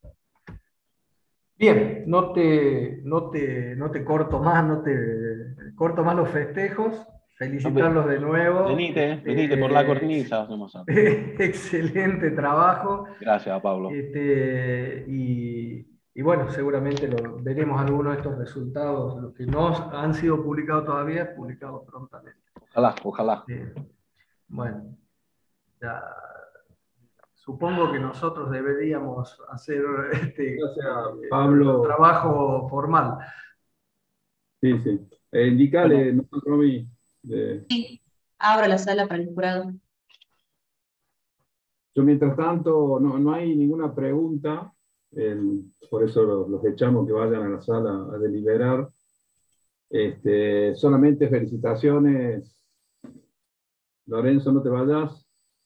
Bien, no te, no te, no te corto más, no te corto más los festejos. Felicitarlos de nuevo. Venite, Este, venite por la cornisa. Excelente trabajo. Gracias, Pablo. Este, y, y bueno, seguramente lo, veremos algunos de estos resultados, los que no han sido publicados todavía, publicados prontamente. Ojalá, ojalá. Eh, bueno, ya, supongo que nosotros deberíamos hacer este Gracias, Pablo. trabajo formal. Sí, sí. Eh, indicale, Bueno. no, Romy. De... Sí, abro la sala para el jurado. Yo, mientras tanto, no, no hay ninguna pregunta, el- por eso los, los echamos que vayan a la sala a deliberar. Este, solamente felicitaciones. Lorenzo, no te vayas.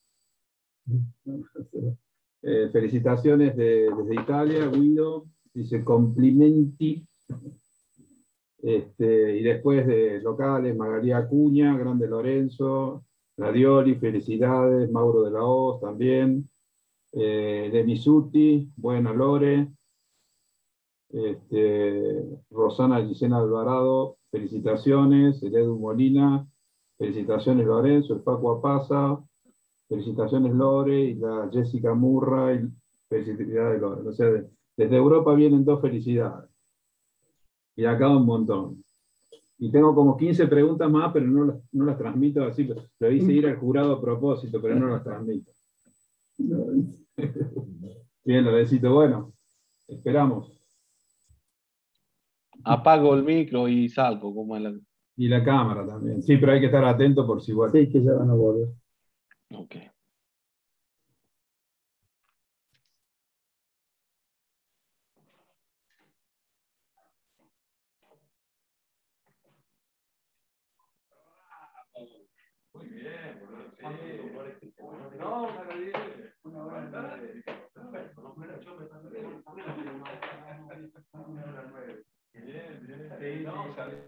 Eh, felicitaciones de- desde Italia, Guido. Dice complimenti. Este, y después de locales, Magalía Acuña, Grande Lorenzo, Radioli, felicidades, Mauro de la Hoz también, eh, de Misuti, buena Lore, este, Rosana Gisena Alvarado, felicitaciones, el Edu Molina, felicitaciones Lorenzo, el Paco Apaza, felicitaciones Lore, y la Jessica Murray, felicidades Lore. O sea, de- desde Europa vienen dos felicidades, y acá un montón. Y tengo como quince preguntas más, pero no las, no las transmito así. Lo hice ir al jurado a propósito, pero no las transmito. Bien, Lorencito. Bueno, esperamos. Apago el micro y salgo, como en la... Y la cámara también. Sí, pero hay que estar atento por si igual. Sí, que ya van a volver. Ok. Muy bien, boludo. Sí. No, para bien. Una buena tarde. Perfecto. No, mira, yo me Bien, bien. Sí, no,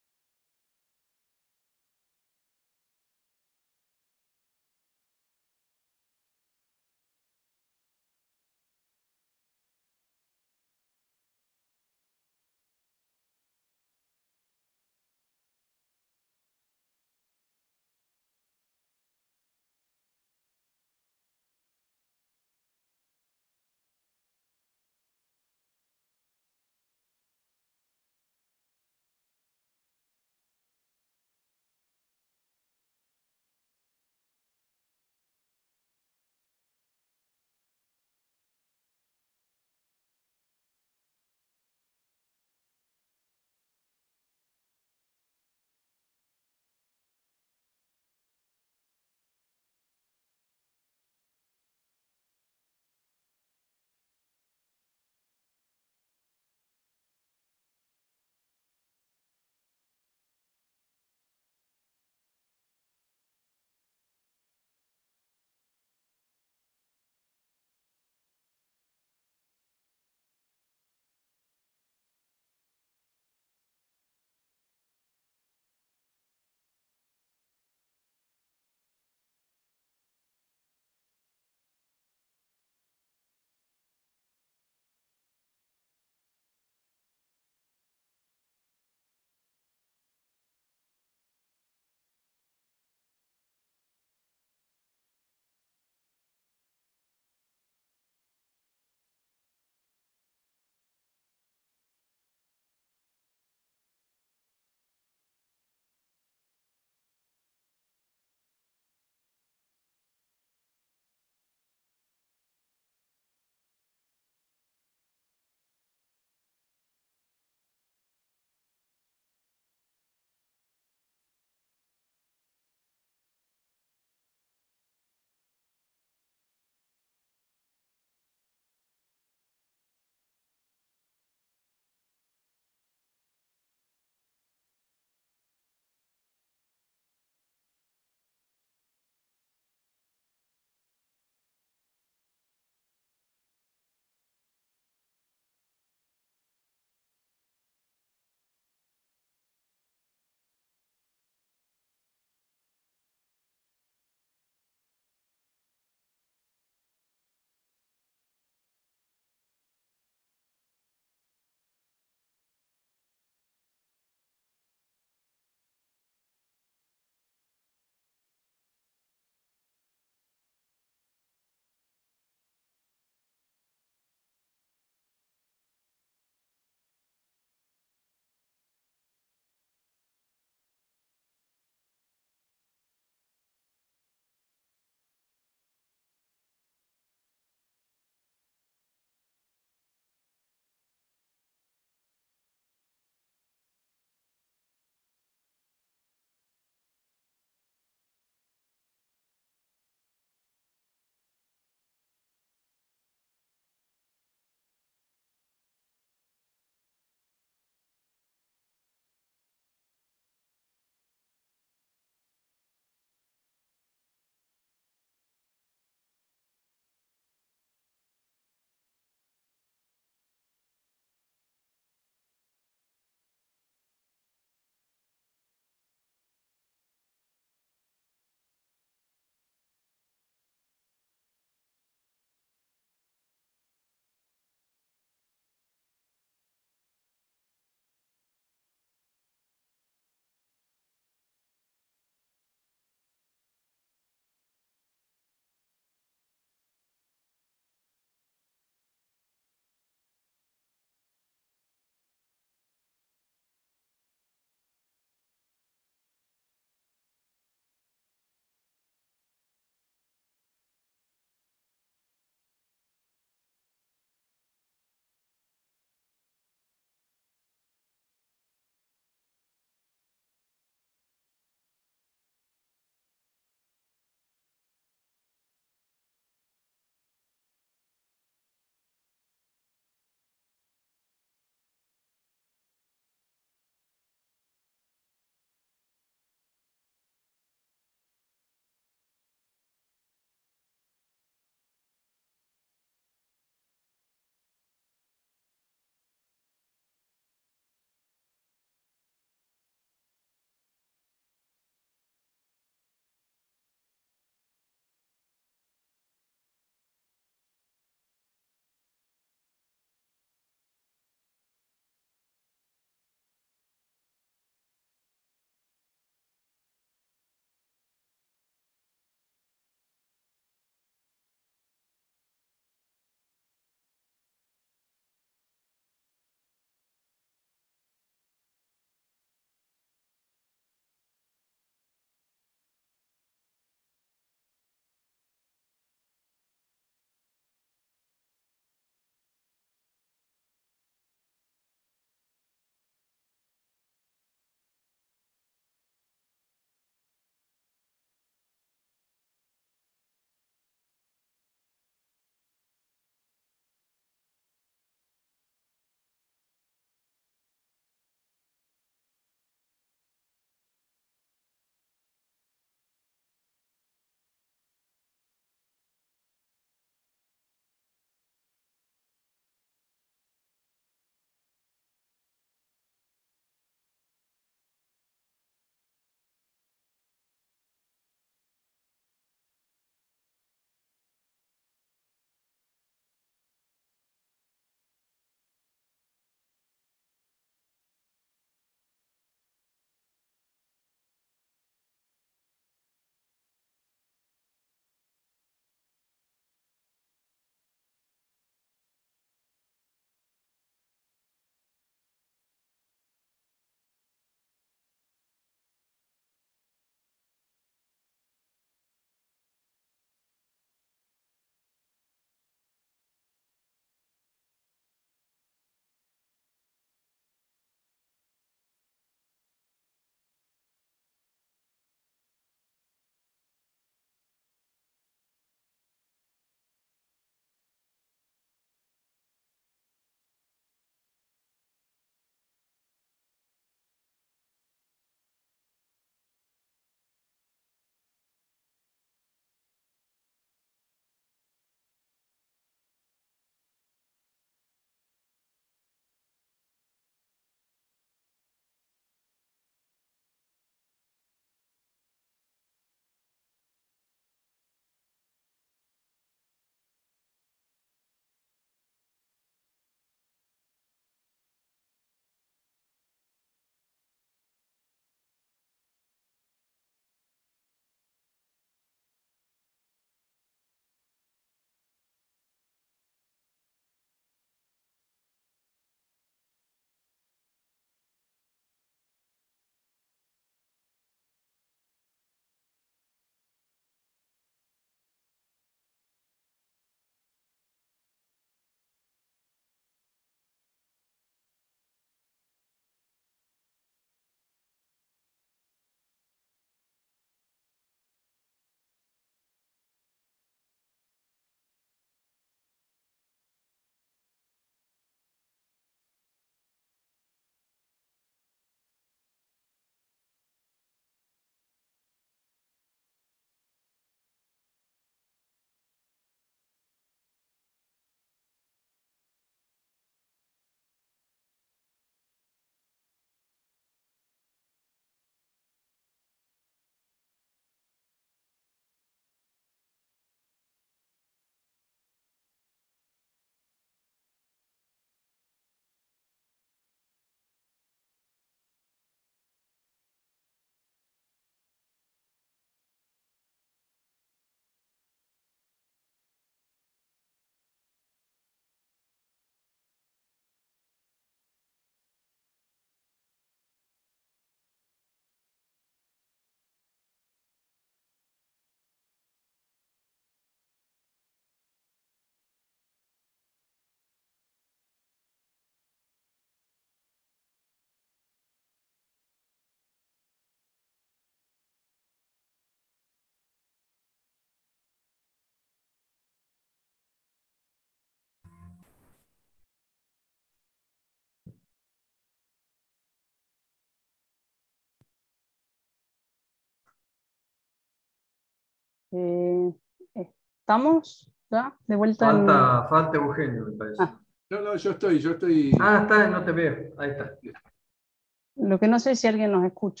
Eh, ¿Estamos ya de vuelta? Falta, en... falta Eugenio, me parece. Ah. No, no, yo estoy, yo estoy. Ah, está, no te veo. Ahí está. Lo que no sé es si alguien nos escucha.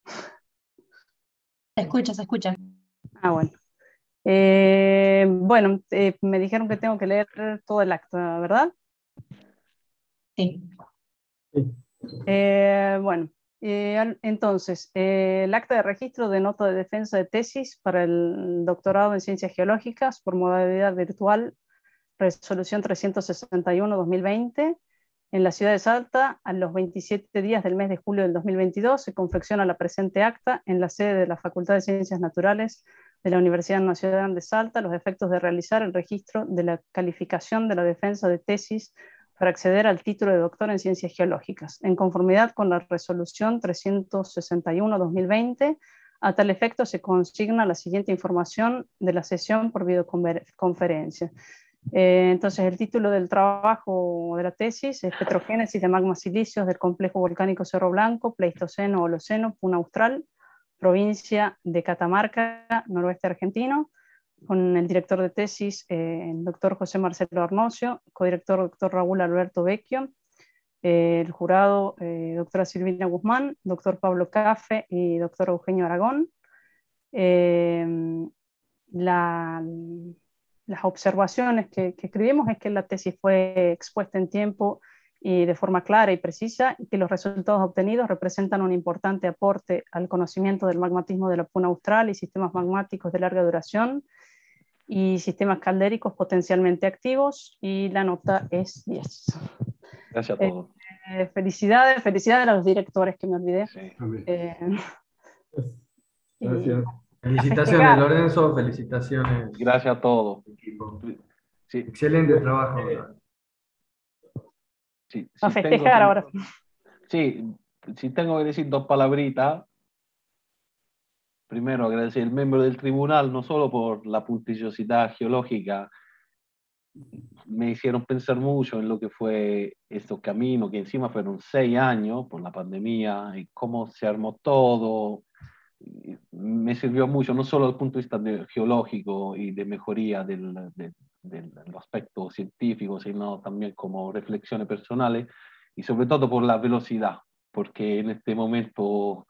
Se escucha, se escucha. Ah, bueno. Eh, bueno, eh, me dijeron que tengo que leer todo el acta, ¿verdad? Sí. Eh, bueno, eh, entonces, eh, el acta de registro de nota de defensa de tesis para el doctorado en ciencias geológicas por modalidad virtual, resolución trescientos sesenta y uno guión dos mil veinte, en la ciudad de Salta, a los veintisiete días del mes de julio del dos mil veintidós, se confecciona la presente acta en la sede de la Facultad de Ciencias Naturales de la Universidad Nacional de Salta, los efectos de realizar el registro de la calificación de la defensa de tesis para acceder al título de doctor en ciencias geológicas, en conformidad con la resolución trescientos sesenta y uno guión dos mil veinte. A tal efecto se consigna la siguiente información de la sesión por videoconferencia. Eh, entonces, el título del trabajo de la tesis es Petrogénesis de magmas silíceos del complejo volcánico Cerro Blanco, Pleistoceno, Holoceno, Puna Austral, provincia de Catamarca, noroeste argentino, con el director de tesis, eh, el doctor José Marcelo Arnocio, codirector doctor Raúl Alberto Vecchio, eh, el jurado eh, doctora Silvina Guzmán, doctor Pablo Cafe y doctor Eugenio Aragón. Eh, la, las observaciones que, que escribimos es que la tesis fue expuesta en tiempo y de forma clara y precisa, y que los resultados obtenidos representan un importante aporte al conocimiento del magmatismo de la Puna Austral y sistemas magmáticos de larga duración y sistemas caldéricos potencialmente activos, y la nota es diez. Gracias a todos. Eh, felicidades, felicidades a los directores, que me olvidé. Sí. Eh, Gracias. Felicitaciones, Lorenzo, felicitaciones. Gracias a todos. Equipo. Sí. Excelente trabajo. Sí, a sí festejar tengo, ahora. Sí, si tengo que decir dos palabritas. Primero, agradecer al miembro del tribunal, no solo por la puntillosidad geológica, me hicieron pensar mucho en lo que fue estos caminos, que encima fueron seis años por la pandemia, y cómo se armó todo. Me sirvió mucho, no solo desde el punto de vista de, geológico y de mejoría del, de, del, del aspecto científico, sino también como reflexiones personales, y sobre todo por la velocidad, porque en este momento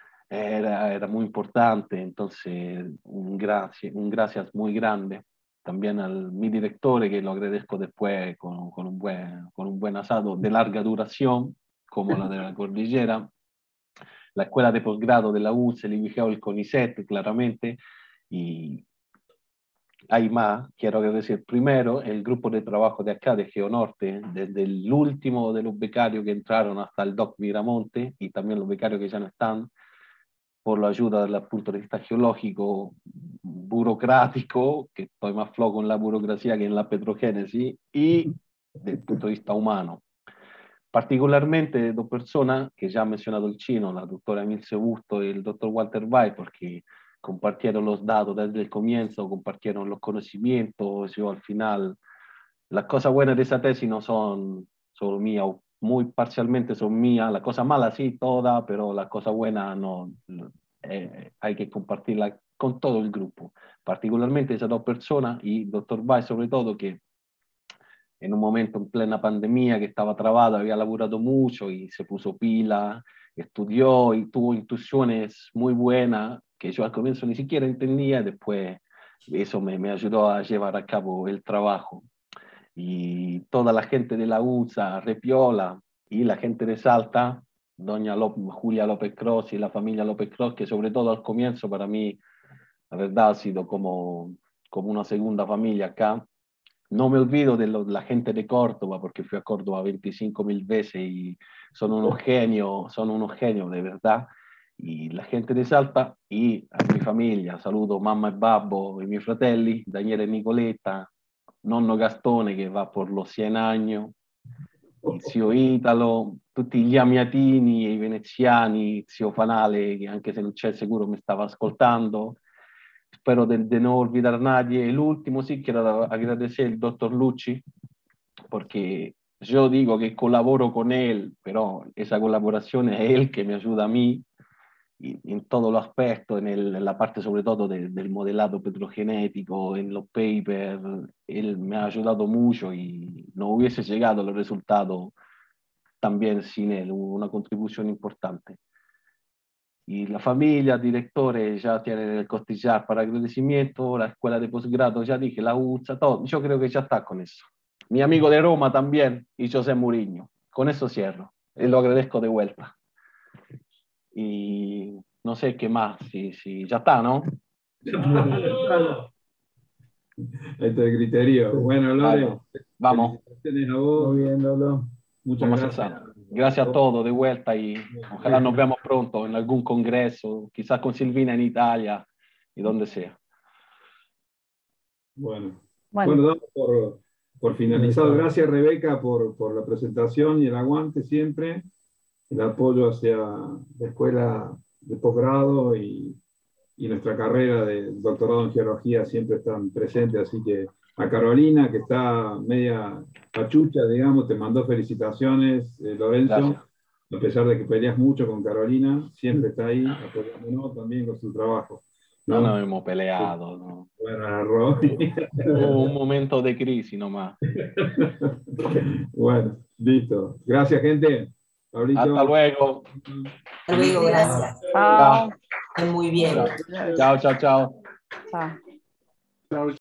era, era muy importante. Entonces un gracias, un gracias muy grande también al mi director, que lo agradezco después con, con, un buen, con un buen asado de larga duración, como la de la cordillera, la escuela de posgrado de la U C E L, el I G E O, el CONICET, claramente, y hay más. Quiero agradecer primero el grupo de trabajo de acá, de GeoNorte, desde el último de los becarios que entraron hasta el Doc Miramonte, y también los becarios que ya no están, por la ayuda desde el punto de vista geológico, burocrático, que estoy más flojo en la burocracia que en la petrogénesis, y del punto de vista humano. Particularmente dos personas que ya ha mencionado el chino, la doctora Emilce Busto y el doctor Walter Bay, porque compartieron los datos desde el comienzo, compartieron los conocimientos. Yo al final, las cosas buenas de esa tesis no son solo mías, o muy parcialmente son mías. La cosa mala sí, toda, pero la cosa buena no, eh, hay que compartirla con todo el grupo. Particularmente esas dos personas, y doctor Bay sobre todo, que en un momento en plena pandemia que estaba trabado, había laburado mucho y se puso pila, estudió y tuvo intuiciones muy buenas que yo al comienzo ni siquiera entendía, y después eso me, me ayudó a llevar a cabo el trabajo. Y toda la gente de la U S A, Repiola, y la gente de Salta, doña López, Julia López Cross y la familia López Cross, que sobre todo al comienzo para mí, la verdad, ha sido como, como una segunda familia acá. No me olvido de lo, la gente de Córdoba, porque fui a Córdoba veinticinco mil veces y son unos genios, son unos genios de verdad. Y la gente de Salta y a mi familia, saludo mamma e babbo e miei fratelli, Daniele e Nicoletta, nonno Gastone che va por los cien años, il zio Italo, tutti gli amiatini e i veneziani, zio Fanale, che anche se non c'è sicuro mi stava ascoltando. Espero de, de no olvidar a nadie. El último sí quiero agradecer al doctor Lucci, porque yo digo que colaboro con él, pero esa colaboración es él que me ayuda a mí, y, en todos los aspectos, en, el, en la parte sobre todo de, del modelado petrogenético, en los papers. Él me ha ayudado mucho y no hubiese llegado a los resultados también sin él, una contribución importante. Y la familia, directores ya tienen el costillar para agradecimiento, la escuela de posgrado, ya dije, la U T S A, todo. Yo creo que ya está con eso. Mi amigo de Roma también, y José Mourinho. Con eso cierro. Y lo agradezco de vuelta. Y no sé qué más, si, si ya está, ¿no? Este es el criterio. Bueno, Lore, vamos. Felicitaciones a vos. Muy bien, Lolo. Muchas Vamos gracias. a gracias a todos de vuelta y ojalá nos veamos pronto en algún congreso, quizás con Silvina en Italia y donde sea. Bueno, bueno, bueno damos por, por finalizado. Gracias, Rebeca, por, por la presentación y el aguante siempre, el apoyo hacia la escuela de posgrado y, y nuestra carrera de doctorado en geología siempre están presentes, así que a Carolina, que está media pachucha, digamos, te mandó felicitaciones, eh, Lorenzo, gracias. A pesar de que peleas mucho con Carolina, siempre está ahí apoyándonos también con su trabajo. No, no nos hemos peleado, ¿no? Bueno, error. Hubo un momento de crisis nomás. Bueno, listo. Gracias, gente. Pablito. Hasta luego. Hasta luego, gracias. Chao. Muy bien. Chao, chao, chao. Chao. Chao.